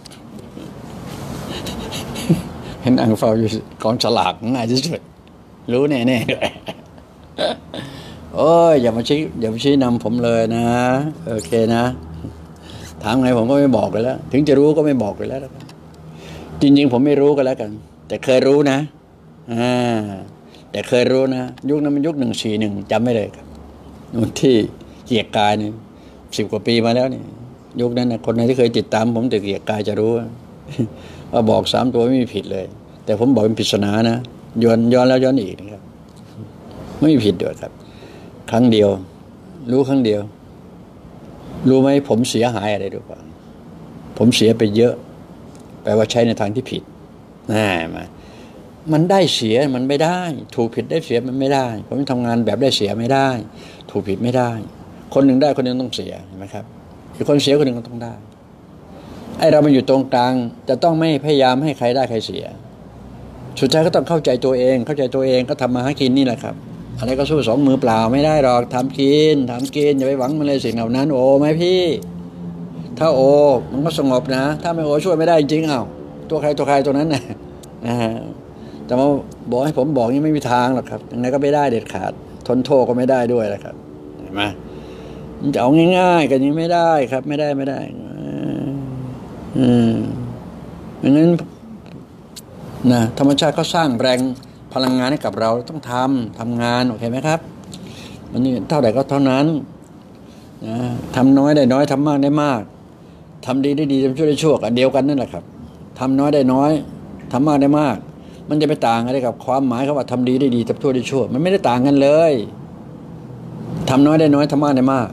ให้นั่งเฝ้าอยู่กองฉลากง่ายที่สุดรู้แน่ๆเลยโอ้ยอย่ามาชี้อย่ามาชี้นำผมเลยนะโอเคนะถามไงผมก็ไม่บอกเลยแล้วถึงจะรู้ก็ไม่บอกเลยแล้วจริงๆผมไม่รู้ก็แล้วกันแต่เคยรู้นะอ่าแต่เคยรู้นะยุคนั้นมันยุคหนึ่งสี่หนึ่งจำไม่เลยครับยุคที่เกียรติกายนี่สิบกว่าปีมาแล้วนี่ยุคนั้นนะคนไหนที่เคยติดตามผมแต่เกียรติกายจะรู้ว่าบอกสามตัวไม่มีผิดเลยแต่ผมบอกเป็นปริศนานะย้อนย้อนแล้วย้อนอีกนะครับไม่มีผิดด้วยครับครั้งเดียวรู้ครั้งเดียวรู้ไหมผมเสียหายอะไรด้วยป่ะผมเสียไปเยอะแปลว่าใช้ในทางที่ผิดน่ามามันได้เสียมันไม่ได้ถูกผิดได้เสียมันไม่ได้ผมทำงานแบบได้เสียไม่ได้ถูกผิดไม่ได้คนหนึ่งได้คนหนึ่งต้องเสียเห็นไหมครับอีกคนเสียคนหนึ่งก็ต้องได้ไอ้เรามันอยู่ตรงกลางจะต้องไม่พยายามให้ใครได้ใครเสียสุดท้ายก็ต้องเข้าใจตัวเองเข้าใจตัวเองก็ทำมาหากินนี่แหละครับอะไรก็สู้สองมือเปล่าไม่ได้หรอกทำกินทำกินอย่าไปหวังมันเลยสิ่งเหล่านั้นโอ้ไหมพี่ถ้าโอมันก็สงบนะถ้าไม่โอช่วยไม่ได้จริงเอ้าตัวใครตัวใครตัวนั้นนะนะฮะแต่ว่าบอกให้ผมบอกนี่ไม่มีทางหรอกครับยังไงก็ไม่ได้เด็ดขาดทนโทษก็ไม่ได้ด้วยนะครับเห็นไหมมันจะเอาง่ายๆกันยังไม่ได้ครับไม่ได้ไม่ได้อืมอย่างนั้นนะธรรมชาติก็สร้างแรงพลังงานให้กับเราต้องทำทำงานโอเคไหมครับมันนี่เท่าไหร่ก็เท่านั้นนะทำน้อยได้น้อยทำมากได้มากทำดีได้ดีทำชั่วได้ชั่วกันเดียวกันนั่นแหละครับทำน้อยได้น้อยทำมากได้มากมันจะไปต่างอะไรกับความหมายเขาว่าทำดีได้ดีทำชั่วได้ชั่วมันไม่ได้ต่างกันเลยทำน้อยได้น้อยทำมากได้มาก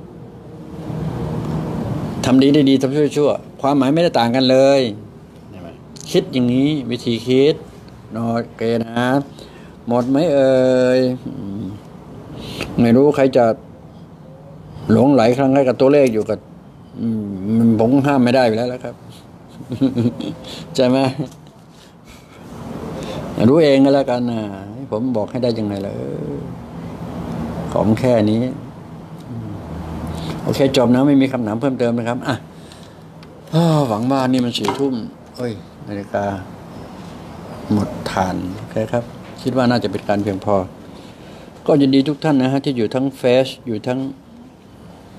ทำดีได้ดีทำชั่วได้ชั่วความหมายไม่ได้ต่างกันเลยคิดอย่างนี้วิธีคิดโอเคนะหมดไหมเอ่ยไม่รู้ใครจะหลงไหลครั้งแรกกับตัวเลขอยู่กับผมห้ามไม่ได้อยู่แล้วครับใช่ไหมรู้เองก็แล้วกันนะผมบอกให้ได้ยังไงล่ะของแค่นี้โอเคจบนะไม่มีคำถามเพิ่มเติมนะครับอ่ะหวังว่านี่มันสี่ทุ่มเอ้ยนาฬิกาหมดฐานโอเคครับคิดว่าน่าจะเป็นการเพียงพอก็ยินดีทุกท่านนะฮะที่อยู่ทั้งเฟซอยู่ทั้ง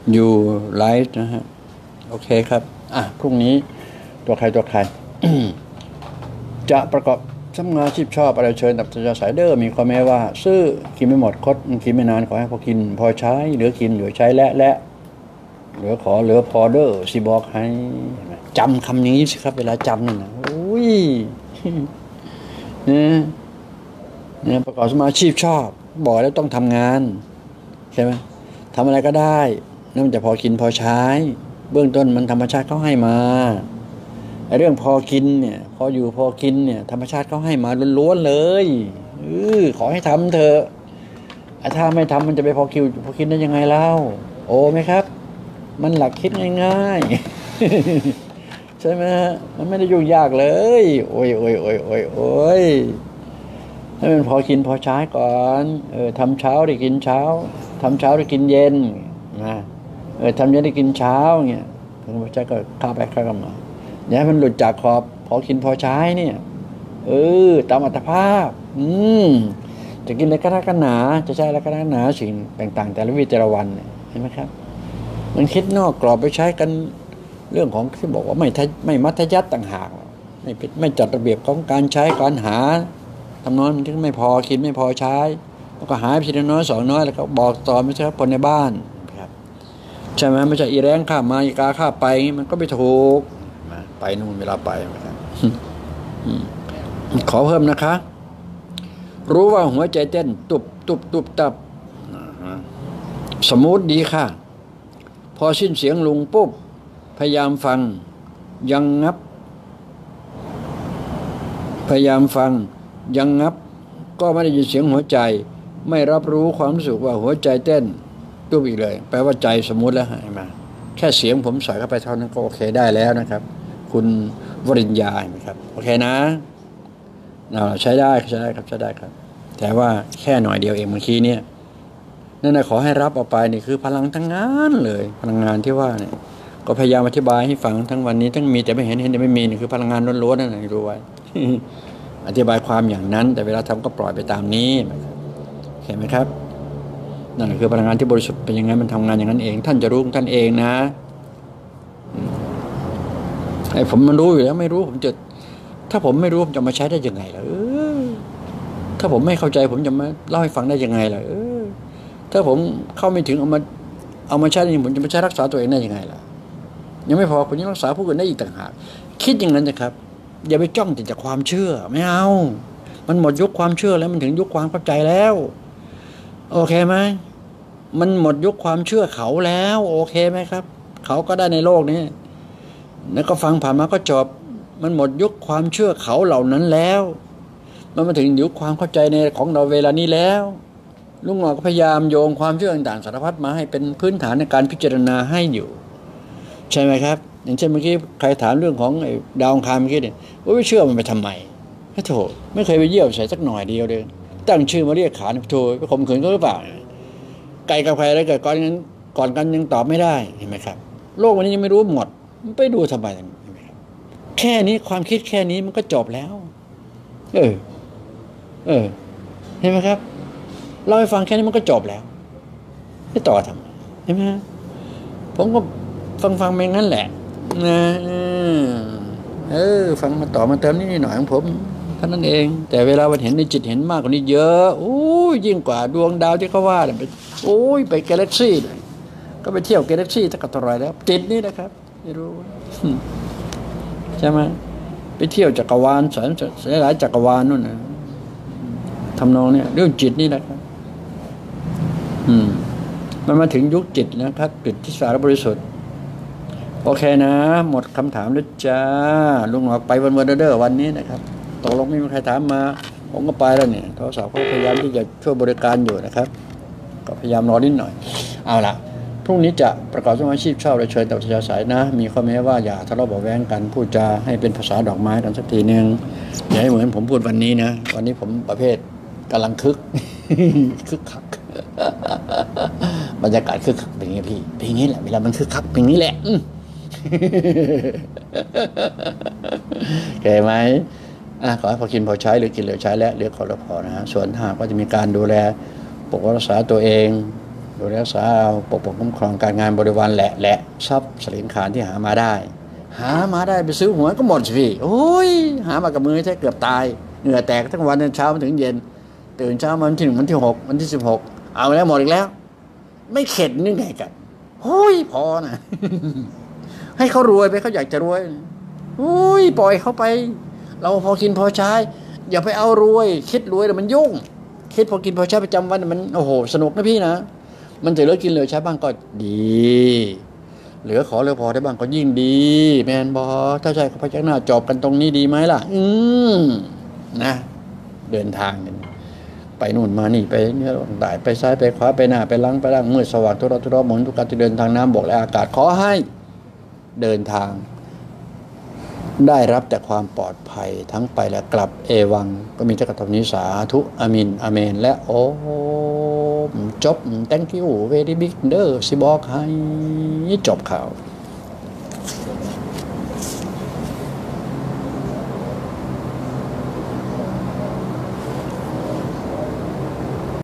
อยู่ไลฟ์นะฮะโอเคครับอ่ะพรุ่งนี้ตัวใครตัวใคร จะประกอบทำงานอาชีพชอบอะไรเชิญตับจะสายเดอร์มีข้อแม้ว่าซื้อกินไม่หมดคดกินไม่นานขอให้พอกินพอใช้เหลือกินเหลือใช้และและเหลือขอเหลือพอเดอร์สิบอกให้จำคำนี้สิครับเวลาจำนี่นะอุ้ยเนี่ยเนี่ยประกอบสมาอาชีพชอบบอกแล้วต้องทำงานใช่ไหมทำอะไรก็ได้นั่นมันจะพอกินพอใช้เบื้องต้นมันธรรมชาติเขาให้มาไอ้เรื่องพอกินเนี่ยพออยู่พอกินเนี่ยธรรมชาติเขาให้มาล้วนๆเลยเออขอให้ทำเถอะถ้าไม่ทำมันจะไปพอคิวพอกินได้ยังไงเล่าโอ้ไหมครับมันหลักคิดง่ายๆใช่ไหมฮะมันไม่ได้ยุ่งยากเลยโอ้ยโอ้ยโอ้ยโอ้ยโอ้ยให้มันพอกินพอใช้ก่อนเออทำเช้าได้กินเช้าทำเช้าได้กินเย็นนะเออทำเย็นได้กินเช้าเงี้ยพระเจ้าก็ข้าไปข้ามาอย่าให้มันหลุดจากขอบพอกินพอใช้เนี่ยเออตามอัตภาพอืมจะกินอะไรก็ได้กันหนาจะใช้อะไรก็ได้หนาสิ่งต่างๆแต่ละวิแต่ละวันเนี่ยเห็นไหมครับมันคิดนอกกรอบไปใช้กันเรื่องของที่บอกว่าไม่ไม่มัธยัสถ์ต่างหากไม่ไม่จัดระเบียบของการใช้การหาทำนองมันถึงไม่พอกินไม่พอใช้แล้วก็หาทีละน้อยสองน้อยแล้วก็บอกต่อไม่ใช่คนในบ้านครับใช่ไหมไม่ใช่อีแรงข้ามาอีกาข้าไปมันก็ไม่ถูกไปนู่นเวลาไปนะครับขอเพิ่มนะคะรู้ว่าหัวใจเต้นตุบตุบตุบตับสมูทดีค่ะพอสิ้นเสียงลุงปุ๊บพยายามฟังยังงับพยายามฟังยังงับก็ไม่ได้ยินเสียงหัวใจไม่รับรู้ความรู้สึกว่าหัวใจเต้นตุบอีกเลยแปลว่าใจสมูทแล้วหายมาแค่เสียงผมใส่เข้าไปเท่านั้นก็โอเคได้แล้วนะครับคุณวริญญาเห็นไหมครับโอเคนะเราใช้ได้ใช้ได้ครับใช้ได้ครับแต่ว่าแค่หน่อยเดียวเองเมื่อกี้เนี่ยนั่นนะขอให้รับออกไปนี่คือพลังทั้งงานเลยพลังงานที่ว่าเนี่ยก็พยายามอธิบายให้ฟังทั้งวันนี้ทั้งมีแต่ไม่เห็นเห็นแต่ไม่มีนี่คือพลังงานล้วนๆนั่นแหละรู้ไว้ อธิบายความอย่างนั้นแต่เวลาทำก็ปล่อยไปตามนี้เห็นไหมครับนั่นคือพลังงานที่บริสุทธิ์เป็นยังไงมันทำงานอย่างนั้นเองท่านจะรู้ท่านเองนะไอ้ผมมันรู้อยู่แล้วไม่รู้ผมจะถ้าผมไม่รู้ผมจะมาใช้ได้ยังไงล่ะเออถ้าผมไม่เข้าใจผมจะมาเล่าให้ฟังได้ยังไงล่ะเออถ้าผมเข้าไม่ถึงเอามาเอามาใช้จริงผมจะมาใช้รักษาตัวเองได้ยังไงล่ะยังไม่พอคุณยังรักษาผู้อื่นได้อีกต่างหากคิดอย่างนั้นนะครับอย่าไปจ้องแต่จากความเชื่อไม่เอามันหมดยุคความเชื่อแล้วมันถึงยุคความเข้าใจแล้วโอเคไหมมันหมดยุคความเชื่อเขาแล้วโอเคไหมครับเขาก็ได้ในโลกนี้แล้วก็ฟังผ่านมาก็จบมันหมดยุคความเชื่อเขาเหล่านั้นแล้วมันมาถึงยุคความเข้าใจในของเราเวลานี้แล้วลุงหงอก็พยายามโยงความเชื่อต่างๆสารพัดมาให้เป็นพื้นฐานในการพิจารณาให้อยู่ใช่ไหมครับอย่างเช่นเมื่อกี้ใครถามเรื่องของไอ้ดาวอังคารเมื่อกี้เนี่ยว่าไม่เชื่อมันไปทำไมไม่โถไม่เคยไปเยี่ยวใส่สักหน่อยเดียวเลยตั้งชื่อมาเรียกขานโถไปข่มขืนเขาหรือเปล่าไก่กับใครอะไรเกิดก่อนนั้นก่อนกันยังตอบไม่ได้เห็นไหมครับโลกวันนี้ยังไม่รู้หมดไปดูทำไมแค่นี้ความคิดแค่นี้มันก็จบแล้วเออเออเห็นไหมครับเล่าให้ฟังแค่นี้มันก็จบแล้วไม่ต่อทำเห็นไหมผมก็ฟังฟังไปงั้นแหละนะเออฟังมาต่อมาเติมนิดหน่อยของผมเท่านั้นเองแต่เวลาวันเห็นในจิตเห็นมากกว่านี้เยอะโอ้ยยิ่งกว่าดวงดาวที่เขาว่าเนี่ยไปโอ้ยไปกาแล็กซี่เลยก็ไปเที่ยวกาแล็กซี่ตั้งแต่ตอนไรแล้วจิตนี่นะครับไม่รู้ใช่ไหมไปเที่ยวจักรวาลสายหลายจักรวาลนู่นนะทำนองเนี่ยเรื่องจิตนี่นะครับอืมมันมาถึงยุคจิตนะครับจิตที่สารบริสุทธิ์โอเคนะหมดคำถามแล้วจ้าลุงออกไปวันวันเดอร์วันนี้นะครับตกลงไม่มีใครถามมาผมก็ไปแล้วเนี่ยโทรศัพท์เขาพยายามที่จะช่วยบริการอยู่นะครับก็พยายามรอนิดหน่อยเอาล่ะพรุ่งนี้จะประกอบอาชีพชอบและเชิญแต่ชาสายนะมีข้อแม้ว่าอย่าทะเลาะเบาะแว้งกันพูดจาให้เป็นภาษาดอกไม้กันสักทีนึงอย่าให้เหมือนผมพูดวันนี้นะวันนี้ผมประเภทกำลังคึกคึกคักบรรยากาศคึกคักเป็นอย่างนี้พี่เป็นอย่างนี้แหละเวลามันคึกคักเป็นอย่างนี้แหละเข้าใจไหมอ่ะขอให้พอกินพอใช้หรือกินเหลือใช้แล้วเหลือขอแล้วพอนะฮะส่วนถ้าก็จะมีการดูแลปกปักรักษาตัวเองดูแลสาวปกป้องคุ้มครองการงานบริวารและและทรัพย์สลิงขานที่หามาได้หามาได้ไปซื้อหวยก็หมดสิพี่โอ้ยหามากับมือแท้เกือบตายเหงื่อแตกทั้งวันเช้ามาถึงเย็นตื่นเช้ามาวันที่หนึ่งวันที่หกวันที่สิบหกเอาแล้วหมดอีกแล้วไม่เข็ดนึกไงกันโอ้ยพอนะ ให้เขารวยไปเขาอยากจะรวยโอ้ยปล่อยเขาไปเราพอกินพอใช้อย่าไปเอารวยคิดรวยแต่มันยุ่งคิดพอกินพอใช้ประจำวันมันโอ้โหสนุกนะพี่นะมันจะเหลือกินเหลือใช้บ้างก็ดีเหลือขอเหลือพอได้บ้างก็ยิ่งดีแมนบอถ้าใช่เขาพยักหน้าจบกันตรงนี้ดีไหมล่ะอืมนะเดินทางกันไปนู่นมานี่ไปเนี่ยต่ายไปซ้ายไปขวาไปหน้าไปหลังไปล่างมืดสว่างทุรทุรหมุนทุกการที่เดินทางน้ำบกและอากาศขอให้เดินทางได้รับแต่ความปลอดภัยทั้งไปและกลับเอวังก็มีจักรตรนิสาธุอามินอาเมนและโอจบ thank you very big เด้อสิบอกให้จบข่าว